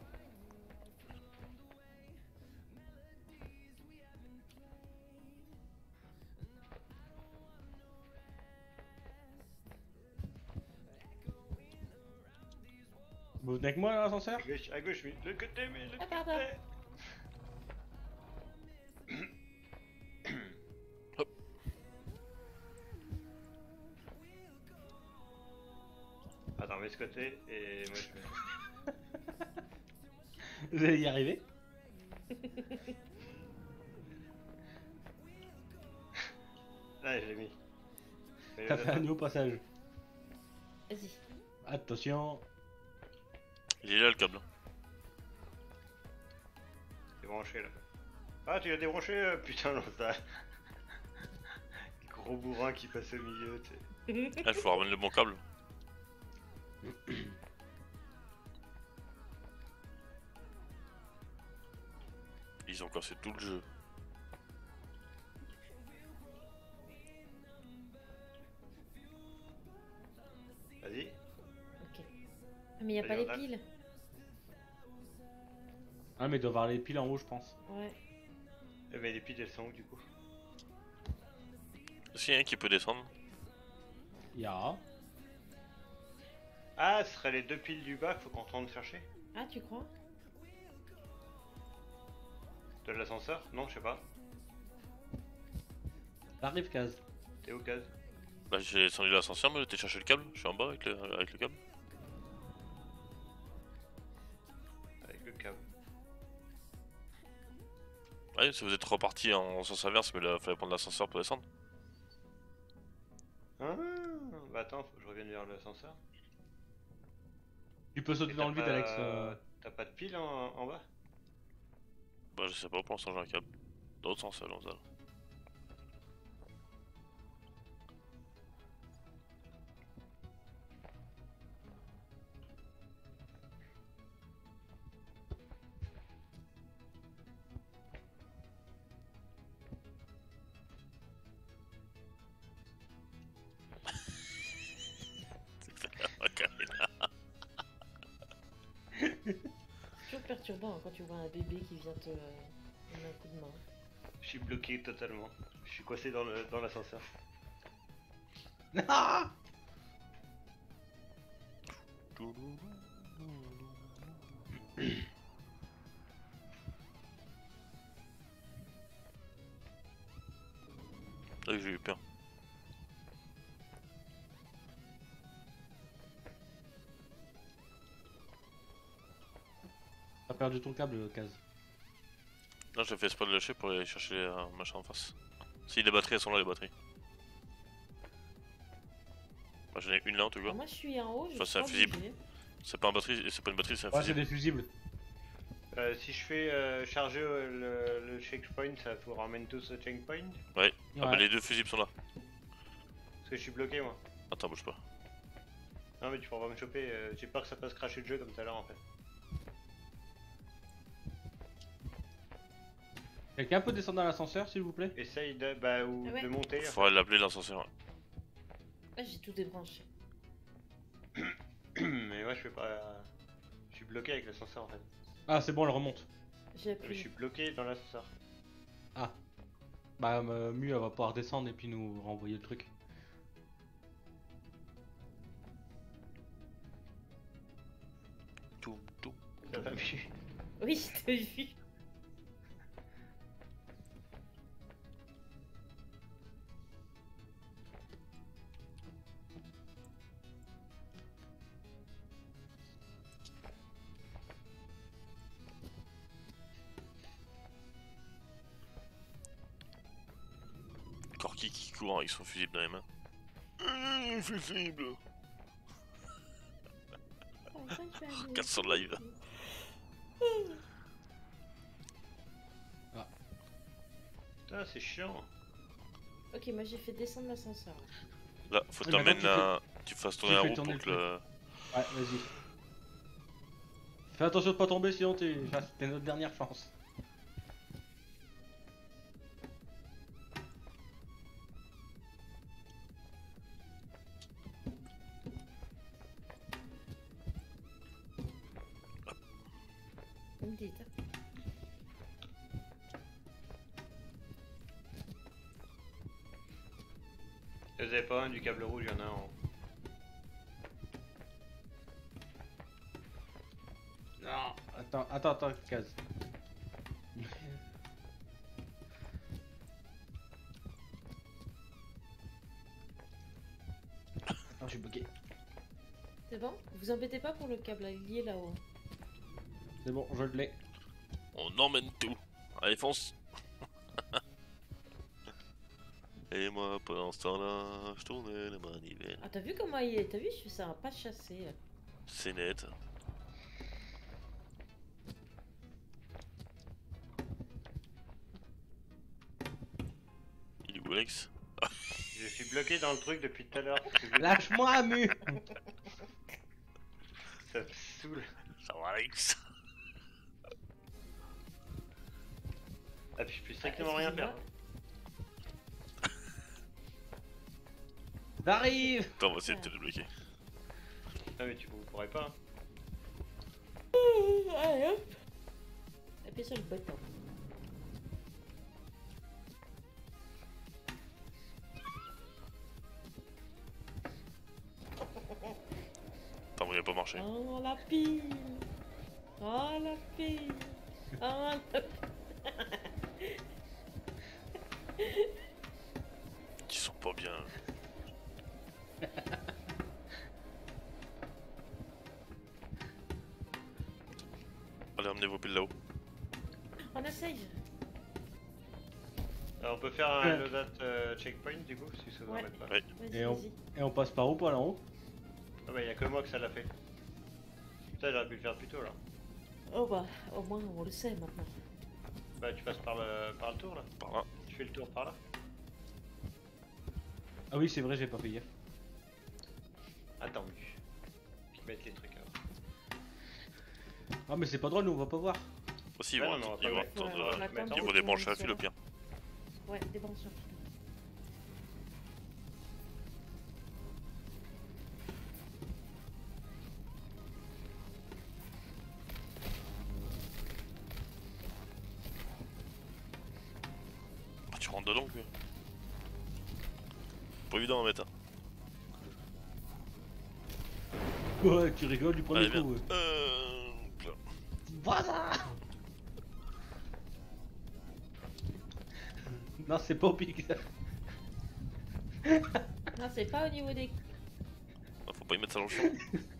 Vous venez avec moi à l'ascenseur? À gauche, à gauche, mais le côté, mais le Ah, côté. pardon. Hop. Attends, mets ce côté et moi je vais. Vous allez y arriver? Là, je l'ai mis. Et T'as là, fait un nouveau passage. Vas-y. Attention. Il est là le câble. C'est branché là. Ah, tu l'as débranché euh, putain, non, ça. Gros bourrin qui passe au milieu, tu sais. Ah, il faut ramener le bon câble. Ils ont cassé tout le jeu. Vas-y. Ok. Ah, mais y a Allez, pas on les a- piles. Ah, mais il doit y avoir les piles en haut, je pense. Ouais. Eh ben, les piles, elles sont où du coup? S'il y a un qui peut descendre. Ya. Ah, ce serait les deux piles du bas, faut qu'on tente de chercher. Ah, tu crois? De l'ascenseur? Non, je sais pas. T'arrives, Kaz. T'es où, Kaz? Bah j'ai descendu l'ascenseur, mais j'ai cherché le câble. Je suis en bas avec le, avec le câble. Avec le câble. Ouais, si vous êtes reparti en sens inverse, mais là fallait prendre l'ascenseur pour descendre. Ah, bah attends, faut que je revienne vers l'ascenseur. Tu peux sauter Et dans t'as le vide, pas- Alex. euh. T'as pas de pile en, en bas? Bah je sais pas, pour l'instant j'ai un câble. Dans l'autre sens, allons ça. Toujours perturbant hein, quand tu vois un bébé qui vient te euh, donner un coup de main. Je suis bloqué totalement. Je suis coincé dans le dans l'ascenseur. Ah Ouais, j'ai eu peur. T'as perdu ton câble, Kaz. Là j'ai fait exprès de lâcher pour aller chercher les euh, machins en face. Si les batteries elles sont là, les batteries. Moi j'en ai une là en tout cas. Alors moi je suis en haut, je Enfin, suis c'est un pas fusible. bougé. C'est pas, un batterie, c'est pas une batterie, c'est un Ouais, c'est fusible. des fusibles. Euh, si je fais euh, charger euh, le, le checkpoint, ça vous ramène tous au checkpoint? Ouais. Ah bah Ouais. les deux fusibles sont là. Parce que je suis bloqué moi. Attends, bouge pas. Non mais tu pourras pas me choper, euh, j'ai peur que ça fasse cracher le jeu comme tout à l'heure en fait. Quelqu'un peut descendre dans l'ascenseur, s'il vous plaît? Essaye de, bah, ou Ah ouais. de monter. Faudrait l'appeler l'ascenseur. Là j'ai tout débranché. Mais moi je fais pas... Je suis bloqué avec l'ascenseur en fait. Ah, c'est bon, elle remonte. J'ai Mais je appuyé. suis bloqué dans l'ascenseur. Ah. Bah, euh, Mu, elle va pouvoir descendre et puis nous renvoyer le truc. Tout, tout. T'as pas vu? Oui, t'as vu. Corky qui court avec son fusible dans les mains. Mmh, fusible. quatre cents live. Putain, c'est chiant. Ok, moi j'ai fait descendre l'ascenseur. Là, faut Oui, t'emmènes maintenant, la... Tu fasses tu tourner la fais roue tourner pour que le le... Ouais, vas-y. Fais attention de pas tomber, sinon t'es... enfin, c'était notre dernière chance. Vous me dites. hein. Vous avez pas un du câble rouge, il y en a un en haut. Non. Attends, attends, attends, Kaz. Ah, je suis bloqué. C'est bon? Vous embêtez pas pour le câble, il est là-haut. C'est bon, je l'ai. On emmène tout. Allez, fonce. Et moi, pendant ce temps-là, je tournais les manivelles. Ah, t'as vu comment il est? T'as vu, je fais ça, pas chasser. C'est net. Il est où, Alex? Je suis bloqué dans le truc depuis tout à l'heure. Lâche-moi, Mu. Ça me saoule. Ça va, Alex? Ah, puis je peux Ah, strictement rien faire. J'arrive. Attends, on va essayer de te débloquer. Ah, mais tu vous pourrais pas. Allez, hop. Appuie sur le bouton. Attends, il a pas marché. Oh la pile. Oh la pile. Oh la... Ils sont pas bien. Allez, emmenez vos piles là-haut. On essaye. Alors, on peut faire un Ouais. loadout euh, checkpoint du coup, si ça vous Ouais. embête pas. Ouais. Vas-y, Et on... vas-y. Et on passe par où, par là-haut? Ah bah y'a que moi que ça l'a fait. Putain, j'aurais pu le faire plus tôt là. Oh bah, au moins on le sait maintenant. Bah tu passes par le, par le tour là. Par là. Tu fais le tour par là. Ah oui, c'est vrai, j'ai pas fait gaffe. Attends, oui. Je vais mettre les trucs alors. Ah, mais c'est pas drôle, nous, on va pas voir. Aussi, ils Ouais, vont, non, mais on va ils pas vont le- attendre, Ouais, on euh, va attendre ils que vont tout débrancher le un monde fil au soit pire. Ouais, des branches sur Ah, tu rentres dedans, quoi. Pas évident à mettre. Hein. Ouais, tu rigoles du premier Allez, viens. coup. Ouais. Euh... là. Voilà. Non, c'est pas au pic. Non, c'est pas au niveau des... Ah, faut pas y mettre ça dans le champ.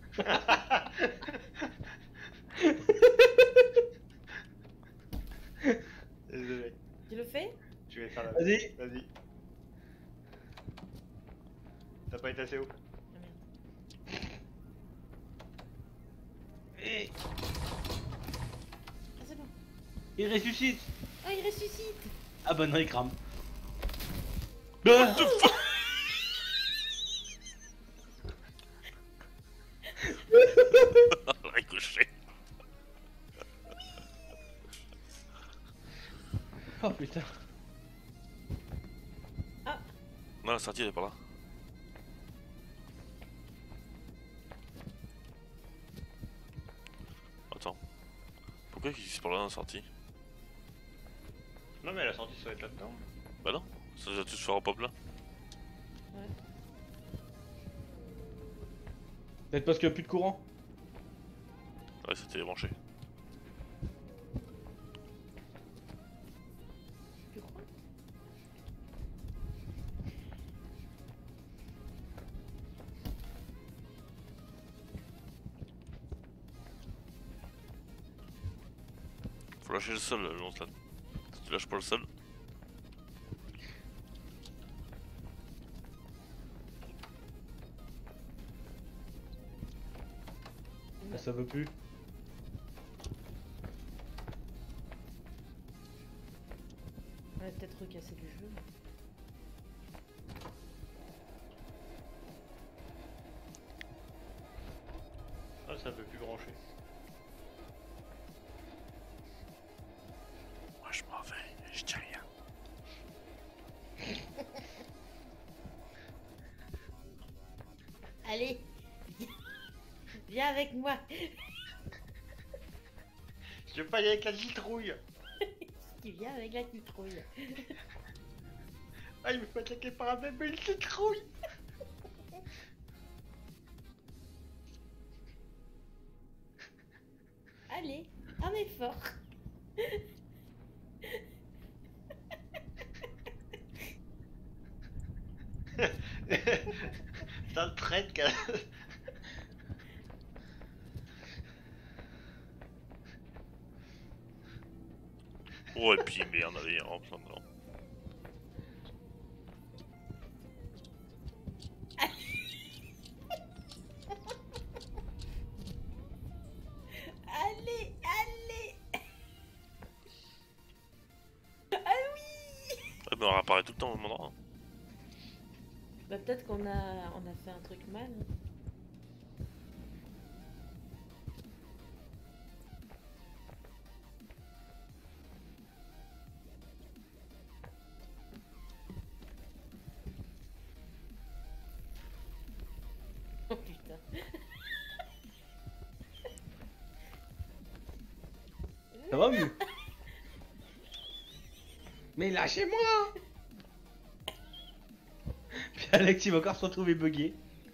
Désolé. Tu le fais? Tu vais faire la. Vas-y. Vas-y. T'as pas été assez haut. Ah merde. Eh, Ah c'est bon. il ressuscite. Oh, il ressuscite. Ah bah non, il crame. Ah. Ricochet. Oh putain. Non, la sortie elle est par là. Attends. Pourquoi il est par là la sortie? Non mais la sortie ça va être là-dedans. Bah non, ça va tout se faire en pop là. Ouais. Peut-être parce qu'il y a plus de courant. Ouais, c'était branché. Tu crois? Faut lâcher le sol, le lance là. Si tu lâches pas le sol. Ah, ça veut plus. On va peut-être recasser du jeu. Ah ça peut plus brancher. Moi je m'en vais, je dis rien. Allez. Viens avec moi. Je veux pas y aller avec la citrouille. Tu viens avec la citrouille. Ah il me fait attaquer par un même une citrouille. Allez, un effort. Ça le traite quand Oh, et puis merde, allez, en plein dedans. Allez, allez. Ah oui. Ouais, mais on réapparaît tout le temps au même endroit. Bah peut-être qu'on a, on a fait un truc mal. hein. Oh putain. Ça va, Mu? Mais lâchez-moi! Puis Alex, il va encore se retrouver bugué.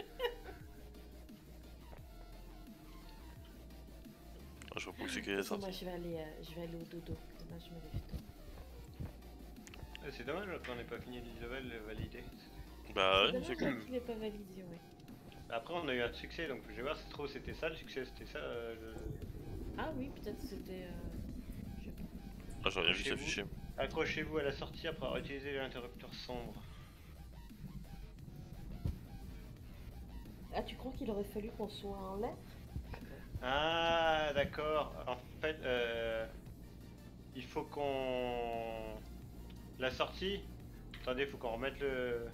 Ah, je vois pas où c'est qu'elle est Moi sortie. je vais aller, euh, je vais aller au dodo. Demain je me lève tôt. Euh, C'est dommage qu'on n'ait pas fini le level validé. Bah ouais, Dommage c'est cool. qu'il est pas validé, ouais. Après on a eu un succès donc je vais voir si trop c'était ça le succès, c'était ça. Euh, le- Ah oui, peut-être c'était. Euh... je sais pas. Ah, j'aurais bien vu Accrochez-vous. s'afficher. Accrochez-vous à la sortie après avoir utilisé l'interrupteur sombre. Ah, tu crois qu'il aurait fallu qu'on soit en l'air? Ah d'accord, en fait euh, il faut qu'on... La sortie. Attendez, faut qu'on remette le...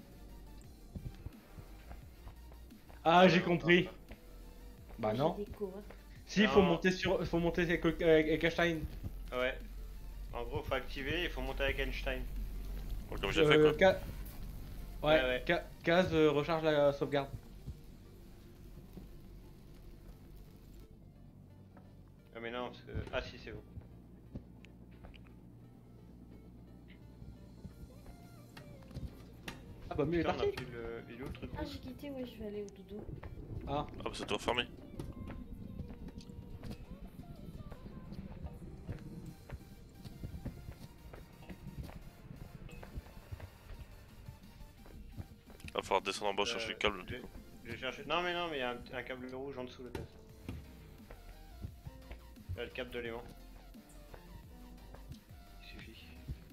Ah, j'ai compris. Bah J'ai non. des cours, hein. Si, il faut Non. monter sur, faut monter avec, avec, avec Einstein. Ouais. En gros faut activer, il faut monter avec Einstein. Bon, comme j'ai fait quoi. Euh, ca- Ouais, Ouais, ouais. ca- case, euh, recharge la sauvegarde. Ah mais non, parce que... Ah si c'est bon. Ah bah, Mu est Putain, on a parti. plus le... Il est où le truc Ah, rouge j'ai quitté, ouais, je vais aller au dodo. Ah, Ah, bah ça doit fermer. Va falloir descendre en bas chercher le câble. j'ai- J'ai cherché... Non mais non, mais il y a un, un câble rouge en dessous le test. Là, le câble de l'aimant. Il suffit.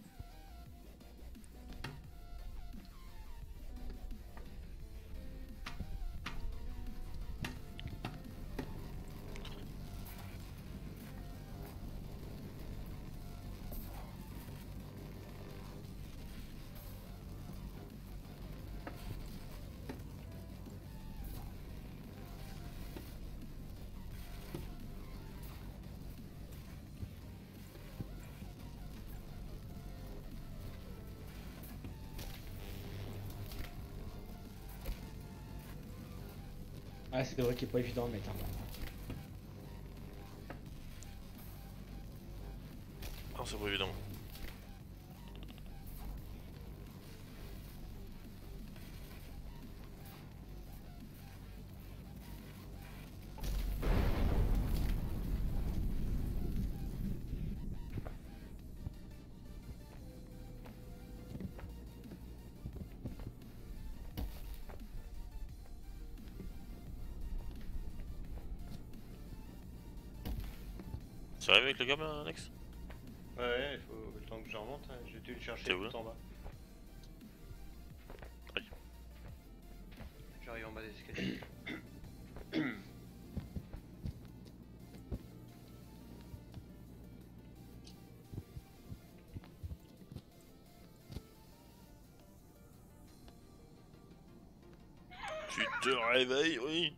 ah c'est vrai qu'il est pas évident de mettre. hein. Ah, c'est pas évident. Tu arrives avec le câble, Alex? Ouais, ouais, il faut le temps que je remonte. hein. J'ai dû le chercher T'es où, là tout en bas. Oui. J'arrive en bas des escaliers. Tu te réveilles, oui.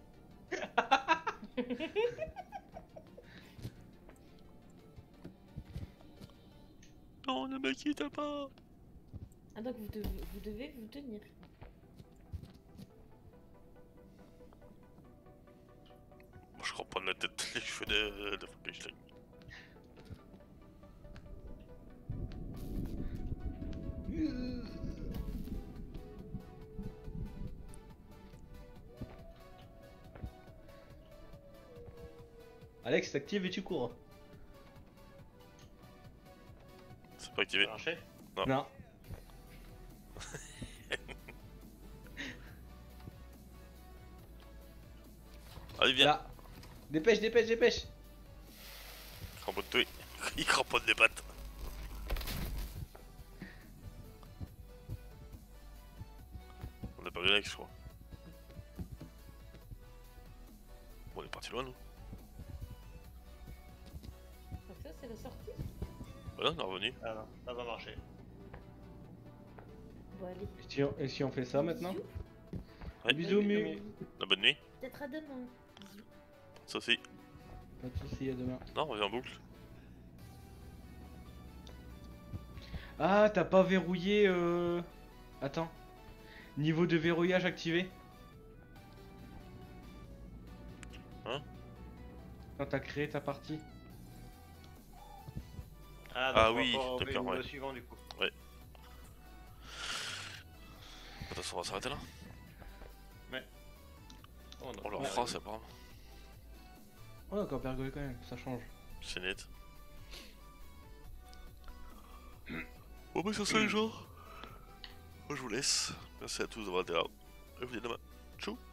Non, ne me quitte pas. Ah, donc vous devez vous, devez vous tenir. Moi, je reprends la tête les cheveux de, de Frankenstein. Alex, t'actives et tu cours. C'est pas Ça activé. a marché? Non. Non. Allez, viens. Là. Dépêche, dépêche, dépêche. En bout de toi. Il cramponne les pattes. On a perdu l'ex, je crois. Bon, on est parti loin, nous. Donc ça, c'est la sortie. Voilà, on est revenu. Ah non, ça va marcher. Bon, allez. Et si on, et si on fait ça maintenant? Bisous. Ouais. Bisous, Mu. La bonne nuit. Peut-être à demain. Bisous. Sophie. Pas de soucis, à demain. Non, on revient en boucle. Ah, t'as pas verrouillé euh... Attends. Niveau de verrouillage activé. Hein? Quand t'as créé ta partie. Ah, Ah donc oui, on va au d'accord, niveau ouais. suivant du coup. De toute façon, on va s'arrêter là. Oh, On leur ouais. fera, c'est pas grave. Oh, encore pergolé quand même, ça change. C'est net. Bon, bah, sur ça, les gens. Moi, je vous laisse. Merci à tous d'avoir été là. Et je vous dis à demain. Tchou!